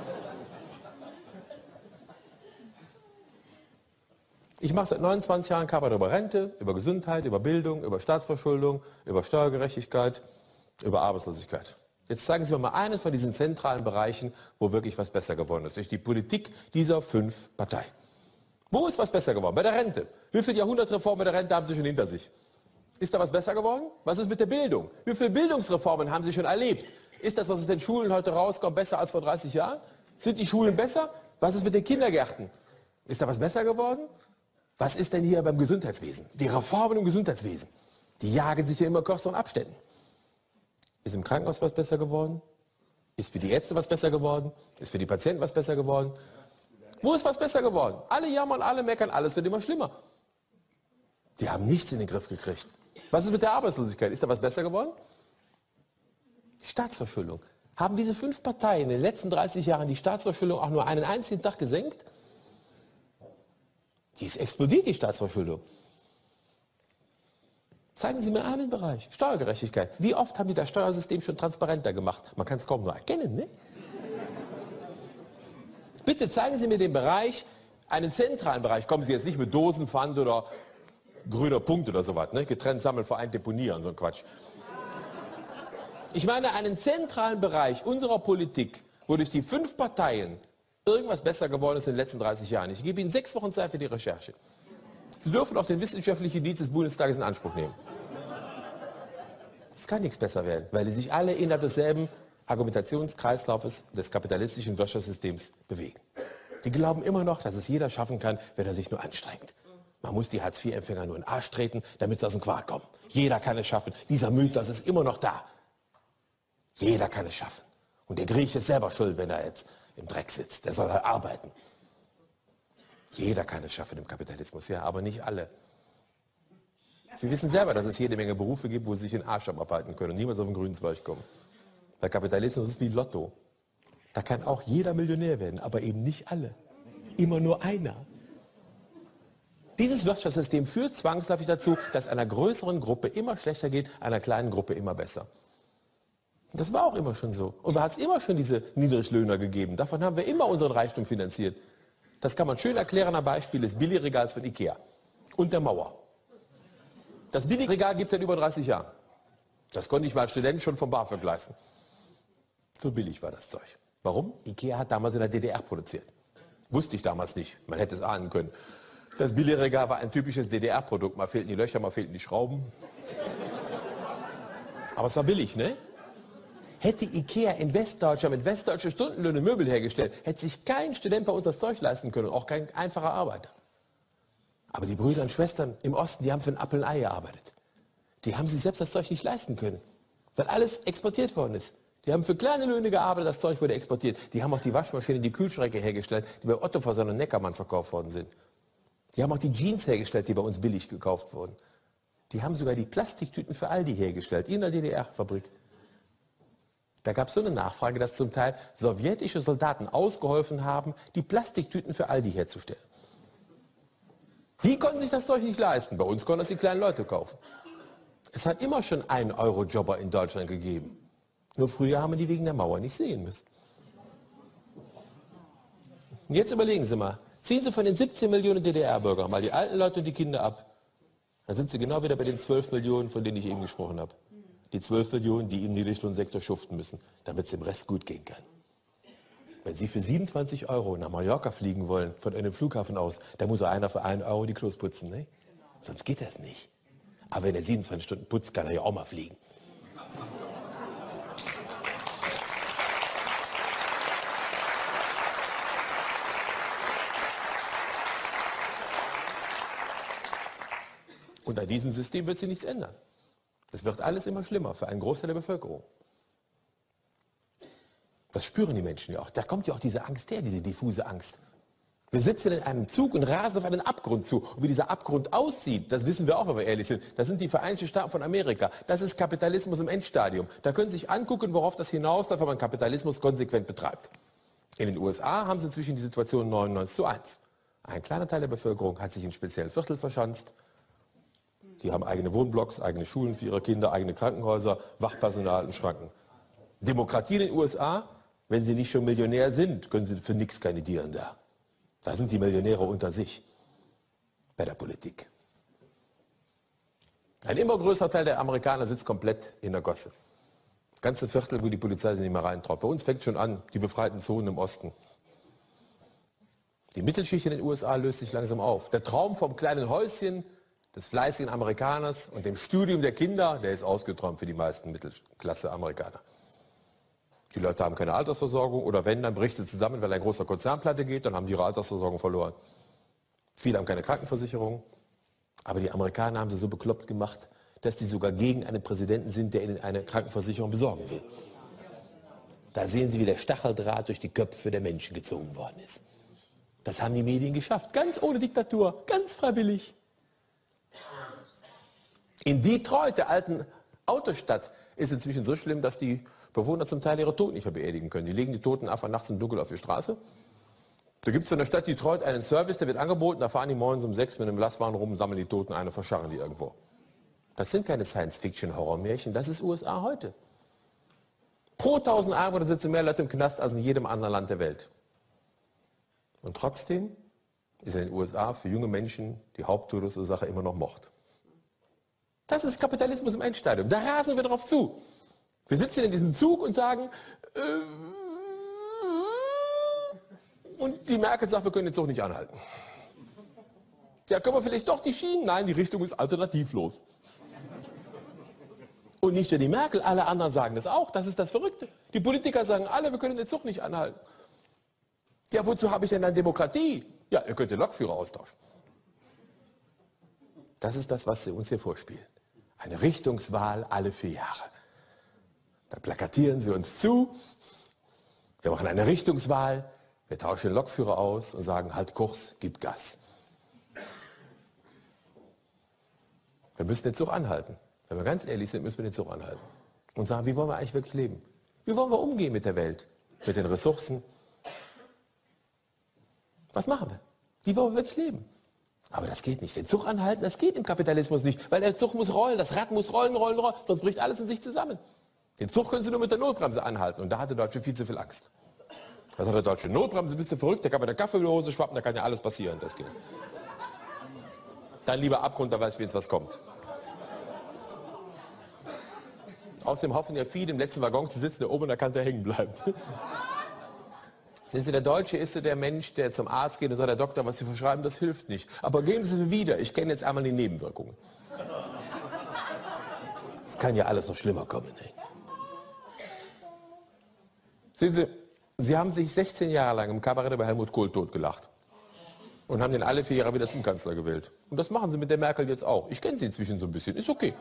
Ich mache seit neunundzwanzig Jahren Kabarett über Rente, über Gesundheit, über Bildung, über Staatsverschuldung, über Steuergerechtigkeit, über Arbeitslosigkeit. Jetzt zeigen Sie mir mal einen von diesen zentralen Bereichen, wo wirklich was besser geworden ist, durch die Politik dieser fünf Parteien. Wo ist was besser geworden? Bei der Rente. Wie viele Jahrhundertreformen der Rente haben Sie schon hinter sich? Ist da was besser geworden? Was ist mit der Bildung? Wie viele Bildungsreformen haben Sie schon erlebt? Ist das, was aus den Schulen heute rauskommt, besser als vor dreißig Jahren? Sind die Schulen besser? Was ist mit den Kindergärten? Ist da was besser geworden? Was ist denn hier beim Gesundheitswesen? Die Reformen im Gesundheitswesen, die jagen sich ja immer kürzeren Abständen. Ist im Krankenhaus was besser geworden? Ist für die Ärzte was besser geworden? Ist für die Patienten was besser geworden? Wo ist was besser geworden? Alle jammern, alle meckern, alles wird immer schlimmer. Die haben nichts in den Griff gekriegt. Was ist mit der Arbeitslosigkeit? Ist da was besser geworden? Die Staatsverschuldung. Haben diese fünf Parteien in den letzten dreißig Jahren die Staatsverschuldung auch nur einen einzigen Tag gesenkt? Die ist explodiert, die Staatsverschuldung. Zeigen Sie mir einen Bereich. Steuergerechtigkeit. Wie oft haben die das Steuersystem schon transparenter gemacht? Man kann es kaum nur erkennen, ne? Bitte zeigen Sie mir den Bereich, einen zentralen Bereich. Kommen Sie jetzt nicht mit Dosenpfand oder grüner Punkt oder sowas, ne? Getrennt sammeln, vereint deponieren, so ein Quatsch. Ich meine einen zentralen Bereich unserer Politik, wo durch die fünf Parteien irgendwas besser geworden ist in den letzten dreißig Jahren. Ich gebe Ihnen sechs Wochen Zeit für die Recherche. Sie dürfen auch den wissenschaftlichen Dienst des Bundestages in Anspruch nehmen. Es kann nichts besser werden, weil die sich alle innerhalb desselben Argumentationskreislaufes des kapitalistischen Wirtschaftssystems bewegen. Die glauben immer noch, dass es jeder schaffen kann, wenn er sich nur anstrengt. Man muss die Hartz vier Empfänger nur in den Arsch treten, damit sie aus dem Quark kommen. Jeder kann es schaffen. Dieser Mythos ist immer noch da. Jeder kann es schaffen. Und der Grieche ist selber schuld, wenn er jetzt im Dreck sitzt. Der soll halt arbeiten. Jeder kann es schaffen im Kapitalismus, ja, aber nicht alle. Sie wissen selber, dass es jede Menge Berufe gibt, wo Sie sich den Arsch abarbeiten können und niemals auf den grünen Zweig kommen. Der Kapitalismus ist wie Lotto. Da kann auch jeder Millionär werden, aber eben nicht alle. Immer nur einer. Dieses Wirtschaftssystem führt zwangsläufig dazu, dass einer größeren Gruppe immer schlechter geht, einer kleinen Gruppe immer besser. Das war auch immer schon so. Und da hat es immer schon diese Niedriglöhner gegeben. Davon haben wir immer unseren Reichtum finanziert. Das kann man schön erklären am Beispiel des Billigregals von Ikea und der Mauer. Das Billigregal gibt es seit über dreißig Jahren. Das konnte ich mal als Student schon vom BAföG leisten. So billig war das Zeug. Warum? Ikea hat damals in der D D R produziert. Wusste ich damals nicht. Man hätte es ahnen können. Das Billigregal war ein typisches D D R-Produkt. Mal fehlten die Löcher, mal fehlten die Schrauben. Aber es war billig, ne? Hätte Ikea in Westdeutschland mit westdeutsche Stundenlöhne Möbel hergestellt, hätte sich kein Student bei uns das Zeug leisten können, auch kein einfacher Arbeiter. Aber die Brüder und Schwestern im Osten, die haben für ein Apfel und Ei gearbeitet. Die haben sich selbst das Zeug nicht leisten können, weil alles exportiert worden ist. Die haben für kleine Löhne gearbeitet, das Zeug wurde exportiert. Die haben auch die Waschmaschinen, die Kühlschränke hergestellt, die bei Otto Versand und Neckermann verkauft worden sind. Die haben auch die Jeans hergestellt, die bei uns billig gekauft wurden. Die haben sogar die Plastiktüten für Aldi hergestellt, in der D D R-Fabrik. Da gab es so eine Nachfrage, dass zum Teil sowjetische Soldaten ausgeholfen haben, die Plastiktüten für Aldi herzustellen. Die konnten sich das Zeug nicht leisten. Bei uns konnten das die kleinen Leute kaufen. Es hat immer schon einen Euro-Jobber in Deutschland gegeben. Nur früher haben wir die wegen der Mauer nicht sehen müssen. Und jetzt überlegen Sie mal, ziehen Sie von den siebzehn Millionen D D R-Bürgern mal die alten Leute und die Kinder ab. Dann sind Sie genau wieder bei den zwölf Millionen, von denen ich eben gesprochen habe. die zwölf Millionen, die im Niedriglohnsektor schuften müssen, damit es dem Rest gut gehen kann. Wenn Sie für siebenundzwanzig Euro nach Mallorca fliegen wollen, von einem Flughafen aus, dann muss einer für einen Euro die Klos putzen. Ne? Sonst geht das nicht. Aber wenn er siebenundzwanzig Stunden putzt, kann er ja auch mal fliegen. Und an diesem System wird sich nichts ändern. Das wird alles immer schlimmer für einen Großteil der Bevölkerung. Das spüren die Menschen ja auch. Da kommt ja auch diese Angst her, diese diffuse Angst. Wir sitzen in einem Zug und rasen auf einen Abgrund zu. Und wie dieser Abgrund aussieht, das wissen wir auch, wenn wir ehrlich sind. Das sind die Vereinigten Staaten von Amerika. Das ist Kapitalismus im Endstadium. Da können Sie sich angucken, worauf das hinausläuft, wenn man Kapitalismus konsequent betreibt. In den U S A haben Sie inzwischen die Situation neunundneunzig zu eins. Ein kleiner Teil der Bevölkerung hat sich in speziellen Viertel verschanzt. Die haben eigene Wohnblocks, eigene Schulen für ihre Kinder, eigene Krankenhäuser, Wachpersonal und Schranken. Demokratie in den U S A, wenn Sie nicht schon Millionär sind, können Sie für nichts kandidieren da. Da sind die Millionäre unter sich bei der Politik. Ein immer größerer Teil der Amerikaner sitzt komplett in der Gosse. Ganze Viertel, wo die Polizei sich nicht mehr reintraut. Bei uns fängt schon an, die befreiten Zonen im Osten. Die Mittelschicht in den U S A löst sich langsam auf. Der Traum vom kleinen Häuschen des fleißigen Amerikaners und dem Studium der Kinder, der ist ausgeträumt für die meisten Mittelklasse-Amerikaner. Die Leute haben keine Altersversorgung oder wenn, dann bricht sie zusammen, weil ein großer Konzern pleite geht, dann haben die ihre Altersversorgung verloren. Viele haben keine Krankenversicherung, aber die Amerikaner haben sie so bekloppt gemacht, dass die sogar gegen einen Präsidenten sind, der ihnen eine Krankenversicherung besorgen will. Da sehen Sie, wie der Stacheldraht durch die Köpfe der Menschen gezogen worden ist. Das haben die Medien geschafft, ganz ohne Diktatur, ganz freiwillig. In Detroit, der alten Autostadt, ist inzwischen so schlimm, dass die Bewohner zum Teil ihre Toten nicht mehr beerdigen können. Die legen die Toten einfach nachts im Dunkeln auf die Straße. Da gibt es von der Stadt Detroit einen Service, der wird angeboten, da fahren die morgens um sechs mit einem Lastwagen rum, sammeln die Toten ein und verscharren die irgendwo. Das sind keine Science-Fiction-Horrormärchen, das ist U S A heute. Pro tausend Einwohner sitzen mehr Leute im Knast als in jedem anderen Land der Welt. Und trotzdem ist in den U S A für junge Menschen die Haupttodesursache immer noch Mord. Das ist Kapitalismus im Endstadium. Da rasen wir drauf zu. Wir sitzen in diesem Zug und sagen, äh, und die Merkel sagt, wir können den Zug nicht anhalten. Ja, können wir vielleicht doch die Schienen? Nein, die Richtung ist alternativlos. Und nicht nur die Merkel, alle anderen sagen das auch. Das ist das Verrückte. Die Politiker sagen alle, wir können den Zug nicht anhalten. Ja, wozu habe ich denn dann Demokratie? Ja, ihr könnt den Lokführer austauschen. Das ist das, was sie uns hier vorspielen. Eine Richtungswahl alle vier Jahre. Da plakatieren sie uns zu. Wir machen eine Richtungswahl. Wir tauschen den Lokführer aus und sagen, halt Kurs, gib Gas. Wir müssen den Zug anhalten. Wenn wir ganz ehrlich sind, müssen wir den Zug anhalten. Und sagen, wie wollen wir eigentlich wirklich leben? Wie wollen wir umgehen mit der Welt? Mit den Ressourcen? Was machen wir? Wie wollen wir wirklich leben? Aber das geht nicht. Den Zug anhalten, das geht im Kapitalismus nicht. Weil der Zug muss rollen, das Rad muss rollen, rollen, rollen. Sonst bricht alles in sich zusammen. Den Zug können Sie nur mit der Notbremse anhalten. Und da hat der Deutsche viel zu viel Angst. Da sagt der Deutsche, Notbremse, bist du verrückt, da kann man der Kaffee in die Hose schwappen, da kann ja alles passieren. Das geht. Dann lieber Abgrund, da weiß wenigstens was kommt. Außerdem hoffen ja viele, im letzten Waggon zu sitzen, der oben an der Kante hängen bleibt. Sehen Sie, der Deutsche ist so der Mensch, der zum Arzt geht und sagt, der Doktor, was Sie verschreiben, das hilft nicht. Aber geben Sie es mir wieder, ich kenne jetzt einmal die Nebenwirkungen. Es kann ja alles noch schlimmer kommen. Ey. Sehen Sie, Sie haben sich sechzehn Jahre lang im Kabarett über Helmut Kohl totgelacht. Und haben den alle vier Jahre wieder zum Kanzler gewählt. Und das machen Sie mit der Merkel jetzt auch. Ich kenne Sie inzwischen so ein bisschen, ist okay.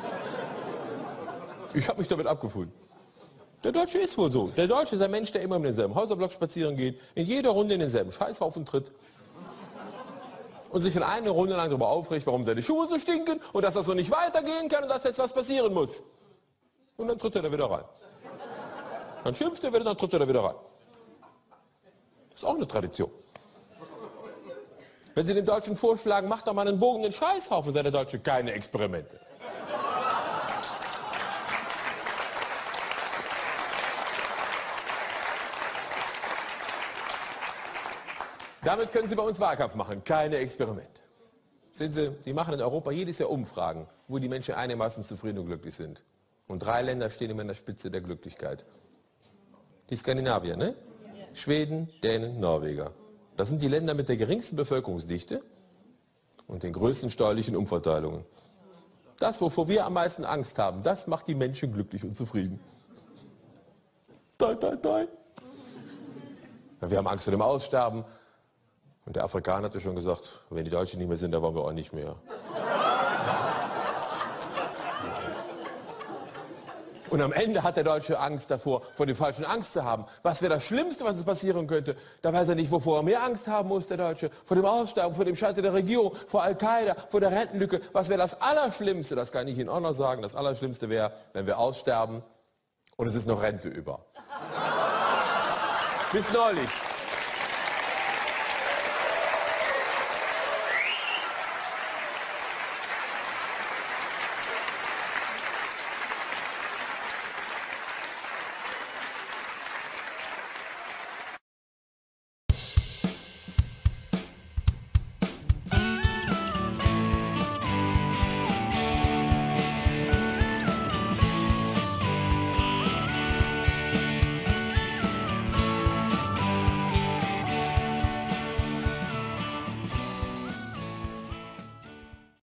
Ich habe mich damit abgefunden. Der Deutsche ist wohl so. Der Deutsche ist ein Mensch, der immer in denselben Häuserblock spazieren geht, in jeder Runde in denselben Scheißhaufen tritt und sich in eine Runde lang darüber aufregt, warum seine Schuhe so stinken und dass das so nicht weitergehen kann und dass jetzt was passieren muss. Und dann tritt er da wieder rein. Dann schimpft er wieder, dann tritt er da wieder rein. Das ist auch eine Tradition. Wenn Sie dem Deutschen vorschlagen, macht doch mal einen Bogen in den Scheißhaufen, sagt der Deutsche, keine Experimente. Damit können Sie bei uns Wahlkampf machen, keine Experimente. Sehen Sie, die machen in Europa jedes Jahr Umfragen, wo die Menschen einigermaßen zufrieden und glücklich sind. Und drei Länder stehen immer an der Spitze der Glücklichkeit. Die Skandinavier, ne? Schweden, Dänen, Norweger. Das sind die Länder mit der geringsten Bevölkerungsdichte und den größten steuerlichen Umverteilungen. Das, wovor wir am meisten Angst haben, das macht die Menschen glücklich und zufrieden. Toi, toi, toi. Wir haben Angst vor dem Aussterben. Und der Afrikaner hatte schon gesagt, wenn die Deutschen nicht mehr sind, dann wollen wir auch nicht mehr. Und am Ende hat der Deutsche Angst davor, vor dem falschen Angst zu haben. Was wäre das Schlimmste, was es passieren könnte? Da weiß er nicht, wovor er mehr Angst haben muss, der Deutsche. Vor dem Aussterben, vor dem Scheitern der Regierung, vor Al-Qaida, vor der Rentenlücke. Was wäre das Allerschlimmste? Das kann ich Ihnen auch noch sagen. Das Allerschlimmste wäre, wenn wir aussterben und es ist noch Rente über. Bis neulich.